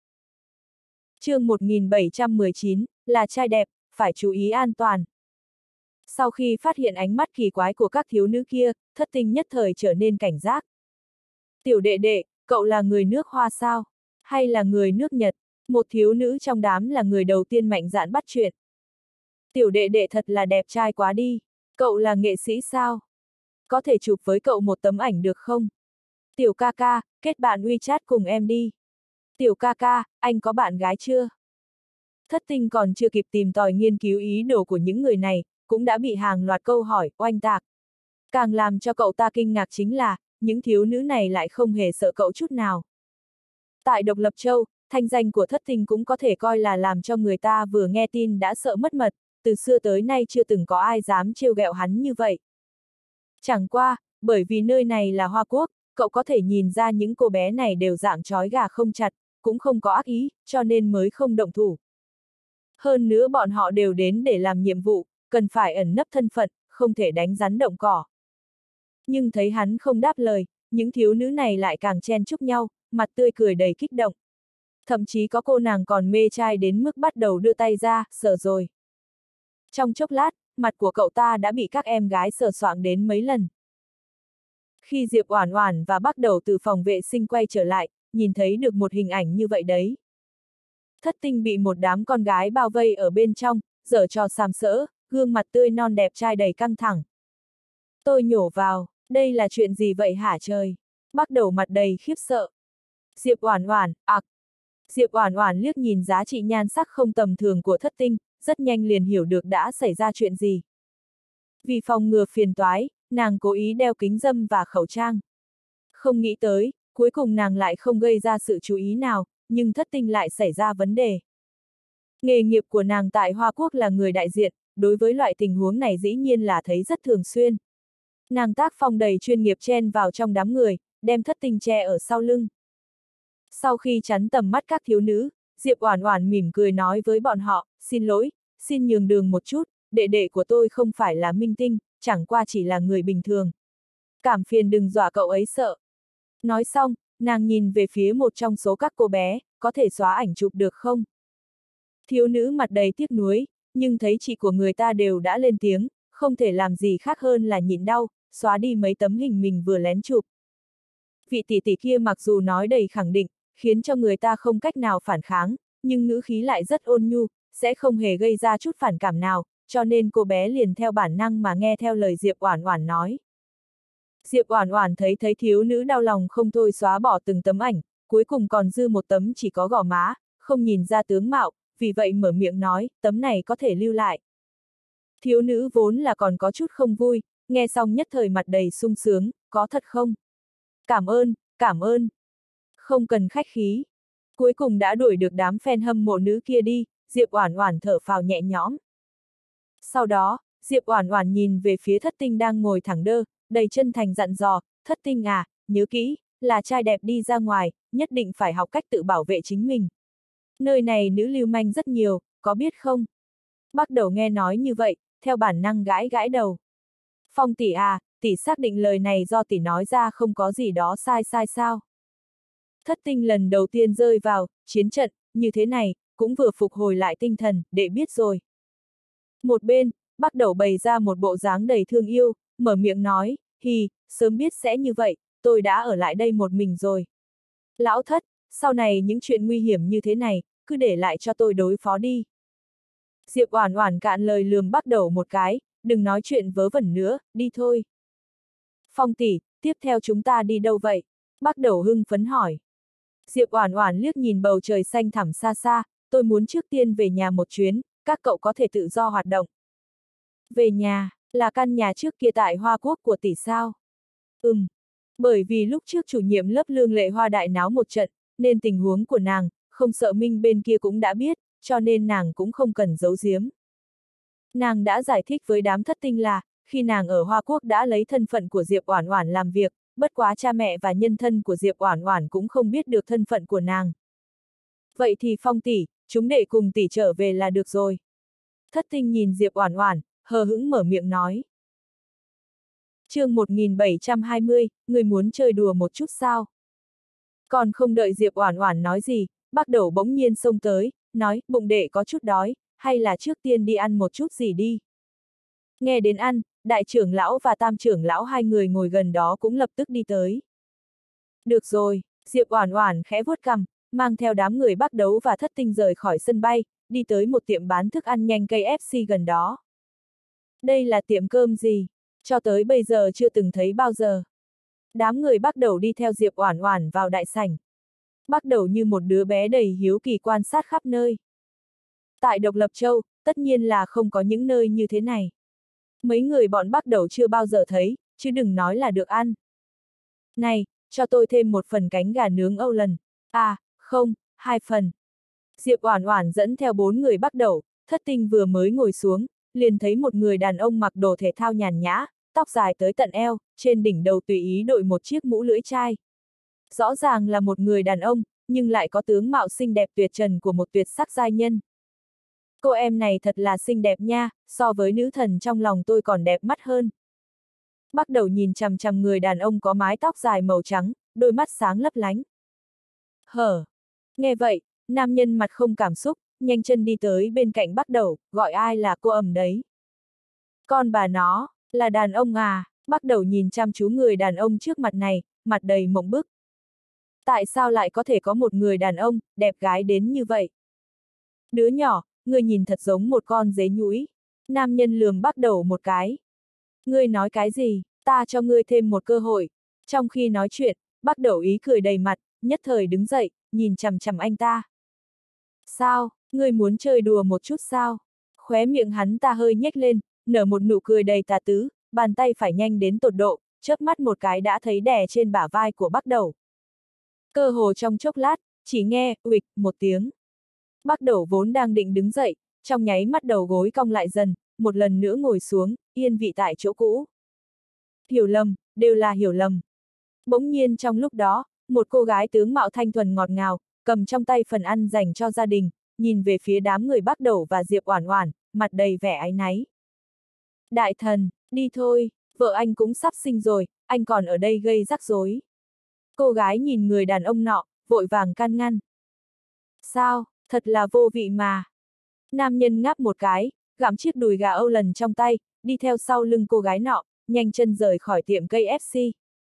Chương 1719, là trai đẹp, phải chú ý an toàn. Sau khi phát hiện ánh mắt kỳ quái của các thiếu nữ kia, Thất Tinh nhất thời trở nên cảnh giác. Tiểu đệ đệ, cậu là người nước Hoa sao? Hay là người nước Nhật? Một thiếu nữ trong đám là người đầu tiên mạnh dạn bắt chuyện. Tiểu đệ đệ thật là đẹp trai quá đi. Cậu là nghệ sĩ sao? Có thể chụp với cậu một tấm ảnh được không? Tiểu ca ca, kết bạn WeChat cùng em đi. Tiểu ca ca, anh có bạn gái chưa? Thất Tinh còn chưa kịp tìm tòi nghiên cứu ý đồ của những người này, cũng đã bị hàng loạt câu hỏi, oanh tạc. Càng làm cho cậu ta kinh ngạc chính là, những thiếu nữ này lại không hề sợ cậu chút nào. Tại Độc Lập Châu, thanh danh của Thất Tinh cũng có thể coi là làm cho người ta vừa nghe tin đã sợ mất mật, từ xưa tới nay chưa từng có ai dám trêu ghẹo hắn như vậy. Chẳng qua, bởi vì nơi này là Hoa Quốc, cậu có thể nhìn ra những cô bé này đều dạng trói gà không chặt, cũng không có ác ý, cho nên mới không động thủ. Hơn nữa bọn họ đều đến để làm nhiệm vụ, cần phải ẩn nấp thân phận, không thể đánh rắn động cỏ. Nhưng thấy hắn không đáp lời, những thiếu nữ này lại càng chen chúc nhau, mặt tươi cười đầy kích động. Thậm chí có cô nàng còn mê trai đến mức bắt đầu đưa tay ra, sờ rồi. Trong chốc lát, mặt của cậu ta đã bị các em gái sờ soạng đến mấy lần. Khi Diệp Oản Oản và bắt đầu từ phòng vệ sinh quay trở lại, nhìn thấy được một hình ảnh như vậy đấy. Thất Tinh bị một đám con gái bao vây ở bên trong, giở trò sàm sỡ, gương mặt tươi non đẹp trai đầy căng thẳng. Tôi nhổ vào, đây là chuyện gì vậy hả trời? Bắt đầu mặt đầy khiếp sợ. Diệp Oản Oản, Diệp Oản Oản liếc nhìn giá trị nhan sắc không tầm thường của Thất Tinh, rất nhanh liền hiểu được đã xảy ra chuyện gì. Vì phòng ngừa phiền toái, nàng cố ý đeo kính râm và khẩu trang. Không nghĩ tới, cuối cùng nàng lại không gây ra sự chú ý nào, nhưng Thất Tinh lại xảy ra vấn đề. Nghề nghiệp của nàng tại Hoa Quốc là người đại diện, đối với loại tình huống này dĩ nhiên là thấy rất thường xuyên. Nàng tác phong đầy chuyên nghiệp chen vào trong đám người, đem Thất Tinh che ở sau lưng. Sau khi chắn tầm mắt các thiếu nữ, Diệp Oản Oản mỉm cười nói với bọn họ, xin lỗi, xin nhường đường một chút, đệ đệ của tôi không phải là minh tinh, chẳng qua chỉ là người bình thường. Cảm phiền đừng dọa cậu ấy sợ. Nói xong, nàng nhìn về phía một trong số các cô bé, có thể xóa ảnh chụp được không? Thiếu nữ mặt đầy tiếc nuối, nhưng thấy chị của người ta đều đã lên tiếng, không thể làm gì khác hơn là nhịn đau, xóa đi mấy tấm hình mình vừa lén chụp. Vị tỷ tỷ kia mặc dù nói đầy khẳng định, khiến cho người ta không cách nào phản kháng, nhưng ngữ khí lại rất ôn nhu, sẽ không hề gây ra chút phản cảm nào, cho nên cô bé liền theo bản năng mà nghe theo lời Diệp Oản Oản nói. Diệp Oản Oản thấy thiếu nữ đau lòng không thôi xóa bỏ từng tấm ảnh, cuối cùng còn dư một tấm chỉ có gò má, không nhìn ra tướng mạo, vì vậy mở miệng nói, tấm này có thể lưu lại. Thiếu nữ vốn là còn có chút không vui, nghe xong nhất thời mặt đầy sung sướng, có thật không? Cảm ơn, cảm ơn. Không cần khách khí. Cuối cùng đã đuổi được đám fan hâm mộ nữ kia đi, Diệp Oản Oản thở phào nhẹ nhõm. Sau đó, Diệp Oản Oản nhìn về phía Thất Tinh đang ngồi thẳng đơ, đầy chân thành dặn dò, Thất Tinh à, nhớ kỹ, là trai đẹp đi ra ngoài, nhất định phải học cách tự bảo vệ chính mình. Nơi này nữ lưu manh rất nhiều, có biết không? Bắt đầu nghe nói như vậy, theo bản năng gãi gãi đầu. Phong tỷ à, tỷ xác định lời này do tỷ nói ra không có gì đó sai sao? Thất Tinh lần đầu tiên rơi vào chiến trận, như thế này, cũng vừa phục hồi lại tinh thần, để biết rồi. Một bên, bắt đầu bày ra một bộ dáng đầy thương yêu, mở miệng nói, hì, sớm biết sẽ như vậy, tôi đã ở lại đây một mình rồi. Lão Thất, sau này những chuyện nguy hiểm như thế này, cứ để lại cho tôi đối phó đi. Diệp Oản Oản cạn lời lườm bắt đầu một cái, đừng nói chuyện vớ vẩn nữa, đi thôi. Phong tỷ, tiếp theo chúng ta đi đâu vậy? Bắt đầu hưng phấn hỏi. Diệp Oản Oản liếc nhìn bầu trời xanh thẳm xa xa, tôi muốn trước tiên về nhà một chuyến, các cậu có thể tự do hoạt động. Về nhà, là căn nhà trước kia tại Hoa Quốc của tỷ sao? Bởi vì lúc trước chủ nhiệm lớp Lương Lệ Hoa đại náo một trận, nên tình huống của nàng, không sợ Minh bên kia cũng đã biết, cho nên nàng cũng không cần giấu giếm. Nàng đã giải thích với đám Thất Tinh là, khi nàng ở Hoa Quốc đã lấy thân phận của Diệp Oản Oản làm việc, bất quá cha mẹ và nhân thân của Diệp Oản Oản cũng không biết được thân phận của nàng. Vậy thì Phong tỷ, chúng đệ cùng tỷ trở về là được rồi. Thất Tinh nhìn Diệp Oản Oản, hờ hững mở miệng nói. Chương 1720, người muốn chơi đùa một chút sao? Còn không đợi Diệp Oản Oản nói gì, Bác Đầu bỗng nhiên xông tới, nói, bụng đệ có chút đói, hay là trước tiên đi ăn một chút gì đi. Nghe đến ăn, đại trưởng lão và tam trưởng lão hai người ngồi gần đó cũng lập tức đi tới. Được rồi, Diệp Oản Oản khẽ vuốt cằm, mang theo đám người Bác Đấu và Thất Tinh rời khỏi sân bay, đi tới một tiệm bán thức ăn nhanh KFC gần đó. Đây là tiệm cơm gì? Cho tới bây giờ chưa từng thấy bao giờ. Đám người bắt đầu đi theo Diệp Oản Oản vào đại sảnh. Bắt đầu như một đứa bé đầy hiếu kỳ quan sát khắp nơi. Tại Độc Lập Châu, tất nhiên là không có những nơi như thế này. Mấy người bọn bắt đầu chưa bao giờ thấy, chứ đừng nói là được ăn. Này, cho tôi thêm một phần cánh gà nướng Âu lần. À, không, 2 phần. Diệp Oản Oản dẫn theo 4 người bắt đầu, Thất Tinh vừa mới ngồi xuống, liền thấy một người đàn ông mặc đồ thể thao nhàn nhã, tóc dài tới tận eo, trên đỉnh đầu tùy ý đội một chiếc mũ lưỡi chai. Rõ ràng là một người đàn ông, nhưng lại có tướng mạo xinh đẹp tuyệt trần của một tuyệt sắc giai nhân. Cô em này thật là xinh đẹp nha, so với nữ thần trong lòng tôi còn đẹp mắt hơn. Bắt đầu nhìn chằm chằm người đàn ông có mái tóc dài màu trắng, đôi mắt sáng lấp lánh. Hở! Nghe vậy, nam nhân mặt không cảm xúc, nhanh chân đi tới bên cạnh bắt đầu, gọi ai là cô ẩm đấy. Con bà nó, là đàn ông à, bắt đầu nhìn chăm chú người đàn ông trước mặt này, mặt đầy mộng bức. Tại sao lại có thể có một người đàn ông, đẹp gái đến như vậy? Đứa nhỏ, ngươi nhìn thật giống một con dế nhũi. Nam nhân lườm bắt đầu một cái. Ngươi nói cái gì, ta cho ngươi thêm một cơ hội. Trong khi nói chuyện, Bắc Đẩu ý cười đầy mặt, nhất thời đứng dậy, nhìn chằm chằm anh ta. Sao, ngươi muốn chơi đùa một chút sao? Khóe miệng hắn ta hơi nhếch lên, nở một nụ cười đầy tà tứ, bàn tay phải nhanh đến tột độ, chớp mắt một cái đã thấy đè trên bả vai của Bắc Đẩu. Cơ hồ trong chốc lát, chỉ nghe, uịch, một tiếng. Bắc Đẩu vốn đang định đứng dậy, trong nháy mắt đầu gối cong lại dần, một lần nữa ngồi xuống, yên vị tại chỗ cũ. Hiểu lầm, đều là hiểu lầm. Bỗng nhiên trong lúc đó, một cô gái tướng mạo thanh thuần ngọt ngào, cầm trong tay phần ăn dành cho gia đình, nhìn về phía đám người Bắc Đẩu và Diệp Oản Oản, mặt đầy vẻ áy náy. Đại thần, đi thôi, vợ anh cũng sắp sinh rồi, anh còn ở đây gây rắc rối. Cô gái nhìn người đàn ông nọ, vội vàng can ngăn. Sao, thật là vô vị mà. Nam nhân ngáp một cái, gặm chiếc đùi gà Âu lần trong tay, đi theo sau lưng cô gái nọ, nhanh chân rời khỏi tiệm KFC.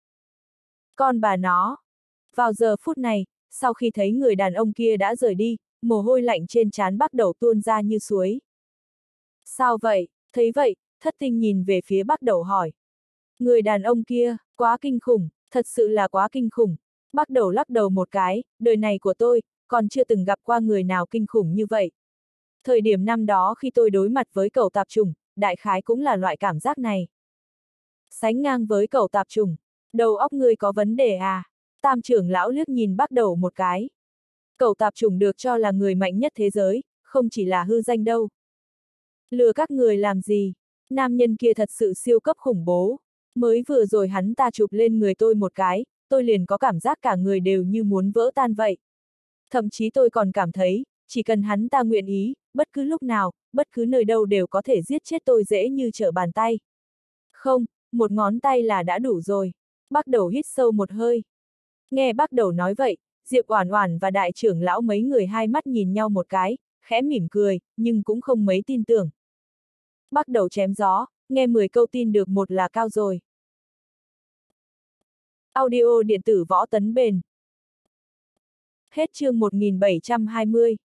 Con bà nó. Vào giờ phút này, sau khi thấy người đàn ông kia đã rời đi, mồ hôi lạnh trên trán Bắc Đẩu tuôn ra như suối. Sao vậy? Thấy vậy, Thất Tinh nhìn về phía Bắc Đẩu hỏi. Người đàn ông kia, quá kinh khủng, thật sự là quá kinh khủng. Bắc Đẩu lắc đầu một cái, đời này của tôi, còn chưa từng gặp qua người nào kinh khủng như vậy. Thời điểm năm đó khi tôi đối mặt với cẩu tạp chủng, đại khái cũng là loại cảm giác này. Sánh ngang với cẩu tạp chủng, đầu óc ngươi có vấn đề à? Tam trưởng lão liếc nhìn Bắc Đẩu một cái. Cẩu tạp chủng được cho là người mạnh nhất thế giới, không chỉ là hư danh đâu. Lừa các người làm gì? Nam nhân kia thật sự siêu cấp khủng bố. Mới vừa rồi hắn ta chụp lên người tôi một cái, tôi liền có cảm giác cả người đều như muốn vỡ tan vậy. Thậm chí tôi còn cảm thấy, chỉ cần hắn ta nguyện ý, bất cứ lúc nào, bất cứ nơi đâu đều có thể giết chết tôi dễ như trở bàn tay. Không, một ngón tay là đã đủ rồi. Bắc Đẩu hít sâu một hơi. Nghe Bắc Đẩu nói vậy, Diệp Oản Oản và đại trưởng lão mấy người hai mắt nhìn nhau một cái, khẽ mỉm cười, nhưng cũng không mấy tin tưởng. Bắc Đẩu chém gió, nghe 10 câu tin được một là cao rồi. Audio điện tử Võ Tấn Bền. Hết chương 1720.